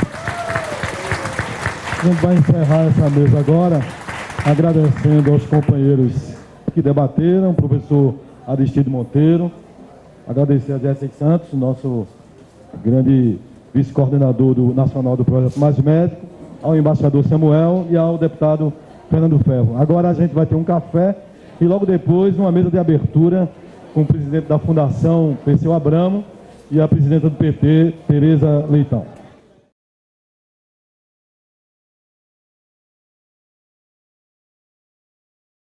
A gente vai encerrar essa mesa agora, agradecendo aos companheiros que debateram, o professor Aristides Monteiro, agradecer a Jéssica Santos, nosso grande vice-coordenador nacional do Projeto Mais Médico, ao embaixador Samuel e ao deputado Fernando Ferro. Agora a gente vai ter um café e logo depois uma mesa de abertura com o presidente da Fundação Perseu Abramo e a presidenta do PT, Tereza Leitão.